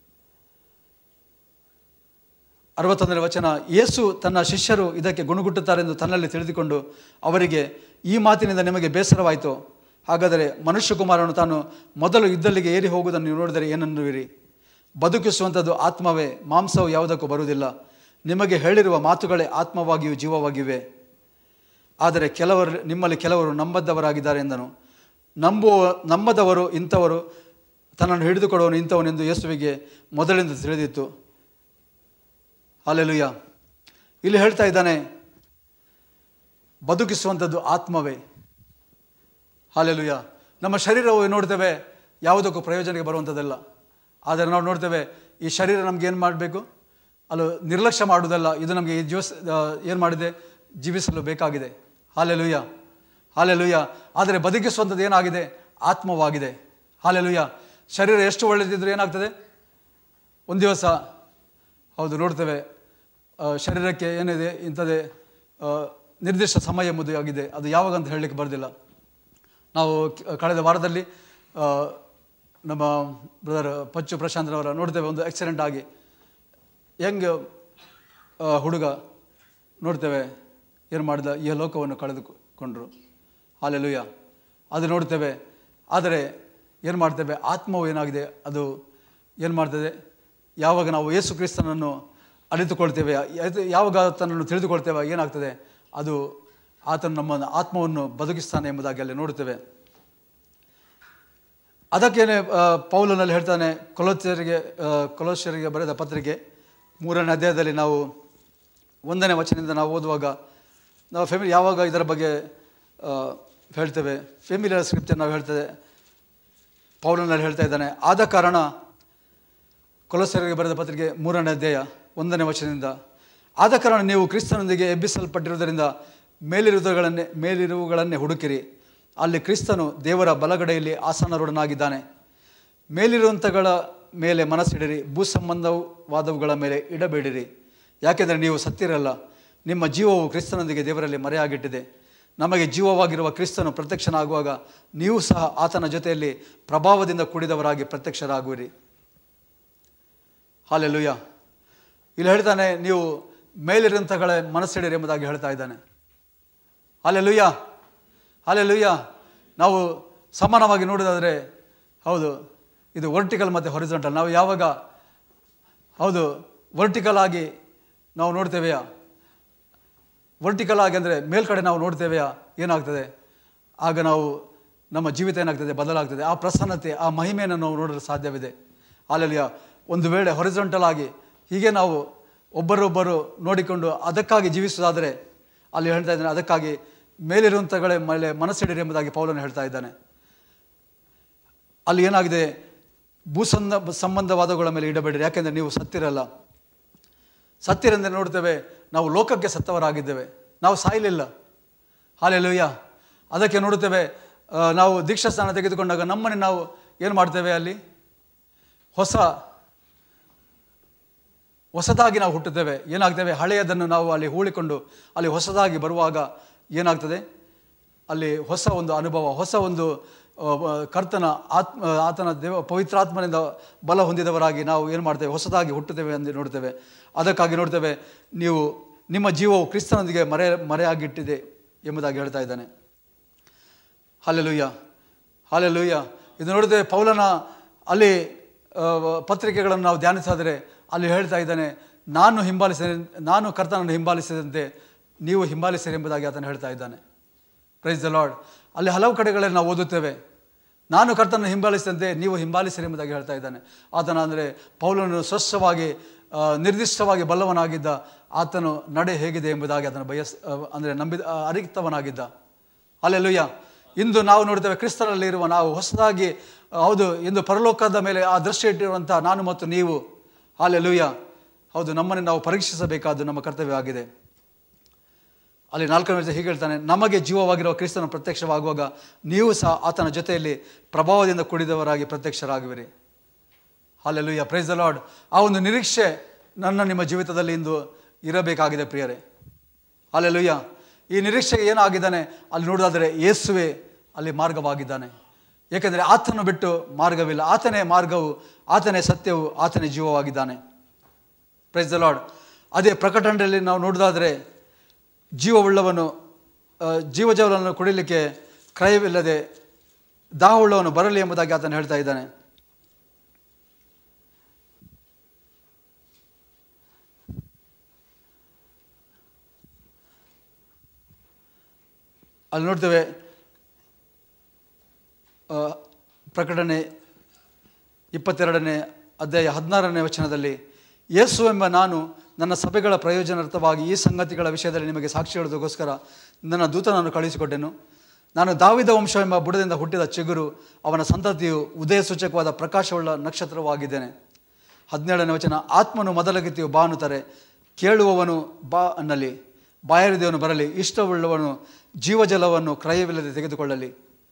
ಅರವತ್ತೊಂದನೇ ವಚನ, ಯೇಸು ತನ್ನ ಶಿಷ್ಯರು ಇದಕ್ಕೆ ಗುಣಗುಟ್ಟುತ್ತಾರೆಂದು ತನ್ನಲ್ಲಿ ತಿಳಿದುಕೊಂಡು ಅವರಿಗೆ, ಈ ಮಾತಿನಿಂದ ನಿಮಗೆ ಬೇಸರವಾಯಿತು, ಹಾಗಾದರೆ ಮನುಷ್ಯಕುಮಾರನು ತಾನು ಮೊದಲು ಇದ್ದಲ್ಲಿಗೆ ಏರಿ ಹೋಗುವುದನ್ನು ನೀವು ನೋಡಿದರೆ ಏನನ್ನುವಿರಿ? ಬದುಕಿಸುವಂಥದ್ದು ಆತ್ಮವೇ, ಮಾಂಸವು ಯಾವುದಕ್ಕೂ ಬರುವುದಿಲ್ಲ. ನಿಮಗೆ ಹೇಳಿರುವ ಮಾತುಗಳೇ ಆತ್ಮವಾಗಿಯೂ ಜೀವವಾಗಿವೆ. ಆದರೆ ಕೆಲವರು ನಿಮ್ಮಲ್ಲಿ ಕೆಲವರು ನಂಬದವರಾಗಿದ್ದಾರೆ ಎಂದನು. ನಂಬುವ ನಂಬದವರು ಇಂಥವರು ತನ್ನನ್ನು ಹಿಡಿದುಕೊಡುವನು ಇಂಥವನೆಂದು ಯೇಸುವಿಗೆ ಮೊದಲಿಂದ ತಿಳಿದಿತ್ತು. ಹಲ್ಲೆಲೂಯಾ. ಇಲ್ಲಿ ಹೇಳ್ತಾ ಇದ್ದಾನೆ, ಬದುಕಿಸುವಂಥದ್ದು ಆತ್ಮವೇ. ಹಲ್ಲೆಲೂಯಾ. ನಮ್ಮ ಶರೀರವು ನೋಡ್ತೇವೆ ಯಾವುದಕ್ಕೂ ಪ್ರಯೋಜನಕ್ಕೆ ಬರುವಂಥದ್ದಲ್ಲ. ಆದರೆ ನಾವು ನೋಡ್ತೇವೆ, ಈ ಶರೀರ ನಮ್ಗೆ ಏನು ಮಾಡಬೇಕು, ಅಲ್ಲೂ ನಿರ್ಲಕ್ಷ್ಯ ಮಾಡುವುದಲ್ಲ, ಇದು ನಮಗೆ ಜೀವ ಏನು ಮಾಡಿದೆ, ಜೀವಿಸಲು ಬೇಕಾಗಿದೆ. Hallelujah, hallelujah. ಆದರೆ ಬದುಕಿಸುವಂಥದ್ದು ಏನಾಗಿದೆ, ಆತ್ಮವಾಗಿದೆ. ಹಲ್ಲೆಲೂಯಾ. ಶರೀರ ಎಷ್ಟು ಒಳ್ಳೆಯದಿದ್ರೂ ಏನಾಗ್ತದೆ, ಒಂದು ದಿವಸ, ಹೌದು, ನೋಡ್ತೇವೆ ಶರೀರಕ್ಕೆ ಏನಿದೆ, ಇಂಥದ್ದೇ ನಿರ್ದಿಷ್ಟ ಸಮಯ ಎಂಬುದು ಆಗಿದೆ, ಅದು ಯಾವಾಗ ಅಂತ ಹೇಳಲಿಕ್ಕೆ ಬರೋದಿಲ್ಲ. ನಾವು ಕಳೆದ ವಾರದಲ್ಲಿ ನಮ್ಮ ಬ್ರದರ್ ಪಚ್ಚು ಪ್ರಶಾಂತ್ರವರ ನೋಡ್ತೇವೆ, ಒಂದು ಆಕ್ಸಿಡೆಂಟ್ ಆಗಿ ಹೆಂಗೆ ಹುಡುಗ ನೋಡ್ತೇವೆ ಏನು ಮಾಡಿದ, ಈ ಲೋಕವನ್ನು ಕಳೆದುಕೊಂಡ್ರು. ಹಲ್ಲೆಲೂಯಾ. ಅದು ನೋಡ್ತೇವೆ. ಆದರೆ ಏನು ಮಾಡ್ತೇವೆ, ಆತ್ಮವು ಏನಾಗಿದೆ, ಅದು ಏನು ಮಾಡ್ತದೆ, ಯಾವಾಗ ನಾವು ಯೇಸು ಕ್ರಿಸ್ತನನ್ನು ಅರಿತುಕೊಳ್ತೇವೆ, ಯಾವಾಗ ಆತನನ್ನು ತಿಳಿದುಕೊಳ್ತೇವೆ, ಏನಾಗ್ತದೆ, ಅದು ಆತನು ನಮ್ಮ ಆತ್ಮವನ್ನು ಬದುಕಿಸ್ತಾನೆ ಎಂಬುದಾಗಿ ಅಲ್ಲಿ ನೋಡುತ್ತೇವೆ. ಅದಕ್ಕೇನೆ ಪೌಲನಲ್ಲಿ ಹೇಳ್ತಾನೆ, ಕೊಲೋಸ್ಯರಿಗೆ ಕೊಲೋಸ್ಯರಿಗೆ ಬರೆದ ಪತ್ರಿಕೆ ಮೂರನೇ ಅಧ್ಯಾಯದಲ್ಲಿ ನಾವು ಒಂದನೇ ವಚನದಿಂದ ನಾವು ಓದುವಾಗ ನಾವು ಫೆಮಿಲಿ ಯಾವಾಗ ಇದರ ಬಗ್ಗೆ ಹೇಳ್ತೇವೆ, ಫೆಮಿಲಿಯರ್ ಸ್ಕ್ರಿಪ್ಚರ್ ನಾವು ಹೇಳ್ತೇವೆ. ಪೌಲನಲ್ಲಿ ಹೇಳ್ತಾ ಇದ್ದಾನೆ, ಆದ ಕಾರಣ ಕೊಲೋಸ್ಯರಿಗೆ ಬರೆದ ಪತ್ರಿಕೆ ಮೂರನೇ ಅಧ್ಯಾಯ ಒಂದನೇ ವಚನದಿಂದ, ಆದ ಕಾರಣ ನೀವು ಕ್ರಿಸ್ತನೊಂದಿಗೆ ಎಬ್ಬಿಸಲ್ಪಟ್ಟಿರುವುದರಿಂದ ಮೇಲಿರುವುಗಳನ್ನೇ ಮೇಲಿರುವುಗಳನ್ನೇ ಹುಡುಕಿರಿ, ಅಲ್ಲಿ ಕ್ರಿಸ್ತನು ದೇವರ ಬಲಗಡೆಯಲ್ಲಿ ಆಸನರೊಡನಾಗಿದ್ದಾನೆ. ಮೇಲಿರುವಂಥಗಳ ಮೇಲೆ ಮನಸ್ಸಿಡಿರಿ, ಭೂ ಸಂಬಂಧವಾದವುಗಳ ಮೇಲೆ ಇಡಬೇಡಿರಿ. ಯಾಕೆಂದರೆ ನೀವು ಸತ್ತಿರಲ್ಲ, ನಿಮ್ಮ ಜೀವವು ಕ್ರಿಸ್ತನೊಂದಿಗೆ ದೇವರಲ್ಲಿ ಮರೆಯಾಗಿಟ್ಟಿದೆ. ನಮಗೆ ಜೀವವಾಗಿರುವ ಕ್ರಿಸ್ತನು ಪ್ರತ್ಯಕ್ಷನಾಗುವಾಗ ನೀವು ಸಹ ಆತನ ಜೊತೆಯಲ್ಲಿ ಪ್ರಭಾವದಿಂದ ಕೂಡಿದವರಾಗಿ ಪ್ರತ್ಯಕ್ಷರಾಗುವಿರಿ. ಹಲ್ಲೆಲೂಯ. ಇಲ್ಲಿ ಹೇಳ್ತಾನೆ, ನೀವು ಮೇಲಿರುವಂಥಗಳ ಮನಸ್ಸಿಡಿರಿ ಎಂಬುದಾಗಿ ಹೇಳ್ತಾ ಇದ್ದಾನೆ. Hallelujah, hallelujah. ನಾವು ಸಮಾನವಾಗಿ ನೋಡೋದಾದರೆ, ಹೌದು, ಇದು ವರ್ಟಿಕಲ್ ಮತ್ತು ಹಾರಿಜಾಂಟಲ್. ನಾವು ಯಾವಾಗ ಹೌದು ವರ್ಟಿಕಲ್ ಆಗಿ ನಾವು ನೋಡ್ತೇವೆಯಾ, ವರ್ಟಿಕಲ್ ಆಗಿ ಅಂದರೆ ಮೇಲ್ಕಡೆ ನಾವು ನೋಡ್ತೇವೆಯಾ, ಏನಾಗ್ತದೆ ಆಗ ನಾವು ನಮ್ಮ ಜೀವಿತ ಏನಾಗ್ತದೆ, ಬದಲಾಗ್ತದೆ. ಆ ಪ್ರಸನ್ನತೆ, ಆ ಮಹಿಮೆಯನ್ನು ನಾವು ನೋಡಲು ಸಾಧ್ಯವಿದೆ. ಹಲ್ಲೆಲೂಯ. ಒಂದು ವೇಳೆ ಹಾರಿಜಾಂಟಲ್ ಆಗಿ ಹೀಗೆ ನಾವು ಒಬ್ಬರೊಬ್ಬರು ನೋಡಿಕೊಂಡು ಅದಕ್ಕಾಗಿ ಜೀವಿಸುವುದಾದರೆ, ಅಲ್ಲಿ ಹೇಳ್ತಾ ಇದ್ದಾನೆ, ಅದಕ್ಕಾಗಿ ಮೇಲಿರುವಂಥಗಳ ಮೇಲೆ ಮನಸ್ಸಿಡಿರಿ ಎಂಬುದಾಗಿ ಪೌಲನು ಹೇಳ್ತಾ ಇದ್ದಾನೆ. ಅಲ್ಲಿ ಏನಾಗಿದೆ, ಭೂಸಂದ ಸಂಬಂಧವಾದಗಳ ಮೇಲೆ ಇಡಬೇಡಿರಿ, ಯಾಕೆಂದರೆ ನೀವು ಸತ್ತಿರಲ್ಲ. ಸತ್ತಿರಂದರೆ ನೋಡ್ತೇವೆ, ನಾವು ಲೋಕಕ್ಕೆ ಸತ್ತವರಾಗಿದ್ದೇವೆ, ನಾವು ಸಾಯಲಿಲ್ಲ. ಹಲ್ಲೆಲೂಯ. ಅದಕ್ಕೆ ನೋಡುತ್ತೇವೆ, ನಾವು ದೀಕ್ಷಾಸ್ನಾನ ತೆಗೆದುಕೊಂಡಾಗ ನಮ್ಮನ್ನು ನಾವು ಏನು ಮಾಡ್ತೇವೆ, ಅಲ್ಲಿ ಹೊಸ ಹೊಸದಾಗಿ ನಾವು ಹುಟ್ಟುತ್ತೇವೆ. ಏನಾಗ್ತೇವೆ, ಹಳೆಯದನ್ನು ನಾವು ಅಲ್ಲಿ ಹೂಳಿಕೊಂಡು ಅಲ್ಲಿ ಹೊಸದಾಗಿ ಬರುವಾಗ ಏನಾಗ್ತದೆ, ಅಲ್ಲಿ ಹೊಸ ಒಂದು ಅನುಭವ, ಹೊಸ ಒಂದು ಕರ್ತನ ಆತ್ಮ ಆತನ ದೇವ ಪವಿತ್ರಾತ್ಮನಿಂದ ಬಲ ಹೊಂದಿದವರಾಗಿ ನಾವು ಏನು ಮಾಡ್ತೇವೆ, ಹೊಸದಾಗಿ ಹುಟ್ಟುತ್ತೇವೆ ಎಂದು ನೋಡ್ತೇವೆ. ಅದಕ್ಕಾಗಿ ನೋಡ್ತೇವೆ, ನೀವು ನಿಮ್ಮ ಜೀವವು ಕ್ರಿಸ್ತನೊಂದಿಗೆ ಮರೆ ಮರೆಯಾಗಿಟ್ಟಿದೆ ಎಂಬುದಾಗಿ ಹೇಳ್ತಾ ಇದ್ದಾನೆ. Hallelujah, hallelujah. ಇದು ನೋಡ್ತೇವೆ, ಪೌಲನ ಅಲ್ಲಿ ಪತ್ರಿಕೆಗಳನ್ನು ನಾವು ಧ್ಯಾನಿಸಾದರೆ ಅಲ್ಲಿ ಹೇಳ್ತಾ ಇದ್ದಾನೆ, ನಾನು ಹಿಂಬಾಲಿಸಿದ ನಾನು ಕರ್ತನನ್ನು ಹಿಂಬಾಲಿಸಿದಂತೆ ನೀವು ಹಿಂಬಾಲಿಸಿರಿ ಎಂಬುದಾಗಿ ಆತನು ಹೇಳ್ತಾ ಇದ್ದಾನೆ. Praise the Lord. ಅಲ್ಲಿ ಹಲವು ಕಡೆಗಳಲ್ಲಿ ನಾವು ಓದುತ್ತೇವೆ, ನಾನು ಕರ್ತನನ್ನು ಹಿಂಬಾಲಿಸಿದಂತೆ ನೀವು ಹಿಂಬಾಲಿಸಿರಿ ಎಂಬುದಾಗಿ ಹೇಳ್ತಾ ಇದ್ದಾನೆ. ಆತನ ಅಂದರೆ ಪೌಲನು ಸ್ವಚ್ಛವಾಗಿ ನಿರ್ದಿಷ್ಟವಾಗಿ ಬಲ್ಲವನಾಗಿದ್ದ, ಆತನು ನಡೆ ಹೇಗಿದೆ ಎಂಬುದಾಗಿ ಆತನ ಬಯಸ್ ಅಂದರೆ ನಂಬಿದ ಅರಿತವನಾಗಿದ್ದ. ಹಲ್ಲೆಲೂಯ. ಇಂದು ನಾವು ನೋಡ್ತೇವೆ, ಕ್ರಿಸ್ತನಲ್ಲಿ ಇರುವ ನಾವು ಹೊಸದಾಗಿ, ಹೌದು, ಇಂದು ಪರಲೋಕದ ಮೇಲೆ ಆ ದೃಷ್ಟಿ ಇಟ್ಟಿರುವಂಥ ನಾನು ಮತ್ತು ನೀವು, ಹಲ್ಲೆಲೂಯ, ಹೌದು, ನಮ್ಮನ್ನು ನಾವು ಪರೀಕ್ಷಿಸಬೇಕಾದ್ದು ನಮ್ಮ ಕರ್ತವ್ಯವಾಗಿದೆ. ಅಲ್ಲಿ ನಾಲ್ಕನೇ ವರ್ಷ ಹೀಗೆ ಹೇಳ್ತಾನೆ, ನಮಗೆ ಜೀವವಾಗಿರುವ ಕ್ರಿಸ್ತನು ಪ್ರತ್ಯಕ್ಷವಾಗುವಾಗ ನೀವು ಸಹ ಆತನ ಜೊತೆಯಲ್ಲಿ ಪ್ರಭಾವದಿಂದ ಕೂಡಿದವರಾಗಿ ಪ್ರತ್ಯಕ್ಷರಾಗುವಿರಿ. Hallelujah, praise the Lord. ಆ ಒಂದು ನಿರೀಕ್ಷೆ ನನ್ನ ನಿಮ್ಮ ಜೀವಿತದಲ್ಲಿ ಇಂದು ಇರಬೇಕಾಗಿದೆ ಪ್ರಿಯರೇ. ಹಲ್ಲೆಲೂಯ. ಈ ನಿರೀಕ್ಷೆಗೆ ಏನಾಗಿದ್ದಾನೆ ಅಲ್ಲಿ ನೋಡೋದಾದರೆ, ಯೇಸುವೆ ಅಲ್ಲಿ ಮಾರ್ಗವಾಗಿದ್ದಾನೆ. ಏಕೆಂದರೆ ಆತನು ಬಿಟ್ಟು ಮಾರ್ಗವಿಲ್ಲ. ಆತನೇ ಮಾರ್ಗವು, ಆತನೇ ಸತ್ಯವು, ಆತನೇ ಜೀವವಾಗಿದ್ದಾನೆ. Price the lord. ಅದೇ ಪ್ರಕಟಣೆಯಲ್ಲಿ ನಾವು ನೋಡೋದಾದರೆ, ಜೀವವುಳ್ಳವನು ಜೀವಜಲವನ್ನು ಕುಡಿಲಿಕ್ಕೆ ಕ್ರಯವಿಲ್ಲದೆ ದಾಹವುಳ್ಳವನು ಬರಲಿ ಎಂಬುದಾಗಿ ಆತನು ಹೇಳ್ತಾ ಇದ್ದಾನೆ. ಅಲ್ಲಿ ನೋಡ್ತೇವೆ, ಪ್ರಕಟಣೆ ಇಪ್ಪತ್ತೆರಡನೇ ಅಧ್ಯಾಯ ಹದಿನಾರನೇ ವಚನದಲ್ಲಿ, ಯೇಸು ಎಂಬ ನಾನು ನನ್ನ ಸಭೆಗಳ ಪ್ರಯೋಜನಾರ್ಥವಾಗಿ ಈ ಸಂಗತಿಗಳ ವಿಷಯದಲ್ಲಿ ನಿಮಗೆ ಸಾಕ್ಷಿ ಹೇಳೋದಕ್ಕೋಸ್ಕರ ನನ್ನ ದೂತನನ್ನು ಕಳುಹಿಸಿಕೊಟ್ಟೆನು. ನಾನು ದಾವಿದ ವಂಶವೆಂಬ ಬುಡದಿಂದ ಹುಟ್ಟಿದ ಚಿಗುರು, ಅವನ ಸಂತತಿಯು ಉದಯ ಸೂಚಕವಾದ ಪ್ರಕಾಶವುಳ್ಳ ನಕ್ಷತ್ರವಾಗಿದ್ದೇನೆ. ಹದಿನೇಳನೇ ವಚನ, ಆತ್ಮನು ಮೊದಲಗತಿಯು ಬಾ ಅನ್ನುತ್ತಾರೆ, ಕೇಳುವವನು ಬಾ ಅನ್ನಲಿ, ಬಾಯಾರಿದವನು ಬರಲಿ, ಇಷ್ಟವುಳ್ಳವನು ಜೀವಜಲವನ್ನು ಕ್ರಯವಿಲ್ಲದೆ ತೆಗೆದುಕೊಳ್ಳಲಿ.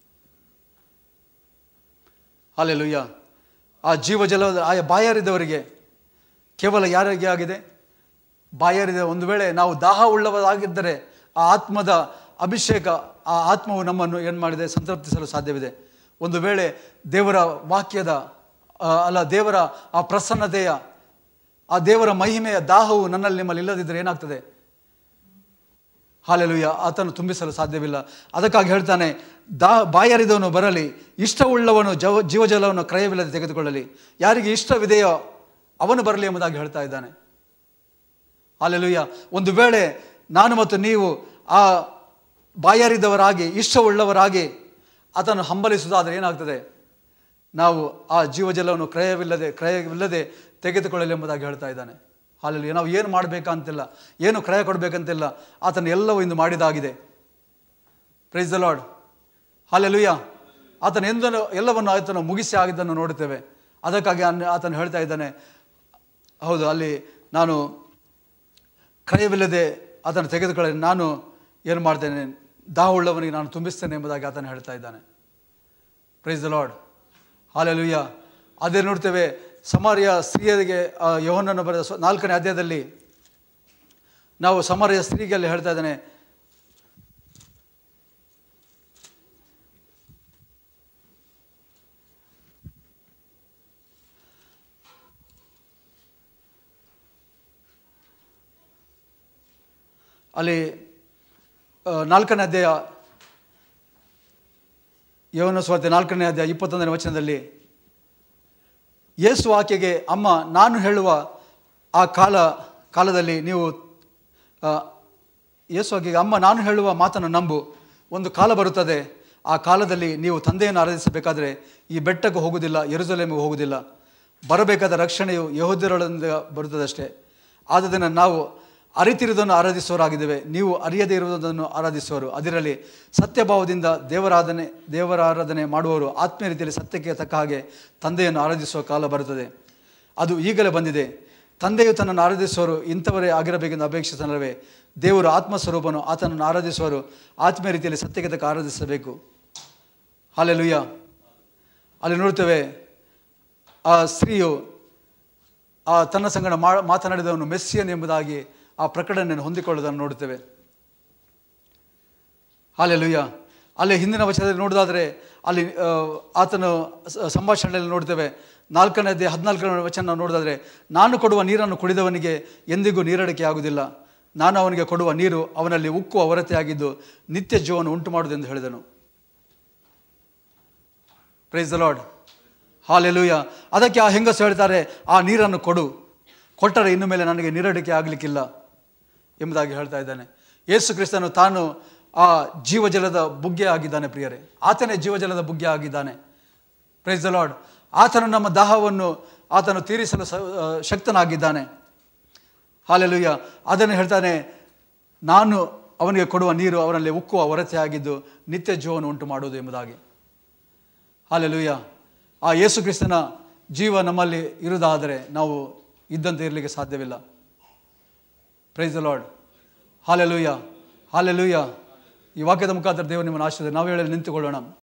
ಹಲ್ಲೆಲೂಯ. ಆ ಜೀವಜಲದ ಆ ಬಾಯಾರಿದವರಿಗೆ ಕೇವಲ ಯಾರಿಗೆ ಆಗಿದೆ? ಬಾಯಾರಿದ. ಒಂದು ವೇಳೆ ನಾವು ದಾಹ ಉಳ್ಳವರಾಗಿದ್ದರೆ ಆ ಆತ್ಮದ ಅಭಿಷೇಕ, ಆ ಆತ್ಮವು ನಮ್ಮನ್ನು ಏನು ಮಾಡಿದೆ, ಸಂತೃಪ್ತಿಸಲು ಸಾಧ್ಯವಿದೆ. ಒಂದು ವೇಳೆ ದೇವರ ವಾಕ್ಯದ ಅಲ್ಲ ದೇವರ ಆ ಪ್ರಸನ್ನತೆಯ, ಆ ದೇವರ ಮಹಿಮೆಯ ದಾಹವು ನನ್ನಲ್ಲಿ ನಿಮ್ಮಲ್ಲಿ ಇಲ್ಲದಿದ್ದರೆ ಏನಾಗ್ತದೆ? ಹಲ್ಲೆಲೂಯ, ಆತನು ತುಂಬಿಸಲು ಸಾಧ್ಯವಿಲ್ಲ. ಅದಕ್ಕಾಗಿ ಹೇಳ್ತಾನೆ, ದಾ ಬಾಯಾರಿದವನು ಬರಲಿ, ಇಷ್ಟವುಳ್ಳವನು ಜವ ಜೀವಜಲವನ್ನು ಕ್ರಯವಿಲ್ಲದೆ ತೆಗೆದುಕೊಳ್ಳಲಿ. ಯಾರಿಗೆ ಇಷ್ಟವಿದೆಯೋ ಅವನು ಬರಲಿ ಎಂಬುದಾಗಿ ಹೇಳ್ತಾ ಇದ್ದಾನೆ. ಹಲ್ಲೆಲೂಯ. ಒಂದು ವೇಳೆ ನಾನು ಮತ್ತು ನೀವು ಆ ಬಾಯಾರಿದವರಾಗಿ ಇಷ್ಟವುಳ್ಳವರಾಗಿ ಆತನು ಹಂಬಲಿಸುವುದಾದರೆ ಏನಾಗ್ತದೆ? ನಾವು ಆ ಜೀವಜಲವನ್ನು ಕ್ರಯವಿಲ್ಲದೆ ಕ್ರಯವಿಲ್ಲದೆ ತೆಗೆದುಕೊಳ್ಳಲಿ ಎಂಬುದಾಗಿ ಹೇಳ್ತಾ ಇದ್ದಾನೆ. ಹಲ್ಲೆಲೂಯ. ನಾವು ಏನು ಮಾಡಬೇಕಂತಿಲ್ಲ, ಏನು ಕ್ರಯ ಕೊಡಬೇಕಂತಿಲ್ಲ, ಆತನು ಎಲ್ಲವೂ ಇಂದು ಮಾಡಿದಾಗಿದೆ. Praise the Lord. ಹಲ್ಲೆಲೂಯ. ಆತನು ಎಂದು ಎಲ್ಲವನ್ನು ಆತನು ಮುಗಿಸಿ ಆಗಿದ್ದನ್ನು ನೋಡುತ್ತೇವೆ. ಅದಕ್ಕಾಗಿ ಆತನು ಹೇಳ್ತಾ ಇದ್ದಾನೆ, ಹೌದು, ಅಲ್ಲಿ ನಾನು ಕ್ರಯವಿಲ್ಲದೆ ಆತನು ತೆಗೆದುಕೊಳ್ಳಿ, ನಾನು ಏನು ಮಾಡ್ತೇನೆ, ದಾಹವುಳ್ಳವನಿಗೆ ನಾನು ತುಂಬಿಸ್ತೇನೆ ಎಂಬುದಾಗಿ ಆತನು ಹೇಳ್ತಾ ಇದ್ದಾನೆ. Praise the Lord. ಹಲ್ಲೆಲೂಯ. ಅದೇ ನೋಡ್ತೇವೆ, ಸಮಾರ್ಯ ಸ್ತ್ರೀಯರಿಗೆ ಯೋಹನ್ನನು ಬರೆದ ಸ್ವ ನಾಲ್ಕನೇ ಅಧ್ಯಾಯದಲ್ಲಿ ನಾವು ಸಮಾರ್ಯ ಸ್ತ್ರೀಗೆ ಅಲ್ಲಿ ಹೇಳ್ತಾ ಇದ್ದಾನೆ, ಅಲ್ಲಿ ನಾಲ್ಕನೇ ಅಧ್ಯಾಯ ಯೋಹನ್ನ ಸುವಾರ್ತೆ ನಾಲ್ಕನೇ ಅಧ್ಯಾಯ ಇಪ್ಪತ್ತೊಂದನೇ ವಚನದಲ್ಲಿ ಯೇಸು ಆಕೆಗೆ, ಅಮ್ಮ, ನಾನು ಹೇಳುವ ಆ ಕಾಲ ಕಾಲದಲ್ಲಿ ನೀವು ಯೇಸು ಆಕೆಗೆ, ಅಮ್ಮ, ನಾನು ಹೇಳುವ ಮಾತನ್ನು ನಂಬು. ಒಂದು ಕಾಲ ಬರುತ್ತದೆ, ಆ ಕಾಲದಲ್ಲಿ ನೀವು ತಂದೆಯನ್ನು ಆರಾಧಿಸಬೇಕಾದರೆ ಈ ಬೆಟ್ಟಕ್ಕೆ ಹೋಗುವುದಿಲ್ಲ, ಯೆರೂಸಲೇಮಿಗೆ ಹೋಗುವುದಿಲ್ಲ. ಬರಬೇಕಾದ ರಕ್ಷಣೆಯು ಯೆಹೂದ್ಯರೊಳಗಿಂದ ಬರುತ್ತದಷ್ಟೇ. ಆದ್ದರಿಂದ ನಾವು ಅರಿತಿರುವುದನ್ನು ಆರಾಧಿಸುವವರಾಗಿದ್ದೇವೆ, ನೀವು ಅರಿಯದೇ ಇರುವುದನ್ನು ಆರಾಧಿಸುವರು. ಅದರಲ್ಲಿ ಸತ್ಯಭಾವದಿಂದ ದೇವರಾಧನೆ ದೇವರಾರಾಧನೆ ಮಾಡುವವರು ಆತ್ಮೀಯ ರೀತಿಯಲ್ಲಿ ಸತ್ಯಕ್ಕೆ ತಕ್ಕ ಹಾಗೆ ತಂದೆಯನ್ನು ಆರಾಧಿಸುವ ಕಾಲ ಬರುತ್ತದೆ. ಅದು ಈಗಲೇ ಬಂದಿದೆ. ತಂದೆಯು ತನ್ನನ್ನು ಆರಾಧಿಸುವವರು ಇಂಥವರೇ ಆಗಿರಬೇಕೆಂದು ಅಪೇಕ್ಷಿಸನಲ್ಲವೇ? ದೇವರು ಆತ್ಮಸ್ವರೂಪನು, ಆತನನ್ನು ಆರಾಧಿಸುವವರು ಆತ್ಮೀಯ ರೀತಿಯಲ್ಲಿ ಸತ್ಯಕ್ಕೆ ತಕ್ಕ ಆರಾಧಿಸಬೇಕು. ಹಲ್ಲೆಲೂಯಾ. ಅಲ್ಲಿ ನೋಡ್ತೇವೆ, ಆ ಸ್ತ್ರೀಯು ಆ ತನ್ನ ಸಂಗಡ ಮಾ ಮಾತನಾಡಿದವನು ಮೆಸ್ಸಿಯನ್ ಎಂಬುದಾಗಿ ಆ ಪ್ರಕಟಣೆಯನ್ನು ಹೊಂದಿಕೊಳ್ಳೋದನ್ನು ನೋಡುತ್ತೇವೆ. ಹಲ್ಲೆಲೂಯಾ. ಅಲ್ಲಿ ಹಿಂದಿನ ವಚನದಲ್ಲಿ ನೋಡೋದಾದರೆ ಅಲ್ಲಿ ಆತನು ಸಂಭಾಷಣೆಯಲ್ಲಿ ನೋಡ್ತೇವೆ, ನಾಲ್ಕನೇ ಹದಿನಾಲ್ಕನೇ ವಚನ ನೋಡೋದಾದರೆ, ನಾನು ಕೊಡುವ ನೀರನ್ನು ಕುಡಿದವನಿಗೆ ಎಂದಿಗೂ ನೀರಡಿಕೆ ಆಗುವುದಿಲ್ಲ. ನಾನು ಅವನಿಗೆ ಕೊಡುವ ನೀರು ಅವನಲ್ಲಿ ಉಕ್ಕುವ ಹೊರತೆಯಾಗಿದ್ದು ನಿತ್ಯ ಜೀವವನ್ನು ಉಂಟು ಮಾಡುವುದೆಂದು ಹೇಳಿದನು. Praise the Lord. ಹಲ್ಲೆಲೂಯಾ. ಅದಕ್ಕೆ ಆ ಹೆಂಗಸು ಹೇಳ್ತಾರೆ, ಆ ನೀರನ್ನು ಕೊಡು, ಕೊಟ್ಟರೆ ಇನ್ನು ಮೇಲೆ ನನಗೆ ನೀರಡಿಕೆ ಆಗಲಿಕ್ಕಿಲ್ಲ ಎಂಬುದಾಗಿ ಹೇಳ್ತಾ ಇದ್ದಾನೆ. ಯೇಸು ಕ್ರಿಸ್ತನು ತಾನು ಆ ಜೀವಜಲದ ಬುಗ್ಗೆ ಆಗಿದ್ದಾನೆ ಪ್ರಿಯರೇ. ಆತನೇ ಜೀವಜಲದ ಬುಗ್ಗೆ ಆಗಿದ್ದಾನೆ. Praise the Lord. ಆತನು ನಮ್ಮ ದಾಹವನ್ನು ಆತನು ತೀರಿಸಲು ಶಕ್ತನಾಗಿದ್ದಾನೆ. ಹಲ್ಲೆಲೂಯಾ. ಅದನ್ನು ಹೇಳ್ತಾನೆ, ನಾನು ಅವನಿಗೆ ಕೊಡುವ ನೀರು ಅವನಲ್ಲಿ ಉಕ್ಕುವ ಹೊರತೆಯಾಗಿದ್ದು ನಿತ್ಯ ಜೀವವನ್ನು ಉಂಟು ಮಾಡುವುದು ಎಂಬುದಾಗಿ. ಹಲ್ಲೆಲೂಯಾ. ಆ ಯೇಸು ಕ್ರಿಸ್ತನ ಜೀವ ನಮ್ಮಲ್ಲಿ ಇರುವುದಾದರೆ ನಾವು ಇದ್ದಂತೆ ಇರಲಿಕ್ಕೆ ಸಾಧ್ಯವಿಲ್ಲ. Praise the Lord. Hallelujah. Hallelujah. ಈ ವಾಕ್ಯದ ಮುಖಾಂತರ ದೇವರು ನಿಮ್ಮನ್ನು ಆಶೀರ್ವದಿಸಲಿ. ನಾವು ಹೇಳಿ ನಿಂತುಕೊಳ್ಳೋಣ.